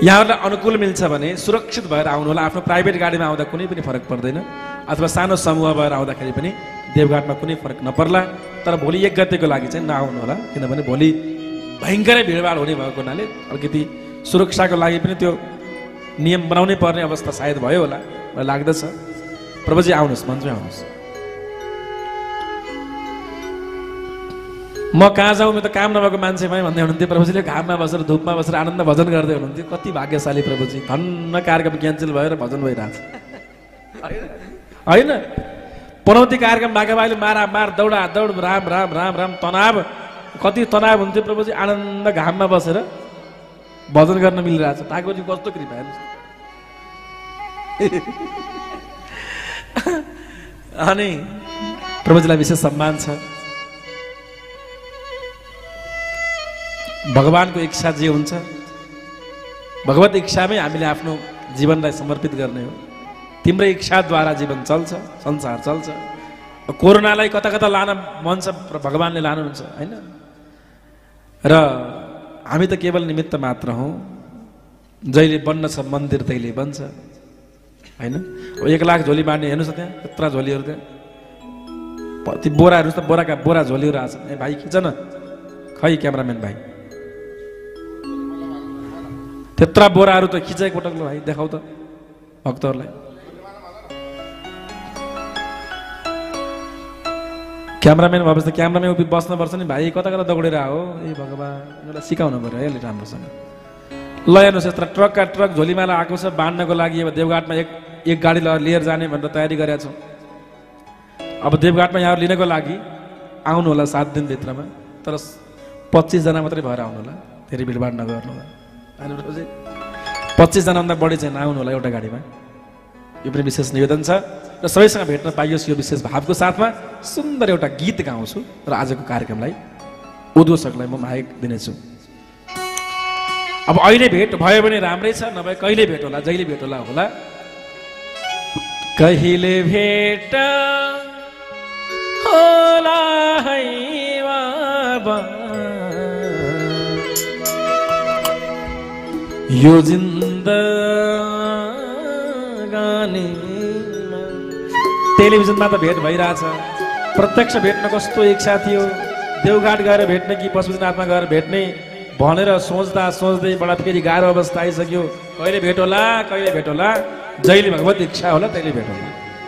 यहाँहरूलाई अनुकूल मिल्छ भने सुरक्षित भएर आउनु होला। आफ्नो प्राइभेट गाडीमा आउँदा कुनै पनि फरक पर्दैन, अथवा सानो समूह भएर आउँदाखेरि पनि देवघाटमा कुनै फरक नपर्ला। तर भोलि एक गतेको लागि चाहिँ नआउनु होला, किनभने भोलि भयङ्करै भिडभाड हुने भएको हुनाले अलिकति सुरक्षाको लागि पनि त्यो नियम बनाउनै पर्ने अवस्था सायद भयो होला मलाई लाग्दछ। प्रभुजी आउनुहोस्, मन्दिर आउनुहोस्। म कहाँ जाउँ, म त काम नभएको मान्छे भएँ भन्दै हुनुहुन्थ्यो। प्रभुजीले घाममा बसेर धुपमा बसेर आनन्द भजन गर्दै हुनुहुन्थ्यो। कति भाग्यशाली प्रभुजी, धन्न कार्यक्रम क्यान्सल भएर भजन भइरहेको छ होइन। पनौती कार्यक्रम भएको भाइले मारा मार दौडा दौड राम राम राम राम तनाव, कति तनाव हुन्थ्यो। प्रभुजी आनन्द घाममा बसेर भजन गर्न मिलिरहेछ। ठाकुरजी कस्तो कृपा हेर्नुहोस्। अनि प्रभुजीलाई विशेष सम्मान छ। भगवानको इच्छा जे हुन्छ, भगवत इच्छामै हामीले आफ्नो जीवनलाई समर्पित गर्ने हो। तिम्रो इच्छाद्वारा जीवन चल्छ, संसार चल्छ। कोरोनालाई कता कता लान मन छ, भगवानले लानुहुन्छ होइन। र हामी त केवल निमित्त मात्र हौँ। जहिले बन्न छ मन्दिर तैले बन्छ होइन। एक लाख झोली बाँड्ने हेर्नुहोस् त, त्यहाँ यत्रा झोलीहरू त्यहाँ ती बोरा हेर्नुहोस् त, बोराका बोरा झोलीहरू आएको छ। ए भाइ खिच न, खै क्यामराम्यान भाइ, त्यत्रा बोराहरू त खिचाएको पटक ल भाइ, देखाउ त भक्तहरूलाई। क्यामराम्यान भएपछि त क्यामराम्यान उभि बस्नुपर्छ नि भाइ, कता कता दौडेर हो। ए भगवान्, यिनीहरूलाई सिकाउनु पऱ्यो है अलि राम्रोसँग। ल हेर्नुहोस्, यत्र ट्रकका ट्रक झोलीमाला आएको छ बाँड्नको लागि। अब देवघाटमा एक एक गाडी लिएर जाने भनेर तयारी गरेका छौँ। अब देवघाटमा यहाँहरू लिनको लागि आउनु होला सात दिनभित्रमा, तर पच्चिसजना मात्रै भएर आउनु होला, धेरै भिडभाड नगर्नु होला। पच्चिसजनाभन्दा बढी चाहिँ नआउनु होला एउटा गाडीमा। यो पनि विशेष निवेदन छ। र सबैसँग भेट्न पाइयोस् यो विशेष भावको साथमा सुन्दर एउटा गीत गाउँछु र आजको कार्यक्रमलाई उद्घोषकलाई म माइक दिनेछु। अब अहिले भेट भयो भने राम्रै छ, नभए कहिले भेट होला, जहिले भेट होला होला। कहिले भेट होला है बाबा, यो जिन्दगानी। टेलिभिजनमा त भेट भइरहेछ, प्रत्यक्ष भेट्न कस्तो इच्छा थियो। देवघाट गएर भेट्ने कि पशुपतिनाथमा गएर भेट्ने भनेर सोच्दा सोच्दै बडा फेरि गाह्रो अवस्था आइसक्यो। कहिले भेट होला, कहिले भेट होला, जहिले भगवत इच्छा होला तैले भेट होला।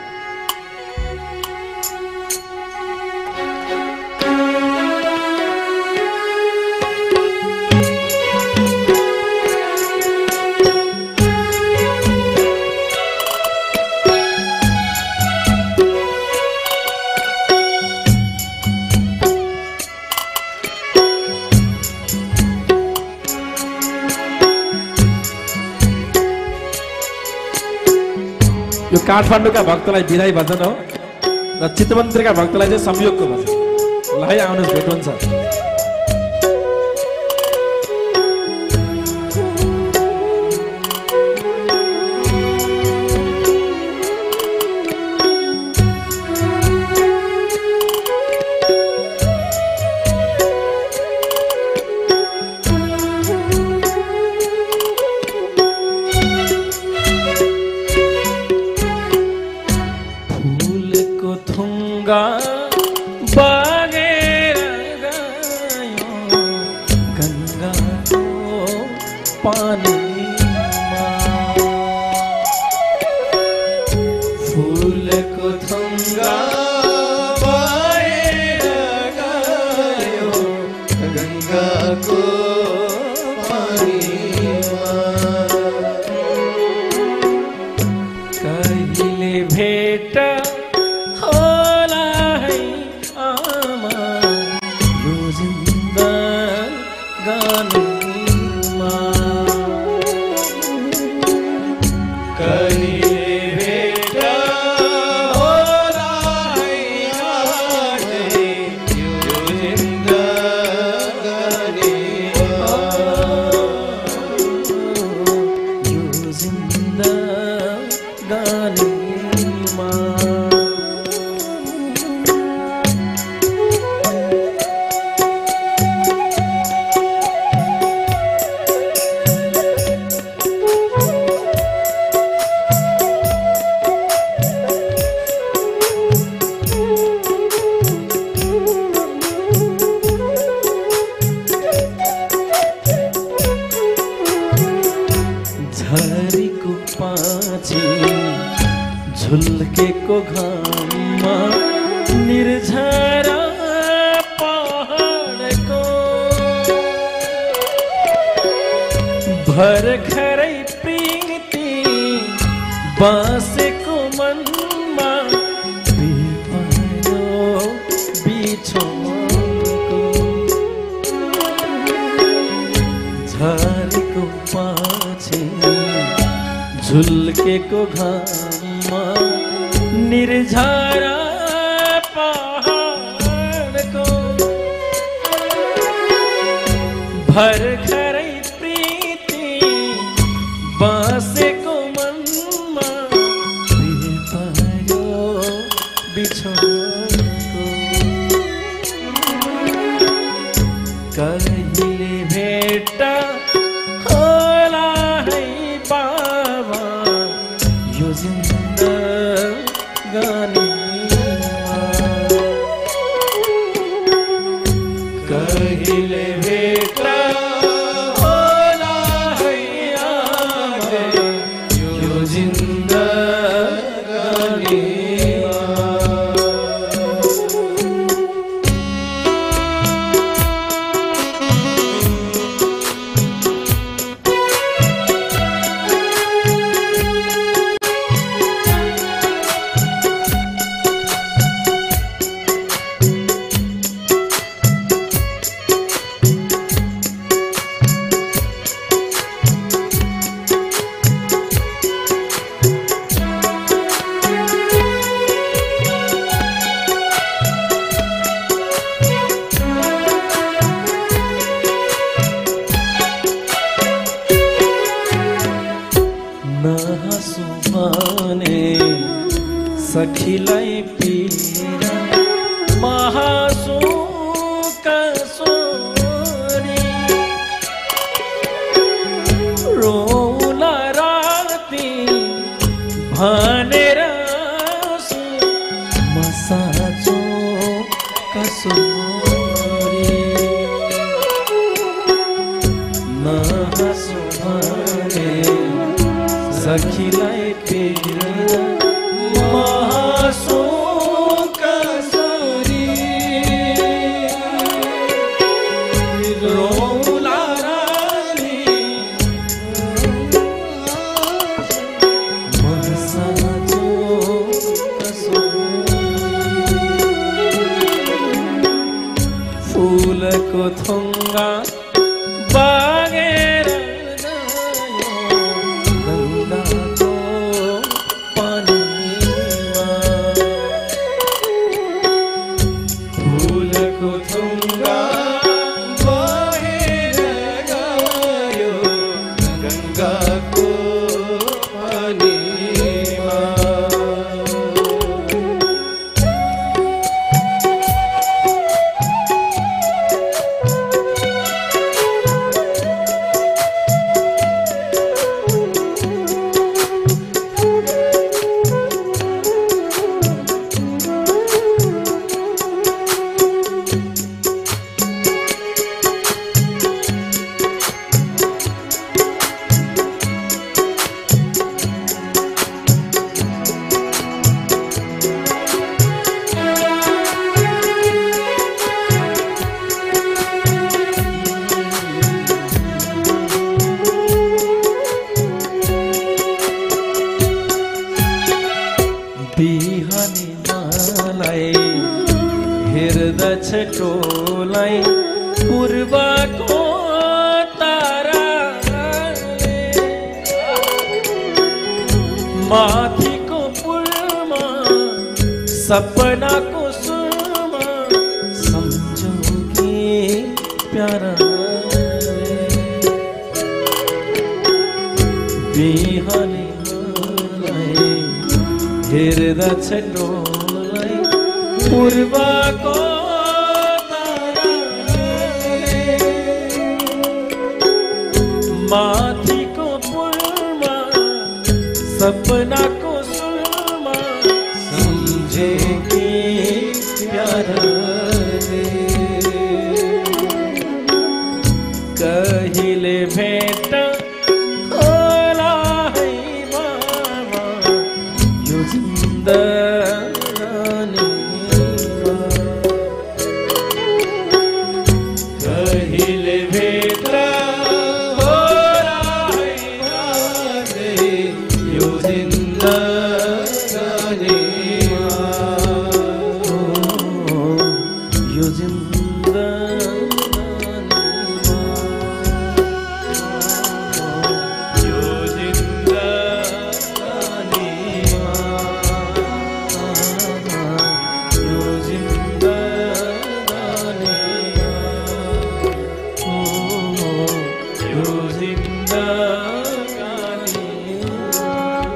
यो काठमाडौँका भक्तलाई बिदाई भजन हो र चितवनका भक्तलाई चाहिँ संयोगको भजन। ल है आउनुहोस्, भेट हुन्छ। बगेर गयो गङ्गाको पानीमा, फुलको थुङ्गा बगेर गयो गङ्गाको पानीमा। कहिले भेट पछि झुल्केको घाममा निर्झरा पहाडको भर्खरै प्रीति बाँसेको मनमा बिपायो बिछोडको झरेको पछि झुल्केको घाममा निर्झरा पहाडको भर्खरै प्रीति बाँसेको मनमा बिपायो बिछोडको कहिले भेट होला है बाबा यो जिन्दगानीमा कहिले भेट होला है आमा यो जिन्दगानीमा नहाँसु भने सखीलाई पीरा महासु कसोरी रोला राती भनेर आँसु मसाजो कसोरी नहाँसु भने सखीलाई पीरा महासु कसोरी रोला रानी मसाजो कसोरी फूलको थुङ्गा बागेर बिहानी मलाई हेर्दछ टोलाई पूर्वको ताराले माथिको पुलमा सपनाको सुरमा सम्झौकी प्याराले बिहानी हेर्दछ टोलाई पूर्वको ताराले माथिको पुलमा सपनाको सुरमा सम्झे कि प्याराले कहिले भेट होला है बाबा कहिले भेट हो राजे यो जिन्दगानीमा यो जिन्दगानीमा यो जिन्दगानीमा यो जिन्दगानीमा यो जिन्दगानीमा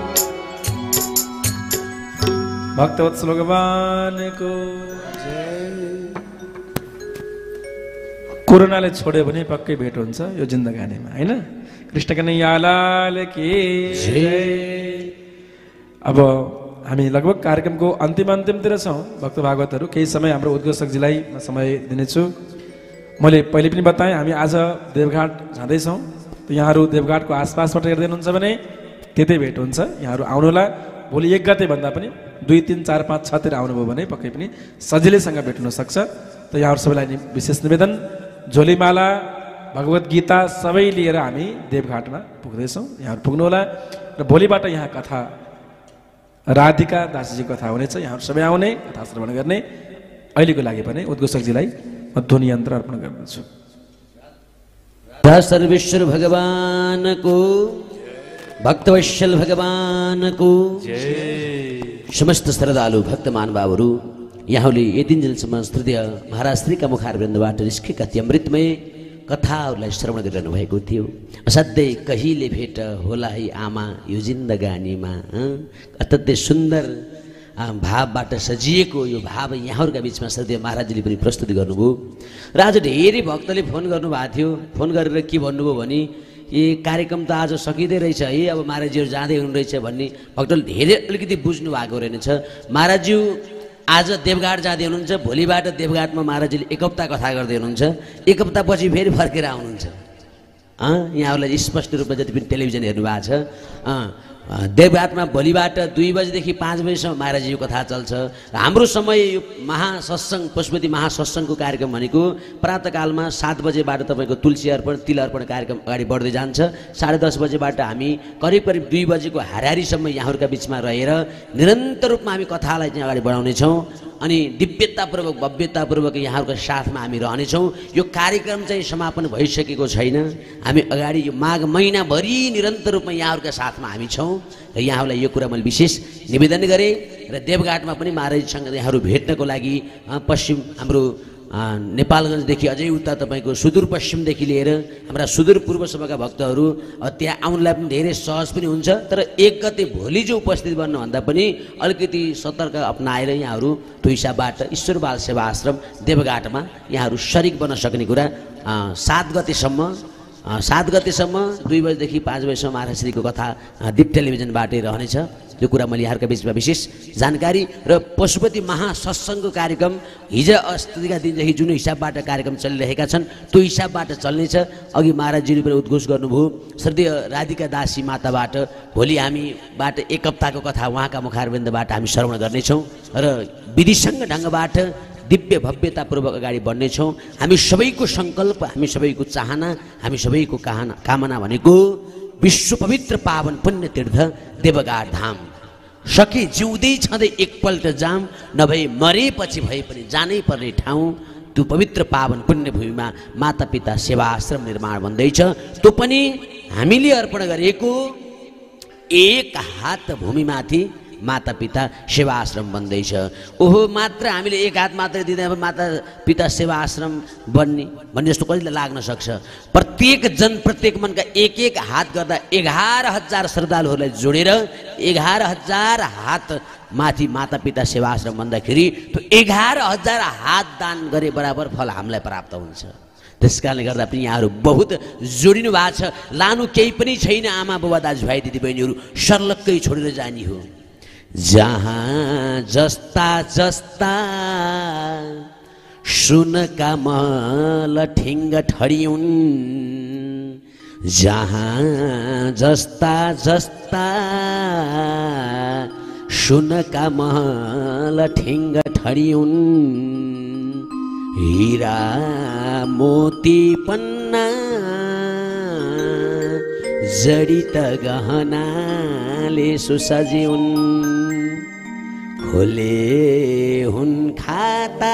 भक्तवत्सल भगवानको कोरोनाले छोड्यो भने पक्कै भेट हुन्छ यो जिन्दगानीमा होइन। कृष्ण कन्हैयालाल की जय। अब हामी लगभग कार्यक्रमको अन्तिम अन्तिमतिर छौँ भक्त भागवतहरू। केही समय हाम्रो उद्घोषकजीलाई म समय दिनेछु। मैले पहिले पनि बताएँ हामी आज देवघाट जाँदैछौँ। त यहाँहरू देवघाटको आसपासबाट हेर्दै हुनुहुन्छ भने त्यतै भेट हुन्छ। यहाँहरू आउनुहोला। भोलि एक गते भन्दा पनि दुई तिन चार पाँच छतिर आउनुभयो भने पक्कै पनि सजिलैसँग भेट हुन सक्छ। त यहाँहरू सबैलाई नि विशेष निवेदन, झोलीमाला भगवत गीता सबै लिएर हामी देवघाटमा पुग्दैछौँ। यहाँहरू पुग्नुहोला। र भोलिबाट यहाँ कथा राधिका दासीजीको कथा हुनेछ। यहाँहरू सबै आउने कथा श्रवण गर्ने। अहिलेको लागि पनि उद्घोषकजीलाई म ध्वनि यन्त्र अर्पण गर्दछु। राधा सर्वेश्वर भगवानको, भक्तवत्सल भगवानको समस्त श्रद्धालु भक्त महानुभावहरू, यहाँले यतिन्जेलसम्म हृदय महाराज श्रीका मुखारविन्दबाट निस्केका ती अमृतमय कथाहरूलाई श्रवण गरिरहनु भएको थियो। असाध्यै कहिले भेट होला है आमा यो जिन्दगानीमा। अत्यन्तै सुन्दर भावबाट सजिएको यो भाव यहाँहरूका बिचमा श्रद्धेय महाराजले पनि प्रस्तुति गर्नुभयो। र आज धेरै भक्तले फोन गर्नुभएको थियो। फोन गरेर के भन्नुभयो भने ए कार्यक्रम त आज सकिँदै रहेछ है, अब महाराजज्यू जाँदै हुनुहुरहेछ भन्ने भक्तले धेरै अलिकति बुझ्नु भएको रहेछ। महाराजज्यू आज देवघाट जाँदै हुनुहुन्छ। भोलिबाट देवघाटमा महाराजले एक हप्ता कथा गर्दै हुनुहुन्छ। एक हप्तापछि फेरि फर्केर आउनुहुन्छ। यहाँहरूलाई स्पष्ट रूपमा जति पनि टेलिभिजन हेर्नु भएको छ, देवघाटमा भोलिबाट दुई बजीदेखि पाँच बजीसम्म महाराजजीको कथा चल्छ। हाम्रो समय यो महासत्सङ्ग पशुपति महासत्सङ्गको कार्यक्रम भनेको प्रातःकालमा सात बजेबाट तपाईँको तुलसी अर्पण तिल अर्पण कार्यक्रम अगाडि बढ्दै जान्छ। साढे दस बजेबाट हामी करिब करिब दुई बजेको हाराहारीसम्म यहाँहरूका बिचमा रहेर निरन्तर रूपमा हामी कथालाई चाहिँ अगाडि बढाउनेछौँ। अनि दिव्यतापूर्वक भव्यतापूर्वक यहाँहरूको साथमा हामी रहनेछौँ। यो कार्यक्रम चाहिँ समापन भइसकेको छैन। हामी अगाडि यो माघ महिनाभरि निरन्तर रूपमा यहाँहरूका साथमा हामी छौँ। र यहाँहरूलाई यो कुरा मैले विशेष निवेदन गरेँ। र देवघाटमा पनि महाराजसँग यहाँहरू भेट्नको लागि पश्चिम हाम्रो नेपालगञ्जदेखि अझै उता तपाईँको सुदूरपश्चिमदेखि लिएर हाम्रा सुदूरपूर्वसम्मका भक्तहरू त्यहाँ आउनलाई पनि धेरै सहज पनि हुन्छ। तर एक गते भोलि जो उपस्थित बन्नुभन्दा पनि अलिकति सतर्क अपनाएर यहाँहरू त्यो हिसाबबाट ईश्वर बाल सेवा आश्रम देवघाटमा यहाँहरू सरिक बन्न सक्ने कुरा सात गतेसम्म सात गतेसम्म दुई बजीदेखि पाँच बजीसम्म महाराजश्रीको कथा दिप टेलिभिजनबाटै रहनेछ। यो कुरा मैले यहाँहरूका बिचमा विशेष जानकारी। र पशुपति महासत्सङ्गको कार्यक्रम हिजो अस्तिका दिनदेखि जुन हिसाबबाट कार्यक्रम चलिरहेका छन् त्यो हिसाबबाट चल्नेछ। अघि महाराजजीले पनि उद्घोष गर्नुभयो श्रद्धेय राधिका दासी माताबाट भोलि हामीबाट एक हप्ताको कथा उहाँका मुखारविन्दबाट हामी श्रवण गर्नेछौँ। र विधिसङ्ग ढङ्गबाट दिव्य भव्यतापूर्वक अगाडि बढ्नेछौँ। हामी सबैको सङ्कल्प, हामी सबैको चाहना, हामी सबैको कामना कामना भनेको विश्व पवित्र पावन पुण्य तीर्थ देवघाट धाम सके जिउँदै छँदै एकपल्ट जाम, नभए मरेपछि भए पनि जानै पर्ने ठाउँ त्यो पवित्र पावन पुण्य भूमिमा माता पिता सेवा आश्रम निर्माण भन्दैछ। त्यो पनि हामीले अर्पण गरेको एक हात भूमिमाथि माता पिता सेवा आश्रम बन्दैछ। ओहो मात्र हामीले एक हात मात्रै दिँदा माता पिता सेवा आश्रम बन्ने भन्ने जस्तो कहिले लाग्न सक्छ। प्रत्येक जन प्रत्येक मनका एक एक हात गर्दा एघार हजार श्रद्धालुहरूलाई जोडेर एघार हजार हात माथि माता पिता सेवा आश्रम भन्दाखेरि त्यो एघार हजार हात दान गरे बराबर फल हामीलाई प्राप्त हुन्छ। त्यस कारणले गर्दा पनि यहाँहरू बहुत जोडिनु भएको छ। लानु केही पनि छैन। आमा बुबा दाजुभाइ दिदीबहिनीहरू सर्लक्कै छोडेर जाने हो। जहाँ जस्ता जस्ता सुन कमल ठिङ्ग ठडिउन्, जहाँ जस्ता जस्ता सुनका महल ठेङ्ग ठडिउन् हीरा मोती पन्ना जडित गहनाले सुसजिउन् खोले हुन् खाता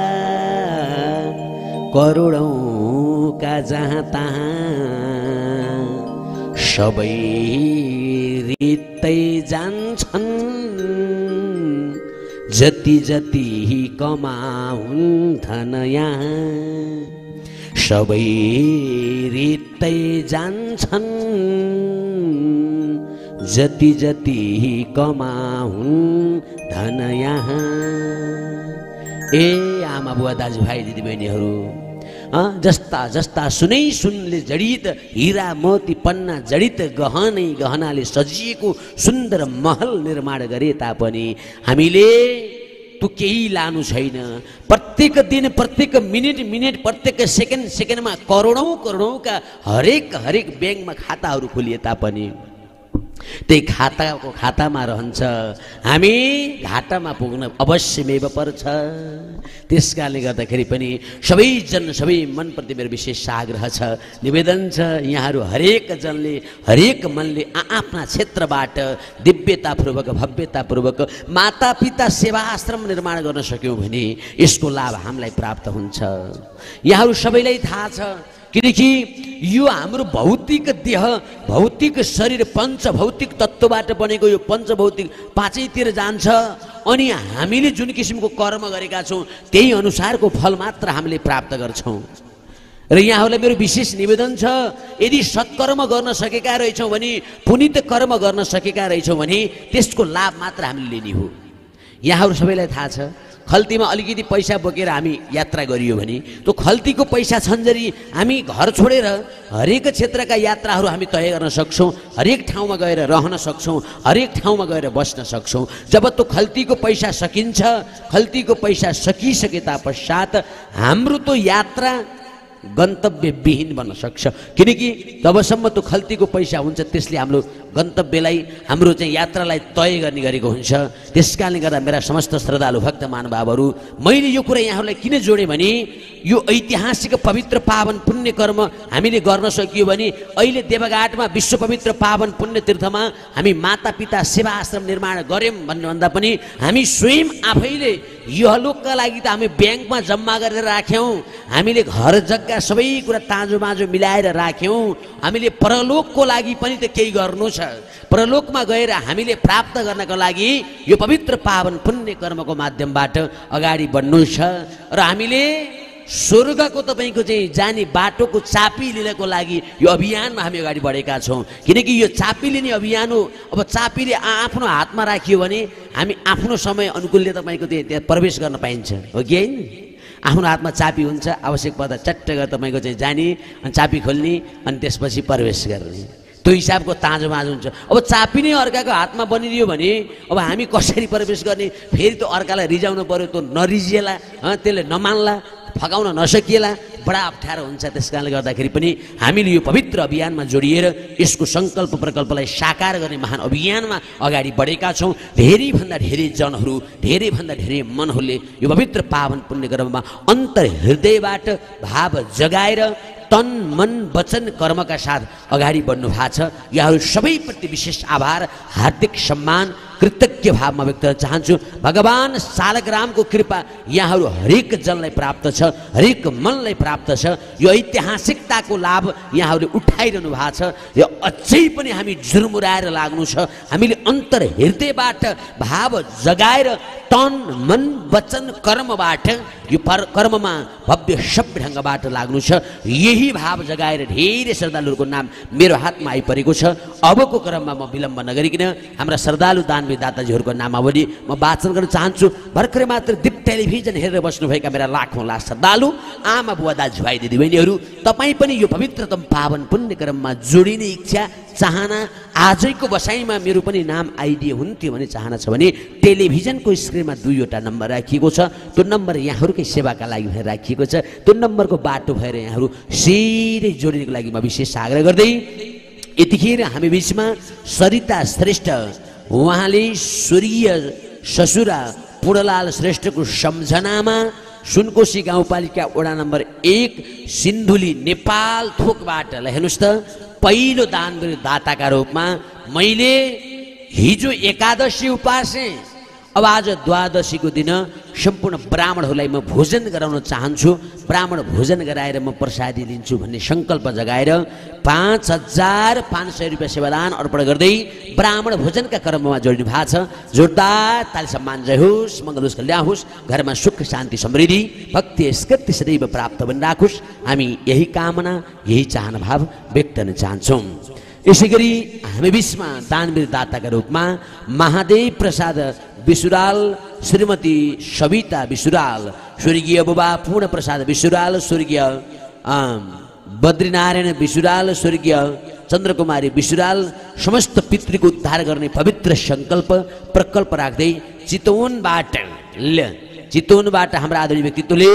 करोडौँका जहाँ तहाँ सबै रित्तै जान्छन् जति जति कमाउन् धन यहाँ सबै रित्तै जान्छन् जति जति कमाउन् धन यहाँ। ए आमा बुवा दाजुभाइ दिदीबहिनीहरू, जस्ता जस्ता सुनै सुनले जडित हीरा मोती पन्ना जडित गहनै गहनाले सजिएको सुन्दर महल निर्माण गरे तापनि हामीले त्यो केही लानु छैन। प्रत्येक दिन प्रत्येक मिनेट मिनेट प्रत्येक सेकेन्ड सेकेन्डमा करोडौँ करोडौँका हरेक हरेक ब्याङ्कमा खाताहरू खोलिए तापनि त्यही खाताको खातामा रहन्छ, हामी घाटामा पुग्न अवश्यमेव पर्छ। त्यस कारणले गर्दाखेरि पनि सबैजन सबै मनप्रति मेरो विशेष आग्रह छ, निवेदन छ, यहाँहरू हरेक जनले हरेक मनले आफ्ना क्षेत्रबाट दिव्यतापूर्वक भव्यतापूर्वक मातापिता सेवा आश्रम निर्माण गर्न सक्यौँ भने यसको लाभ हामीलाई प्राप्त हुन्छ। यहाँहरू सबैलाई थाहा छ, किनकि यो हाम्रो भौतिक देह भौतिक शरीर पञ्चभौतिक तत्त्वबाट बनेको यो पञ्चभौतिक पाँचैतिर जान्छ अनि हामीले जुन किसिमको कर्म गरेका छौँ त्यही अनुसारको फल मात्र हामीले प्राप्त गर्छौँ। र यहाँहरूलाई मेरो विशेष निवेदन छ, यदि सत्कर्म गर्न सकेका रहेछौँ भने पुनित कर्म गर्न सकेका रहेछौँ भने त्यसको लाभ मात्र हामीले लिने हो। यहाँहरू सबैलाई थाहा छ, खल्तीमा अलिकति पैसा बोकेर हामी यात्रा गरियो भने त्यो खल्तीको पैसा छन्जरी हामी घर छोडेर हरेक क्षेत्रका यात्राहरू हामी तय गर्न सक्छौँ, हरेक ठाउँमा गएर रहन सक्छौँ, हरेक ठाउँमा गएर बस्न सक्छौँ। जब त्यो खल्तीको पैसा सकिन्छ, खल्तीको पैसा सकिसके पश्चात हाम्रो त्यो यात्रा गन्तव्य विहीन बन्न सक्छ, किनकि तबसम्म त्यो खल्तीको पैसा हुन्छ त्यसले हाम्रो गन्तव्यलाई हाम्रो चाहिँ यात्रालाई तय गर्ने गरेको हुन्छ। त्यस कारणले गर्दा मेरा समस्त श्रद्धालु भक्त महानुभावहरू, मैले यो कुरा यहाँहरूलाई किन जोडेँ भने यो ऐतिहासिक पवित्र पावन पुण्य कर्म हामीले गर्न सकियो भने अहिले देवघाटमा विश्व पवित्र पावन पुण्य तीर्थमा हामी मातापिता सेवा आश्रम निर्माण गऱ्यौँ भन्नुभन्दा पनि हामी स्वयं आफैले यहलोकका लागि त हामी ब्याङ्कमा जम्मा गरेर राख्यौँ, हामीले घर जग्गा सबै कुरा ताजो बाँझो मिलाएर राख्यौँ, हामीले परलोकको लागि पनि त केही गर्नु छ। परलोकमा गएर हामीले प्राप्त गर्नको लागि यो पवित्र पावन पुण्य कर्मको माध्यमबाट अगाडि बढ्नु छ र हामीले स्वर्गको तपाईँको चाहिँ जाने बाटोको चापी लिनको लागि यो अभियानमा हामी अगाडि बढेका छौँ। किनकि यो चापी लिने अभियान हो। अब चापीले आफ्नो हातमा राखियो भने हामी आफ्नो समय अनुकूलले तपाईँको त्यहाँ प्रवेश गर्न पाइन्छ, हो कि होइन? आफ्नो हातमा चापी हुन्छ, आवश्यक पर्दा चट्ट गरेर तपाईँको चाहिँ जाने अनि चापी खोल्ने अनि त्यसपछि प्रवेश गर्ने, त्यो हिसाबको ताजो बाँझो हुन्छ। अब चापी नै अर्काको हातमा बनिदियो भने अब हामी कसरी प्रवेश गर्ने? फेरि त्यो अर्कालाई रिजाउनु पर्यो, त्यो नरिजिएला, त्यसले नमान्ला, फकाउन नसकिएला, बडा अप्ठ्यारो हुन्छ। त्यस कारणले गर्दाखेरि पनि हामीले यो पवित्र अभियानमा जोडिएर यसको सङ्कल्प प्रकल्पलाई साकार गर्ने महान अभियानमा अगाडि बढेका छौँ। धेरैभन्दा धेरै जनहरू धेरैभन्दा धेरै मनहरूले यो पवित्र पावन पुण्य कर्ममा अन्तर हृदयबाट भाव जगाएर तन मन वचन कर्मका साथ अगाडि बढ्नु भएको छ। यहाँहरू सबैप्रति विशेष आभार, हार्दिक सम्मान, कृतज्ञ भावमा व्यक्त गर्न चाहन्छु। भगवान सालग्रामको कृपा यहाँहरू हरेक जनलाई प्राप्त छ, हरेक मनलाई प्राप्त छ। यो ऐतिहासिकताको लाभ यहाँहरूले उठाइरहनु भएको छ। यो अझै पनि हामी झुरमुराएर लाग्नु छ। हामीले अन्तर हृदयबाट भाव जगाएर तन मन वचन कर्मबाट यो पर कर्ममा भव्य सभ्य ढङ्गबाट लाग्नु छ। यही भाव जगाएर धेरै श्रद्धालुहरूको नाम मेरो हातमा आइपरेको छ। अबको क्रममा म विलम्ब नगरिकन हाम्रा श्रद्धालु दानवी दाताजीहरूको नामावली म वाचन गर्न चाहन्छु। भर्खरै मात्र दिप टेलिभिजन हेरेर बस्नुभएका मेरा लाखौँ लाख श्रद्धालु आमा बुवा दाजुभाइ दिदीबहिनीहरू, तपाईँ पनि यो पवित्रतम पावन पुण्य क्रममा जोडिने इच्छा चाहना आजैको बसाइमा मेरो पनि नाम आइडिया हुन्थ्यो भने चाहना छ भने टेलिभिजनको स्क्रिनमा दुईवटा नम्बर राखिएको छ। त्यो नम्बर यहाँहरूकै सेवाका लागि भनेर राखिएको छ। त्यो नम्बरको बाटो भएर यहाँहरू सिधै जोडिनको लागि म विशेष आग्रह गर्दै यतिखेर हामी बिचमा सरिता श्रेष्ठ उहाँले स्वर्गीय ससुरा पूर्णलाल श्रेष्ठको सम्झनामा सुनकोशी गाउँपालिका वडा नम्बर एक सिन्धुली नेपाल थोकबाट ल हेर्नुहोस् त पहिलो दान दाताका रूपमा मैले हिजो एकादशी उपासे अब आज द्वादशीको दिन सम्पूर्ण ब्राह्मणहरूलाई म भोजन गराउन चाहन्छु, ब्राह्मण भोजन गराएर म प्रसादी लिन्छु भन्ने सङ्कल्प जगाएर पाँच हजार पाँच सय रुपियाँ सेवादान अर्पण गर्दै ब्राह्मण भोजनका क्रममा जोडिनु भएको छ। जोरदार ताली सम्मान जय होस्, मङ्गल होस्, कल्याण होस्, घरमा सुख शान्ति समृद्धि भक्ति स्कृति सदैव प्राप्त बनिराखोस्। हामी यही कामना यही चाहना भाव व्यक्त गर्न चाहन्छौँ। यसै गरी हामी बिचमा दानवीर दाताका रूपमा महादेव प्रसाद विसुराल, श्रीमती सविता विसुराल, स्वर्गीय बुबा पूर्ण प्रसाद विसुराल, स्वर्गीय बद्रीनारायण विसुराल, स्वर्गीय चन्द्रकुमारी विसुराल समस्त पितृको उद्धार गर्ने पवित्र सङ्कल्प प्रकल्प राख्दै चितवनबाट ल चितवनबाट हाम्रा आदरणीय व्यक्तित्वले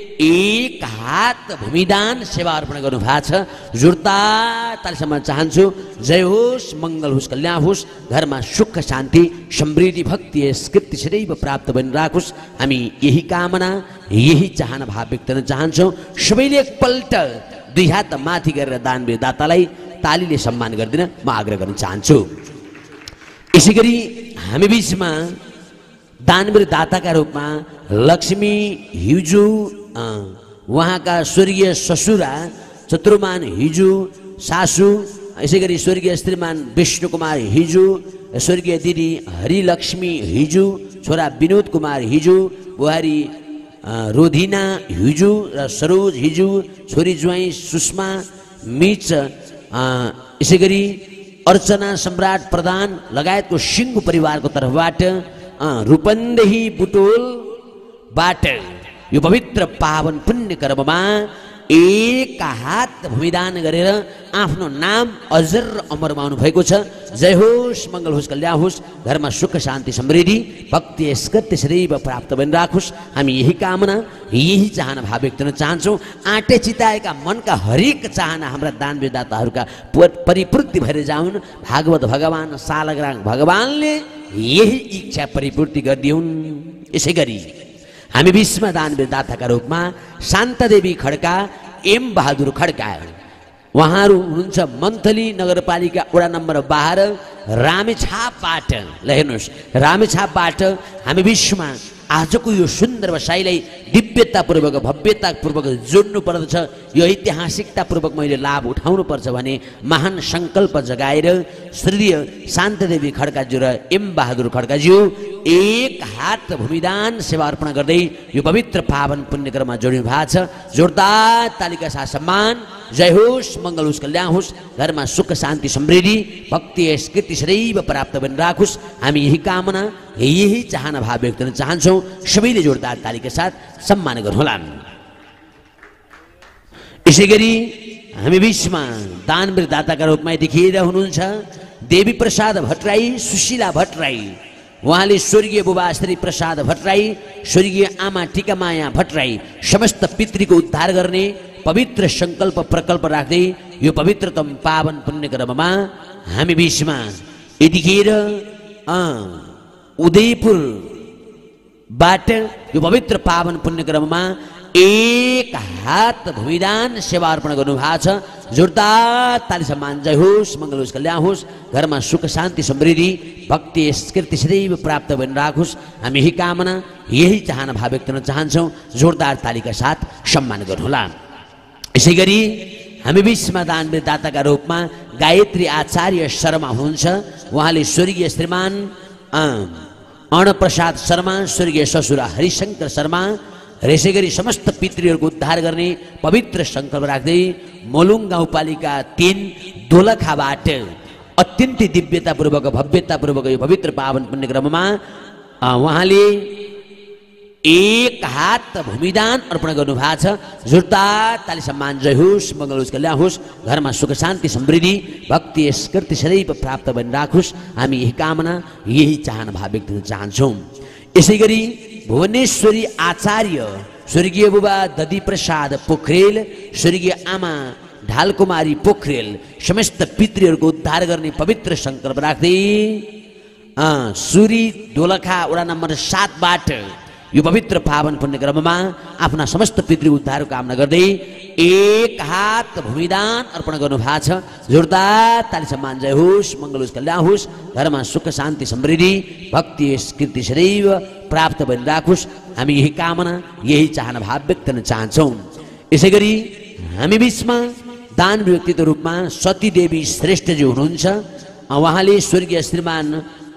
एक हात भूमिदान सेवा अर्पण गर्नु भएको छ। जोरदार तालीसम्म चाहन्छु। जय होस्, मङ्गल होस्, कल्याण होस्, घरमा सुख शान्ति समृद्धि भक्ति स्कृति सदैव प्राप्त बनिराखोस्। हामी यही कामना यही चाहना भाव व्यक्त गर्न चाहन्छौँ। सबैले एकपल्ट दुई हात माथि गरेर दानवीर दातालाई तालीले सम्मान गरिदिन म आग्रह गर्न चाहन्छु। यसै गरी हामी बिचमा दानवीर दाताका रूपमा लक्ष्मी हिजु उहाँका स्वर्गीय ससुरा चतुर्मान हिजु, सासु, यसै गरी स्वर्गीय श्रीमान विष्णु कुमार हिजु, स्वर्गीय दिदी हरिलक्ष्मी हिजु, छोरा विनोद कुमार हिजु, बुहारी रोधिना हिजु र सरोज हिजु, छोरी ज्वाइँ सुषमा मिच, यसै गरी अर्चना सम्राट प्रधान लगायतको सिंह परिवारको तर्फबाट रूपन्देही बुटोलबाट यो पवित्र पावन पुण्य कर्ममा एक हात भूमिदान गरेर आफ्नो नाम अजर अमरमा आउनु भएको छ। जय होस्, मङ्गल होस्, कल्याण होस्, घरमा सुख शान्ति समृद्धि भक्ति स्कृति सदैव प्राप्त बनिराखोस्। हामी यही कामना यही चाहना भाव व्यक्त गर्न चाहन्छौँ। आँटे चिताएका मनका हरेक चाहना हाम्रा दानवीर दाताहरूका परिपूर्ति भएर जाउन्। भागवत भगवान सालग्राम भगवानले यही इच्छा परिपूर्ति गरिदिउन्। यसै गरी हामी बिचमा दानवीर दाताका रूपमा शान्तादेवी खड्का, एम बहादुर खड्का, उहाँहरू हुनुहुन्छ मन्थली नगरपालिका वडा नम्बर बाह्र रामेछापबाट। ल हेर्नुहोस्, रामेछापबाट हामी बिचमा आजको यो सुन्दर बसाइलाई दिव्यतापूर्वक भव्यतापूर्वक जोड्नु पर्दछ। यो ऐतिहासिकतापूर्वक मैले लाभ उठाउनु पर्छ भने महान सङ्कल्प जगाएर श्री शान्तादेवी खड्काज्यू र एम बहादुर खड्काज्यू एक हात भूमिदान सेवा अर्पण गर्दै यो पवित्र पावन पुण्यक्रममा जोडिनु भएको छ। जोरदार तालिका साथ सम्मान। जय होस्, मङ्गल होस्, कल्याण होस्, घरमा सुख शान्ति समृद्धि भक्ति स्कृति सदैव प्राप्त बनिराखोस्। हामी यही कामना यही चाहना भाव व्यक्त गर्न चाहन्छौँ। सबैले जोरदार तालिका साथ सम्मान गर्नुहोला। यसै गरी हामी बिचमा दानवीर दाताका रूपमा देखिएर हुनुहुन्छ देवी प्रसाद भट्टराई, सुशीला भट्टराई, उहाँले स्वर्गीय बुबा श्री प्रसाद भट्टराई, स्वर्गीय आमा टिकामाया भट्टराई समस्त पितृको उद्धार गर्ने पवित्र सङ्कल्प प्रकल्प राख्दै यो पवित्रतम पावन पुण्यक्रममा हामी बिचमा यतिखेर उदयपुरबाट यो पवित्र पावन पुण्यक्रममा एक हात भूमिदान सेवा अर्पण गर्नुभएको छ। जोरदार ताली सम्मान। जय होस्, मङ्गल होस्, कल्याण होस्, घरमा सुख शान्ति समृद्धि भक्ति स्कृति सदैव प्राप्त बनिराखोस्। हामी यही कामना यही चाहना भाव व्यक्त गर्न चाहन्छौँ। जोरदार तालीका साथ सम्मान गर्नुहोला। यसै गरी हामी बिचमा दानवीर दाताका रूपमा गायत्री आचार्य शर्मा हुनुहुन्छ। उहाँले स्वर्गीय श्रीमान अणप्रसाद शर्मा, स्वर्गीय ससुरा हरिशङ्कर शर्मा र यसै गरी समस्त पितृहरूको उद्धार गर्ने पवित्र सङ्कल्प राख्दै मोलुङ गाउँपालिका तीन दोलखाबाट अत्यन्तै दिव्यतापूर्वक भव्यतापूर्वक यो पवित्र पावन पुण्यक्रममा उहाँले एक हात भूमिदान अर्पण गर्नुभएको छ। जोरदार ताली सम्मान। जय होस्, मङ्गल होस्, कल्याण होस्, घरमा सुख शान्ति समृद्धि भक्ति स्कृति सदैव प्राप्त बनिराखोस्। हामी यही कामना यही चाहना भाव व्यक्त गर्न चाहन्छौँ। यसै गरी भुवनेश्वरी आचार्य, स्वर्गीय बुबा दधी प्रसाद पोखरेल, स्वर्गीय आमा ढालकुमारी पोखरेल समस्त पितृहरूको उद्धार गर्ने पवित्र सङ्कल्प राख्दै सुरी दोलखा वडा नम्बर सातबाट यो पवित्र पावन पुण्य क्रममा आफ्ना समस्त पितृ उद्धारको कामना गर्दै एक हात भूमिदान अर्पण गर्नु भएको छ। जोरदार ताली सम्मान जय होस्, मङ्गल होस्, कल्याण होस्, घरमा सुख शान्ति समृद्धि भक्ति कीर्ति सदैव प्राप्त भइराखोस्। हामी यही कामना यही चाहना भाव व्यक्त गर्न चाहन्छौँ। यसै गरी हामी बिचमा दान व्यक्तित्व रूपमा सती देवी श्रेष्ठजी हुनुहुन्छ। उहाँले स्वर्गीय श्रीमान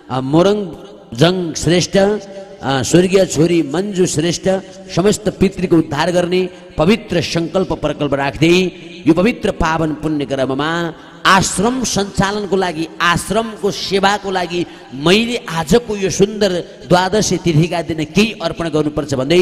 मोरङजङ श्रेष्ठ, स्वर्गीय छोरी मन्जु श्रेष्ठ समस्त पितृको उद्धार गर्ने पवित्र सङ्कल्प प्रकल्प राख्दै यो पवित्र पावन पुण्य क्रममा आश्रम सञ्चालनको लागि, आश्रमको सेवाको लागि मैले आजको यो सुन्दर द्वादशी तिथिका दिन केही अर्पण गर्नुपर्छ भन्दै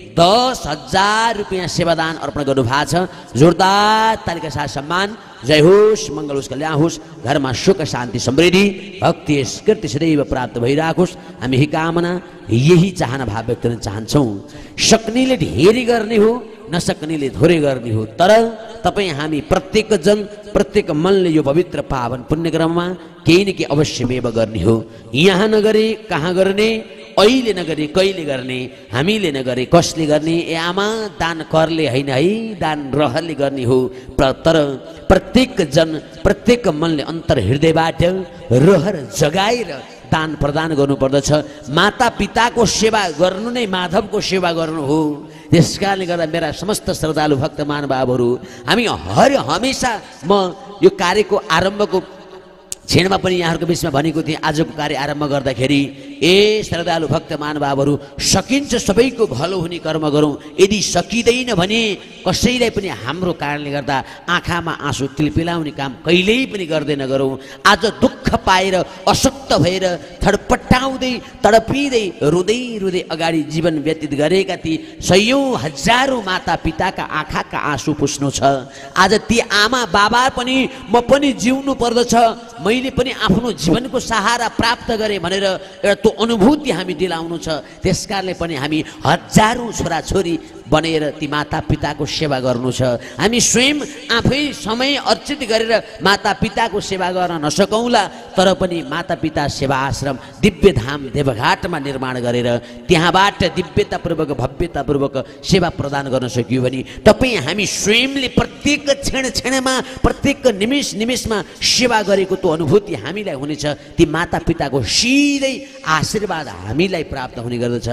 दस हजार रुपियाँ सेवादान अर्पण गर्नु भएको छ। जोरदार तालिका साथ सम्मान जय होस्, मङ्गल होस्, कल्याण होस्, घरमा सुख शान्ति समृद्धि भक्ति कीर्ति सदैव प्राप्त भइराखोस्। हामी यही कामना यही चाहना भाव व्यक्त गर्न चाहन्छौँ। सक्नेले धेरै गर्ने हो, नसक्नेले थोरै गर्ने हो, तर तपाईँ हामी प्रत्येक जन प्रत्येक मनले यो पवित्र पावन पुण्यक्रममा केही न केही अवश्यमेव गर्ने हो। यहाँ नगरे कहाँ गर्ने, अहिले नगरे कहिले गर्ने, हामीले नगरे कसले गर्ने। ए आमा, दान करले होइन है, दान रहरले गर्ने हो। तर प्रत्येक जन प्रत्येक मनले अन्तर हृदयबाट रहर जगाएर दान प्रदान गर्नुपर्दछ। माता पिताको सेवा गर्नु नै माधवको सेवा गर्नु हो। त्यस कारणले गर्दा मेरा समस्त श्रद्धालु भक्त महानुभावहरू, हामी हर हमेसा म यो कार्यको आरम्भको क्षणमा पनि यहाँहरूको बिचमा भनेको थिएँ, आजको कार्य आरम्भ गर्दाखेरि ए श्रद्धालु भक्त महानुभावहरू, सकिन्छ सबैको भलो हुने कर्म गरौँ। यदि सकिँदैन भने कसैलाई पनि हाम्रो कारणले गर्दा आँखामा आँसु तिलपिलाउने काम कहिल्यै पनि गर्दै नगरौँ। आज दुःख पाएर अशक्त भएर थडपटाउँदै तडपिँदै रुँदै रुँदै अगाडि जीवन व्यतीत गरेका ती सयौँ हजारौँ माता पिताका आँखाका आँसु पुस्नु छ। आज ती आमा बाबा पनि म पनि जिउनु पर्दछ, मैले पनि आफ्नो जीवनको सहारा प्राप्त गरेँ भनेर एउटा त्यो अनुभूति हामी दिलाउनु छ। त्यसकारणले पनि हामी हजारौँ छोराछोरी बनेर ती माता पिताको सेवा गर्नु छ। हामी स्वयं आफै समय अर्चित गरेर माता पिताको सेवा गर्न नसकौँला, तर पनि माता पिता सेवा आश्रम दिव्य धाम देवघाटमा निर्माण गरेर त्यहाँबाट दिव्यतापूर्वक भव्यतापूर्वक सेवा प्रदान गर्न सकियो भने तपाईँ हामी स्वयंले प्रत्येक क्षण क्षणमा प्रत्येक निमेष निमेषमा सेवा गरेको त्यो अनुभूति हामीलाई हुनेछ। ती माता पिताको सिधै आशीर्वाद हामीलाई प्राप्त हुने गर्दछ।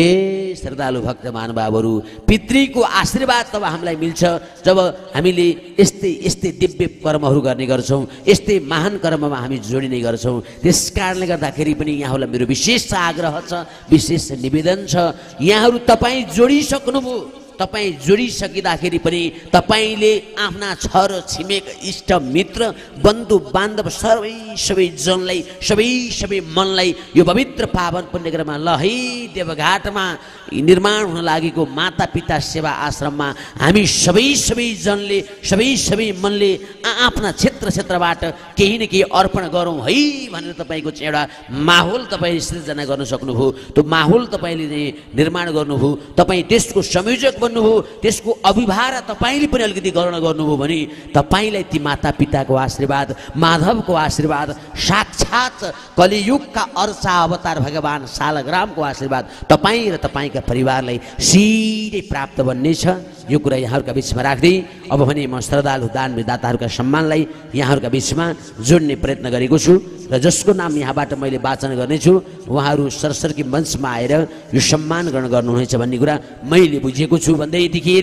ए श्रद्धालु भक्त महानुभावहरू, पितृको आशीर्वाद तब हामीलाई मिल्छ जब हामीले यस्तै यस्तै दिव्य कर्महरू गर्ने गर्छौँ, यस्तै महान कर्ममा हामी जोडिने गर्छौँ। त्यस कारणले गर्दाखेरि पनि यहाँहरूलाई मेरो विशेष आग्रह छ, विशेष निवेदन छ। यहाँहरू तपाईँ जोडिसक्नुभयो, तपाईँ जोडिसकिँदाखेरि पनि तपाईँले आफ्ना छर छिमेक इष्ट मित्र बन्धु बान्धव सबै सबै जनलाई सबै सबै मनलाई यो पवित्र पावन पुण्यक्रममा ल है देवघाटमा निर्माण हुन लागेको माता पिता सेवा आश्रममा हामी सबै सबै जनले सबै सबै मनले आफ्ना क्षेत्र क्षेत्रबाट केही न केही अर्पण गरौँ है भनेर तपाईँको चाहिँ एउटा माहौल तपाईँले सृजना गर्न सक्नुभयो। त्यो माहौल तपाईँले निर्माण गर्नुभयो, तपाईँ त्यसको संयोजक बन्नुभयो, त्यसको अभिभार तपाईँले पनि अलिकति ग्रहण गर्नुभयो भने तपाईँलाई ती माता पिताको आशीर्वाद, माधवको आशीर्वाद, साक्षात कलियुगका अर्चा अवतार भगवान सालग्रामको आशीर्वाद तपाईँ र तपाईँका परिवारलाई सिधै प्राप्त बन्नेछ। यो कुरा यहाँहरूका बिचमा राख्दै अब भने म श्रद्धालु दान दाताहरूका सम्मानलाई यहाँहरूका बिचमा जोड्ने प्रयत्न गरेको छु र जसको नाम यहाँबाट मैले वाचन गर्नेछु उहाँहरू सरसर्की मञ्चमा आएर यो सम्मान ग्रहण गर्नुहुनेछ भन्ने कुरा मैले बुझेको छु। भन्दैदेखि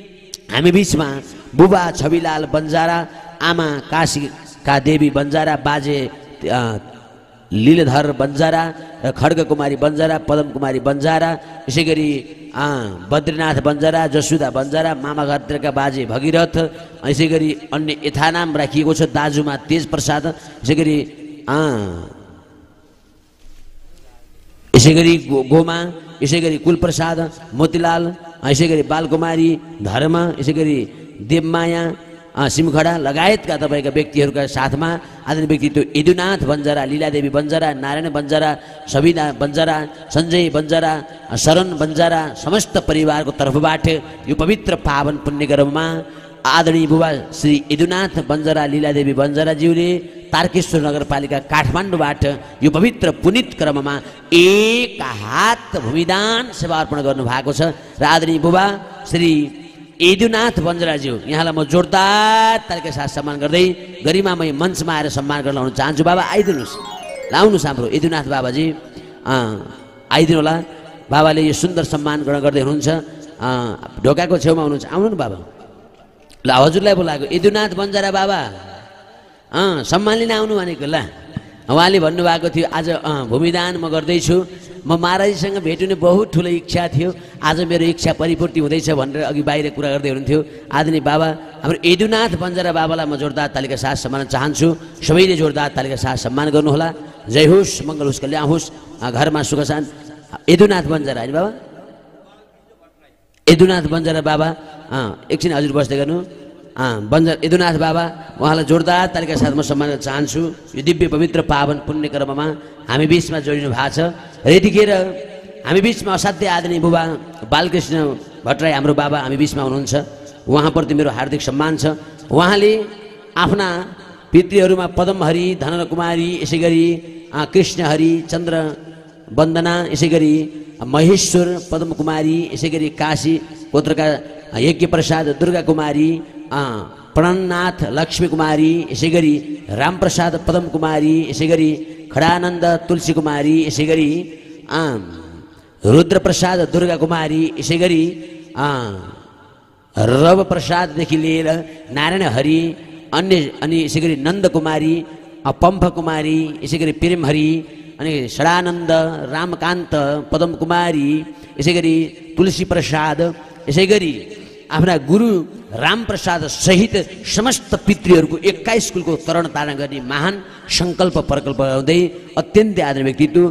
हामी बिचमा बुबा छविलाल बन्जारा, आमा काशीका देवी बन्जारा, बाजे लीलधर बन्जारा र खड्ग कुमारी बन्जारा, पदम कुमारी बन्जारा, यसै गरी बद्रीनाथ बन्जारा, जसुदा बन्जारा, मामा घरका बाजे भगीरथ, यसै गरी अन्य यथानाम राखिएको छ दाजुमा तेज प्रसाद, यसै गरी यसै गरी गोमा, यसै गरी कुलप्रसाद, मोतीलाल, यसै गरी बालकुमारी, धर्म, यसै गरी देवमाया, सिमखडा लगायतका तपाईँका व्यक्तिहरूका साथमा आदरणीय व्यक्तित्व यदुनाथ बन्जारा, लीलादेवी बन्जारा, नारायण बन्जारा, सबिना बन्जारा, सञ्जय बन्जारा, शरण बन्जारा समस्त परिवारको तर्फबाट यो पवित्र पावन पुण्यक्रममा आदरणीय बुबा श्री यदुनाथ बन्जरा लीलादेवी बन्जराज्यूले तारकेश्वर नगरपालिका काठमाडौँबाट यो पवित्र पुनित क्रममा एक हात भूमिदान सेवा अर्पण गर्नु भएको छ र आदरणीय बुबा श्री यदुनाथ बन्जराज्यू यहाँलाई म जोरदार तालिका साथ सम्मान गर्दै गरिमामय मञ्चमा आएर सम्मान गर्न लाउन चाहन्छु। बाबा आइदिनुहोस्, लाउनुहोस् हाम्रो यदुनाथ बाबाजी आइदिनु होला। बाबाले यो सुन्दर सम्मान ग्रहण गर्दै हुनुहुन्छ, ढोकाको छेउमा हुनुहुन्छ, आउनु न बाबा। ल हजुरलाई बोलाएको यदुनाथ बन्जरा बाबा अँ सम्मान लिन आउनु भनेको। ल उहाँले भन्नुभएको थियो आज भूमिदान म गर्दैछु, म महाराजीसँग भेट हुने बहुत ठुलो इच्छा थियो, आज मेरो इच्छा परिपूर्ति हुँदैछ भनेर अघि बाहिर कुरा गर्दै हुनुहुन्थ्यो। आदरणीय बाबा हाम्रो यदुनाथ बन्जरा बाबालाई म जोरदार तालिका साथ सम्मान चाहन्छु। सबैले जोरदार तालिका साथ सम्मान गर्नुहोला। जय होस्, मङ्गल होस्, कल्याण होस्, घरमा सुख शान्ति। यदुनाथ बन्जरा होइन बाबा, यदुनाथ बन्जरा बाबा अँ एकछिन हजुर बस्दै गर्नु। अँ बन्जर यदुनाथ बाबा उहाँलाई जोरदार तालिका साथ म सम्मान गर्न चाहन्छु। यो दिव्य पवित्र पावन पुण्य कर्ममा हामी बिचमा जोडिनु भएको छ र यतिखेर हामी बिचमा असाध्य आदरणीय बुबा बालकृष्ण भट्टराई हाम्रो बाबा हामी बिचमा हुनुहुन्छ। उहाँप्रति मेरो हार्दिक सम्मान छ। उहाँले आफ्ना पितृहरूमा पदमहरि, धनकुमारी, यसै गरी कृष्णहरि, चन्द्र वन्दना, यसै गरी महेश्वर, पद्मकुमारी, यसै गरी काशी गोत्रका यज्ञ प्रसाद, दुर्गा कुमारी, प्रणनाथ, लक्ष्मी कुमारी, यसै गरी रामप्रसाद, पदम कुमारी, यसै गरी खडानन्द, तुलसी कुमारी, यसै गरी रुद्रप्रसाद, दुर्गा कुमारी, यसै गरी रव प्रसाददेखि लिएर नारायण हरि, अन्य अनि यसै गरी नन्द कुमारी, पम्फ कुमारी, यसै गरी प्रेम हरि, अनि षडानन्द, रामकान्त, पदम कुमारी, यसै गरी तुलसी प्रसाद, यसै गरी आफ्ना गुरु रामप्रसाद सहित समस्त पितृहरूको एक्काइस कुलको तरण तारण गर्ने महान सङ्कल्प प्रकल्प गर्दै अत्यन्तै आदरणीय व्यक्तित्व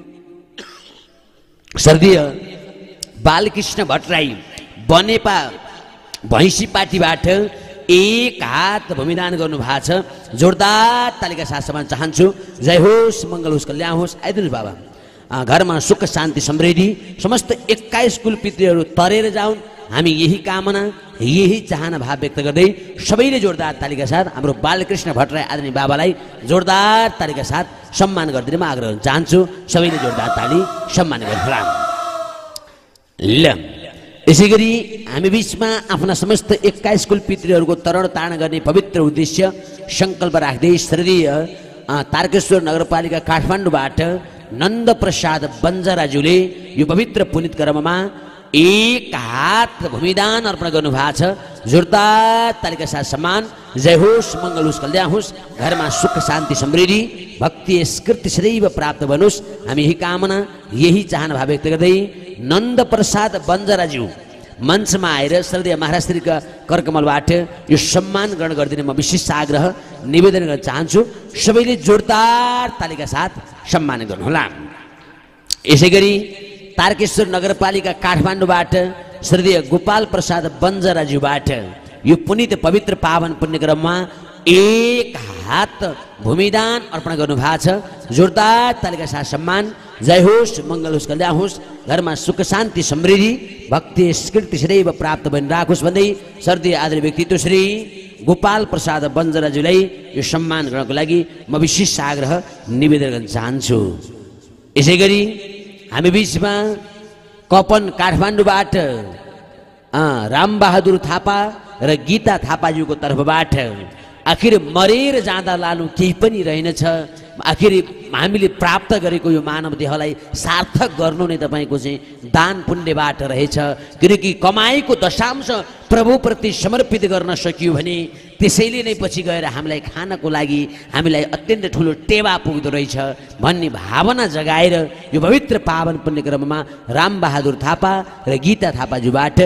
स्वर्गीय बालकृष्ण भट्टराई बनेपा भैँसी पार्टीबाट एक हात भूमिदान गर्नु भएको छ। जोरदार तालिका साथ सम्मान चाहन्छु। जय होस्, मङ्गल होस्, कल्याण होस्। आइदिनुहोस् बाबा। घरमा सुख शान्ति समृद्धि समस्त एक्काइस कुल पितृहरू तरेर जाउन्, हामी यही कामना यही चाहना भाव व्यक्त गर्दै सबैले जोरदार तालिका साथ हाम्रो बालकृष्ण भट्टराई आदरणीय बाबालाई जोरदार तालिका साथ सम्मान गरिदिन म आग्रह गर्न चाहन्छु। सबैले जोरदार ताली सम्मान गर्नुहोला। ल यसै गरी हामी बिचमा आफ्ना समस्त एक्काइस कुल पितृहरूको तरण तारण गर्ने पवित्र उद्देश्य सङ्कल्प राख्दै श्रीय तारकेश्वर नगरपालिका काठमाडौँबाट नन्द प्रसाद बन्जराज्यूले यो पवित्र पुनित कर्ममा एक हात भूमिदान अर्पण गर्नु भएको छ। जोरदार तालिका साथ सम्मान। जय होस्, मङ्गल होस्, कल्याण होस्, घरमा सुख शान्ति समृद्धि भक्ति स्कृति सदैव प्राप्त बनोस्, हामी यही कामना यही चाहना भाव व्यक्त गर्दै नन्द प्रसाद बन्जराज्यू मञ्चमा आएर श्रद्धेय महाराष्ट्रका करकमलबाट यो सम्मान ग्रहण गरिदिने म विशेष आग्रह निवेदन गर्न चाहन्छु। सबैले जोरदार तालिका साथ सम्मान गर्नुहोला। यसै गरी तारकेश्वर नगरपालिका काठमाडौँबाट श्रद्धेय गोपाल प्रसाद बन्जराज्यूबाट यो पुनित पवित्र पावन पुण्यक्रममा एक हात भूमिदान अर्पण गर्नु भएको छ। जोरदार तालिका साथ सम्मान। जय होस्, मङ्गल होस्, कल्याण होस्, घरमा सुख शान्ति समृद्धि भक्ति स्कृति सदैव प्राप्त भइराखोस् भन्दै श्रद्धेय आदरणीय व्यक्तित्व श्री गोपाल प्रसाद बन्जराज्यूलाई यो सम्मान गर्नको लागि म विशेष आग्रह निवेदन गर्न चाहन्छु। यसै गरी हामी बिचमा कपन काठमाडौँबाट रामबहादुर थापा र गीता थापाज्यूको तर्फबाट आखिर मरेर जाँदा लानु केही पनि रहेनछ, आखिर हामीले प्राप्त गरेको यो मानव देहलाई सार्थक गर्नु नै तपाईँको चाहिँ दान पुण्यबाट रहेछ। किनकि कमाएको दशांश प्रभुप्रति समर्पित गर्न सकियो भने त्यसैले नै पछि गएर हामीलाई खानको लागि हामीलाई अत्यन्त ठुलो टेवा पुग्दो रहेछ भन्ने भावना जगाएर यो पवित्र पावन पुण्यक्रममा रामबहादुर थापा र गीता थापाज्यूबाट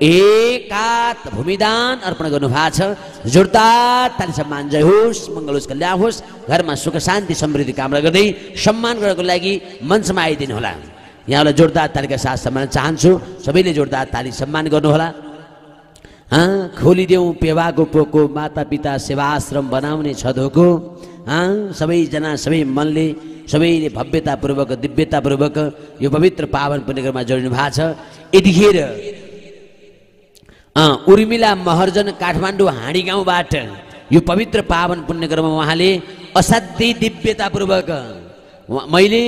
एकात भूमिदान अर्पण गर्नु भएको छ। जोरदार ताली सम्मान। जय होस्, मङ्गल होस्, कल्याण होस्, घरमा सुख शान्ति समृद्धि कामना गर्दै सम्मान गर्नको लागि मञ्चमा आइदिनु होला। यहाँलाई जोरदार तालिका साथ सम्मान चाहन्छु। सबैले जोरदार ताली सम्मान गर्नुहोला। हाँ खोलिदेऊ पेवाको पोको, माता पिता सेवाश्रम बनाउने छ धोको। हाँ सबैजना सबै मनले सबैले भव्यतापूर्वक दिव्यतापूर्वक यो पवित्र पावन पुण्यक्रममा जोडिनु भएको छ। यतिखेर अँ, उर्मिला महर्जन काठमाडौँ हाँडी गाउँबाट यो पवित्र पावन पुण्यकर्ममा उहाँले असाध्यै दिव्यतापूर्वक उहाँ- मैले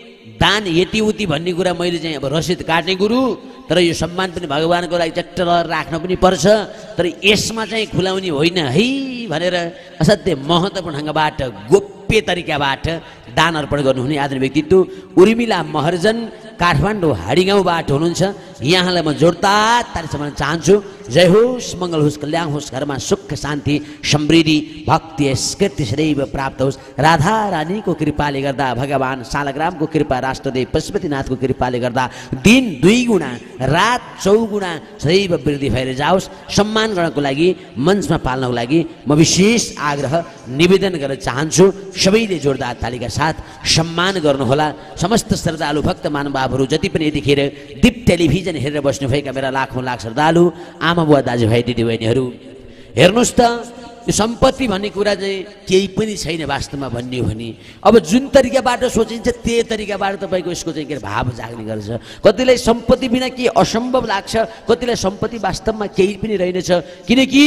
दान यति उति भन्ने कुरा मैले चाहिँ अब रसिद काट्ने गुरु, तर यो सम्मान पनि भगवानको लागि चट्ट राख्न पनि पर्छ, तर यसमा चाहिँ खुलाउने होइन है भनेर असाध्यै महत्त्वपूर्ण ढङ्गबाट गोप्य तरिकाबाट दान अर्पण गर्नुहुने आदरणीय व्यक्तित्व उर्मिला महर्जन काठमाडौँ हाँडी गाउँबाट हुनुहुन्छ। यहाँलाई म जोडदार ताली सम्मान चाहन्छु। जय होस्, मङ्गल होस्, कल्याण होस्, घरमा सुख शान्ति समृद्धि भक्ति स्कृति सदैव प्राप्त होस्। राधा रानीको कृपाले गर्दा, भगवान शालग्रामको कृपा, राष्ट्रदेव पशुपतिनाथको कृपाले गर्दा दिन दुई गुणा रात चौगुणा सदैव वृद्धि भएर जाओस्। सम्मान गर्नको लागि, मञ्चमा पाल्नको लागि म विशेष आग्रह निवेदन गर्न चाहन्छु। सबैले जोडदार तालीका साथ सम्मान गर्नुहोला। समस्त श्रद्धालु भक्त महानुभावहरू जति पनि यतिखेर दीप टेलिभिजन हेरेर बस्नुभएका मेरा लाखौँ लाख श्रद्धालु आमा बुवा दाजुभाइ दिदीबहिनीहरू, हेर्नुहोस् त, यो सम्पत्ति भन्ने कुरा चाहिँ केही पनि छैन वास्तवमा भन्ने हो भने। अब जुन तरिकाबाट सोचिन्छ त्यही तरिकाबाट तपाईँको यसको चाहिँ के अरे भाव जाग्ने गर्छ। कतिलाई सम्पत्ति बिना के असम्भव लाग्छ, कतिलाई सम्पत्ति वास्तवमा केही पनि रहेनछ। किनकि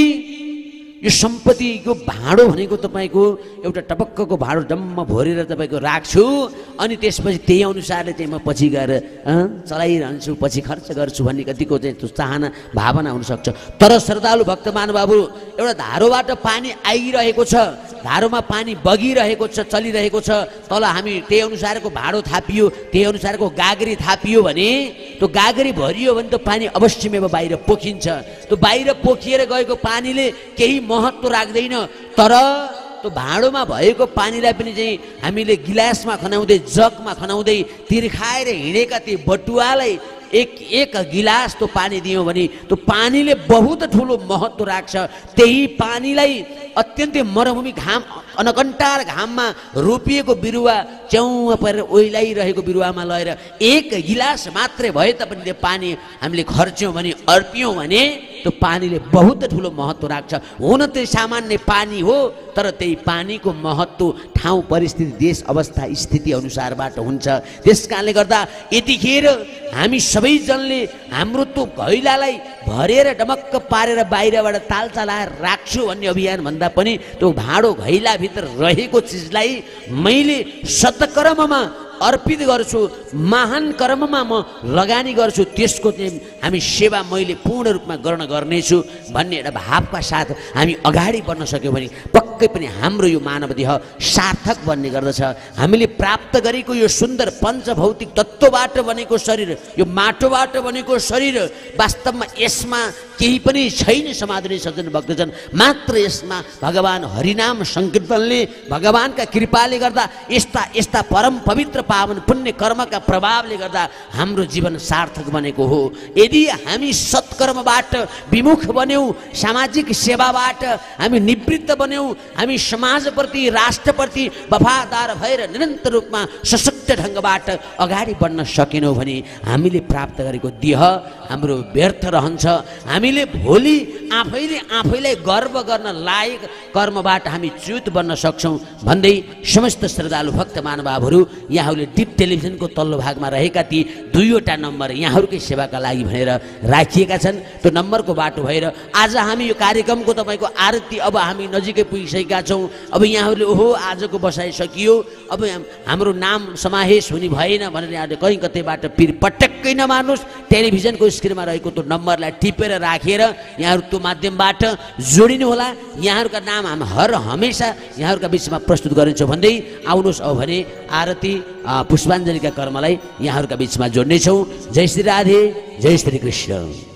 यो सम्पत्तिको भाँडो भनेको तपाईँको एउटा टपक्कको भाँडो डम्म भरेर तपाईँको राख्छु, अनि त्यसपछि त्यही अनुसारले चाहिँ म पछि गएर चलाइरहन्छु, पछि खर्च गर्छु भन्ने कतिको चाहिँ त्यो चाहना भावना हुनसक्छ। तर श्रद्धालु भक्त महानुभावहरू, एउटा धारोबाट पानी आइरहेको छ, धारोमा पानी बगिरहेको छ, चलिरहेको छ, तल हामी त्यही अनुसारको भाँडो थापियो, त्यही अनुसारको गाग्री थापियो भने त्यो गाग्री भरियो भने त पानी अवश्यमेव बाहिर पोखिन्छ। त्यो बाहिर पोखिएर गएको पानीले केही महत्त्व राख्दैन, तर त्यो भाँडोमा भएको पानीलाई पनि चाहिँ हामीले गिलासमा खनाउँदै, जगमा खनाउँदै तिर्खाएर हिँडेका ती बटुवालाई एक एक गिलास त्यो पानी दियौँ भने त्यो पानीले बहुत ठुलो महत्त्व राख्छ। त्यही पानीलाई अत्यन्तै मरुभूमि घाम, अनकन्टार घाममा रोपिएको बिरुवा च्याउमा परेर ओइलाइरहेको बिरुवामा लगेर एक गिलास मात्रै भए तापनि त्यो पानी हामीले खर्च्यौँ भने, अर्पियौँ भने त्यो पानीले बहुत ठुलो महत्त्व राख्छ। हुन त्यो सामान्य पानी हो, तर त्यही पानीको महत्त्व ठाउँ परिस्थिति, देश अवस्था स्थिति अनुसारबाट हुन्छ। त्यस कारणले गर्दा यतिखेर हामी सबैजनले हाम्रो त्यो घैलालाई भरेर डमक्क पारेर बाहिरबाट ताल चलाएर राख्छु भन्ने अभियान भन्दा पनि त्यो भाँडो घैलाभित्र रहेको चिजलाई मैले सत्कर्ममा अर्पित गर्छु, महान कर्ममा म लगानी गर्छु, त्यसको चाहिँ हामी सेवा मैले पूर्ण रूपमा गर्न गर्नेछु भन्ने एउटा भावका साथ हामी अगाडि बढ्न सक्यौँ भने पक्कै पनि हाम्रो यो मानव देह सार्थक बन्ने गर्दछ। हामीले प्राप्त गरेको यो सुन्दर पञ्चभौतिक तत्त्वबाट बनेको शरीर, यो माटोबाट बनेको शरीर, वास्तवमा यसमा केही पनि छैन समाधानी सज्जन भक्तजन, मात्र यसमा भगवान हरिनाम सङ्कीर्तनले, भगवानका कृपाले गर्दा यस्ता यस्ता परम पवित्र पावन पुण्य कर्मका प्रभावले गर्दा हाम्रो जीवन सार्थक बनेको हो। यदि हामी सत्कर्मबाट विमुख बन्यौँ, सामाजिक सेवाबाट हामी निवृत्त बन्यौँ, हामी समाजप्रति, राष्ट्रप्रति वफादार भएर निरन्तर रूपमा सशक्त ढङ्गबाट अगाडि बढ्न सकेनौँ भने हामीले प्राप्त गरेको देह हाम्रो व्यर्थ रहन्छ। हामीले भोलि आफैले आफैलाई गर्व गर्न लायक कर्मबाट हामी च्युत बन्न सक्छौँ भन्दै समस्त श्रद्धालु भक्त महानुभावहरू, यहाँहरूले डिप टेलिभिजनको तल्लो भागमा रहेका ती दुईवटा नम्बर यहाँहरूकै सेवाका लागि भनेर राखिएका छन्। त्यो नम्बरको बाटो भएर आज हामी यो कार्यक्रमको तपाईँको आरती अब हामी नजिकै पुगिसकेका छौँ। अब यहाँहरूले ओहो आजको बसाइ सकियो, अब हाम्रो नाम समावेश हुने भएन भनेर यहाँले कहीँ कतैबाट पिर पटक्कै नमार्नुहोस्। टेलिभिजनको स्क्रिनमा रहेको त्यो नम्बरलाई टिपेर राखेर यहाँहरू त्यो माध्यमबाट जोडिनु होला। यहाँहरूका नाम हामी हर हमेसा यहाँहरूका बिचमा प्रस्तुत गरिन्छौँ भन्दै आउनुहोस्। अब भने आरती पुष्पाञ्जलीका कर्मलाई यहाँहरूका बिचमा जोड्नेछौँ। जय श्री राधे, जय श्री कृष्ण।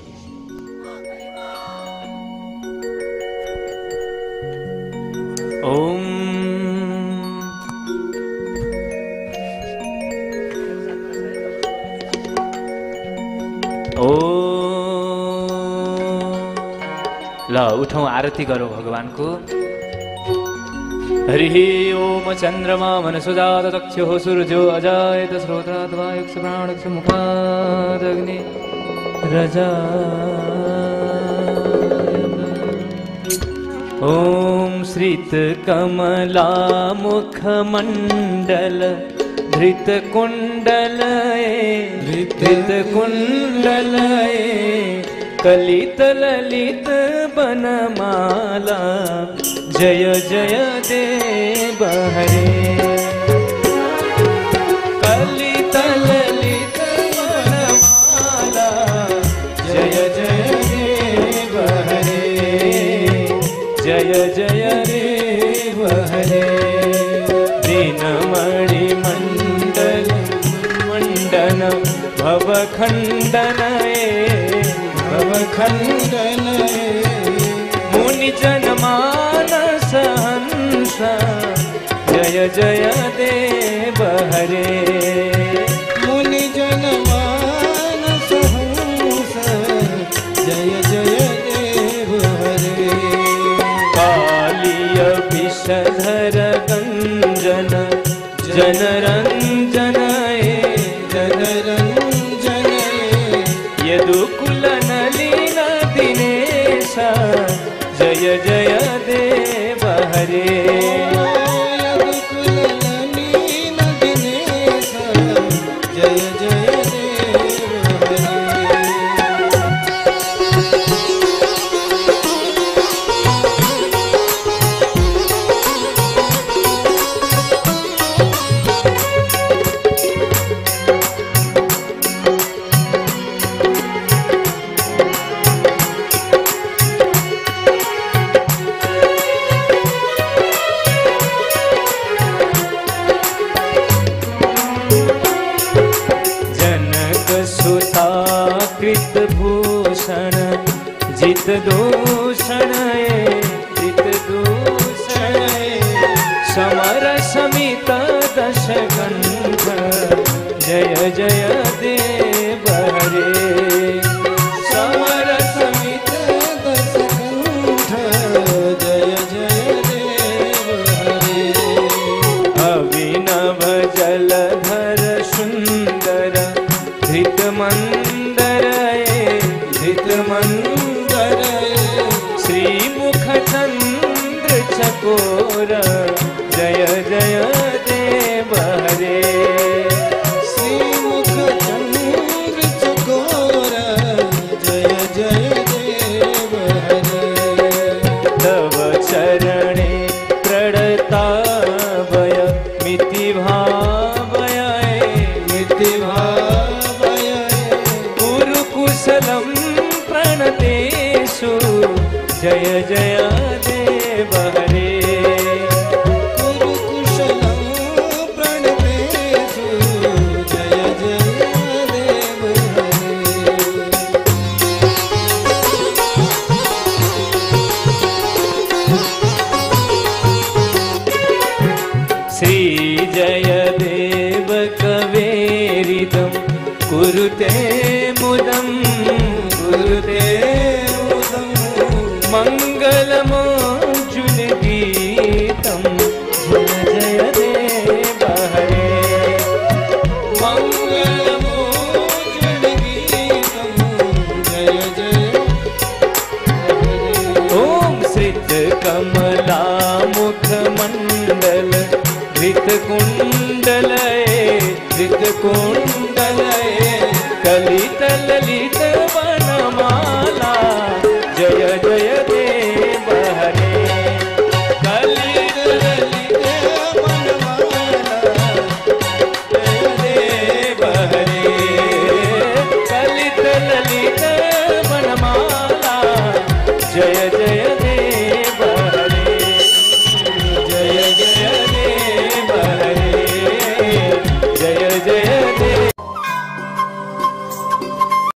ओम ओ ल उठौँ, आरती गरौँ भगवानको। हरि ओम चन्द्रमा मनसुजात चक्षुः सूर्यो अजायत श्रोत्रात् वायुः प्राणस्य मुखादग्नि रजायत। ओम श्रित कमला मुखमण्डल धृत कुण्डलये धृत कुण्डलये कलित ललित बनमाला जय जय देव हरे कलित ललित बनमाला जय जय देव हरे जय जय देव हरे दीनमणि मंडल मंडन भवखंडन भवखंडन मुनि जन मानस हंस जय जय देव हरे मुनि जन मानस हंस जय जय देव हरे कालिय विषधर गंजन जनरंजन जनरंजन यदुकुल नलिन दिनेश जय जय देव हरे यदुकुल नलिन दिनेश जय जय देव हरे कृत भूषण जित दूषण जित दूषण समर समित दश कंठ जय जय देव हरे समर समित दश कंठ जय जय देव हरे अभिनव जलधर सुंदर धृत मंदर धृत मंदर श्रीमुख चंद्र चकोर जय जय देव हरे श्रीमुख चंद्र चकोर जय जय देव हरे तव चरणे प्रणताभय मिति भावय मिति भावय कुरुकुशलं प्रणतेषु जय जय देव हरे कुरुकुशलं प्रणतेषु जय जय देव हरे श्री जय देव कवेरिदं कुरुते मुदं कुरुते मुदं मंगलमोज्जुल गीतं जय जय देव हरे मंगलमोज्जुल गीतं जय जय ओम श्रित कमला मुख मंडल धृत कुंडलय धृत कुंडलय कलित ललित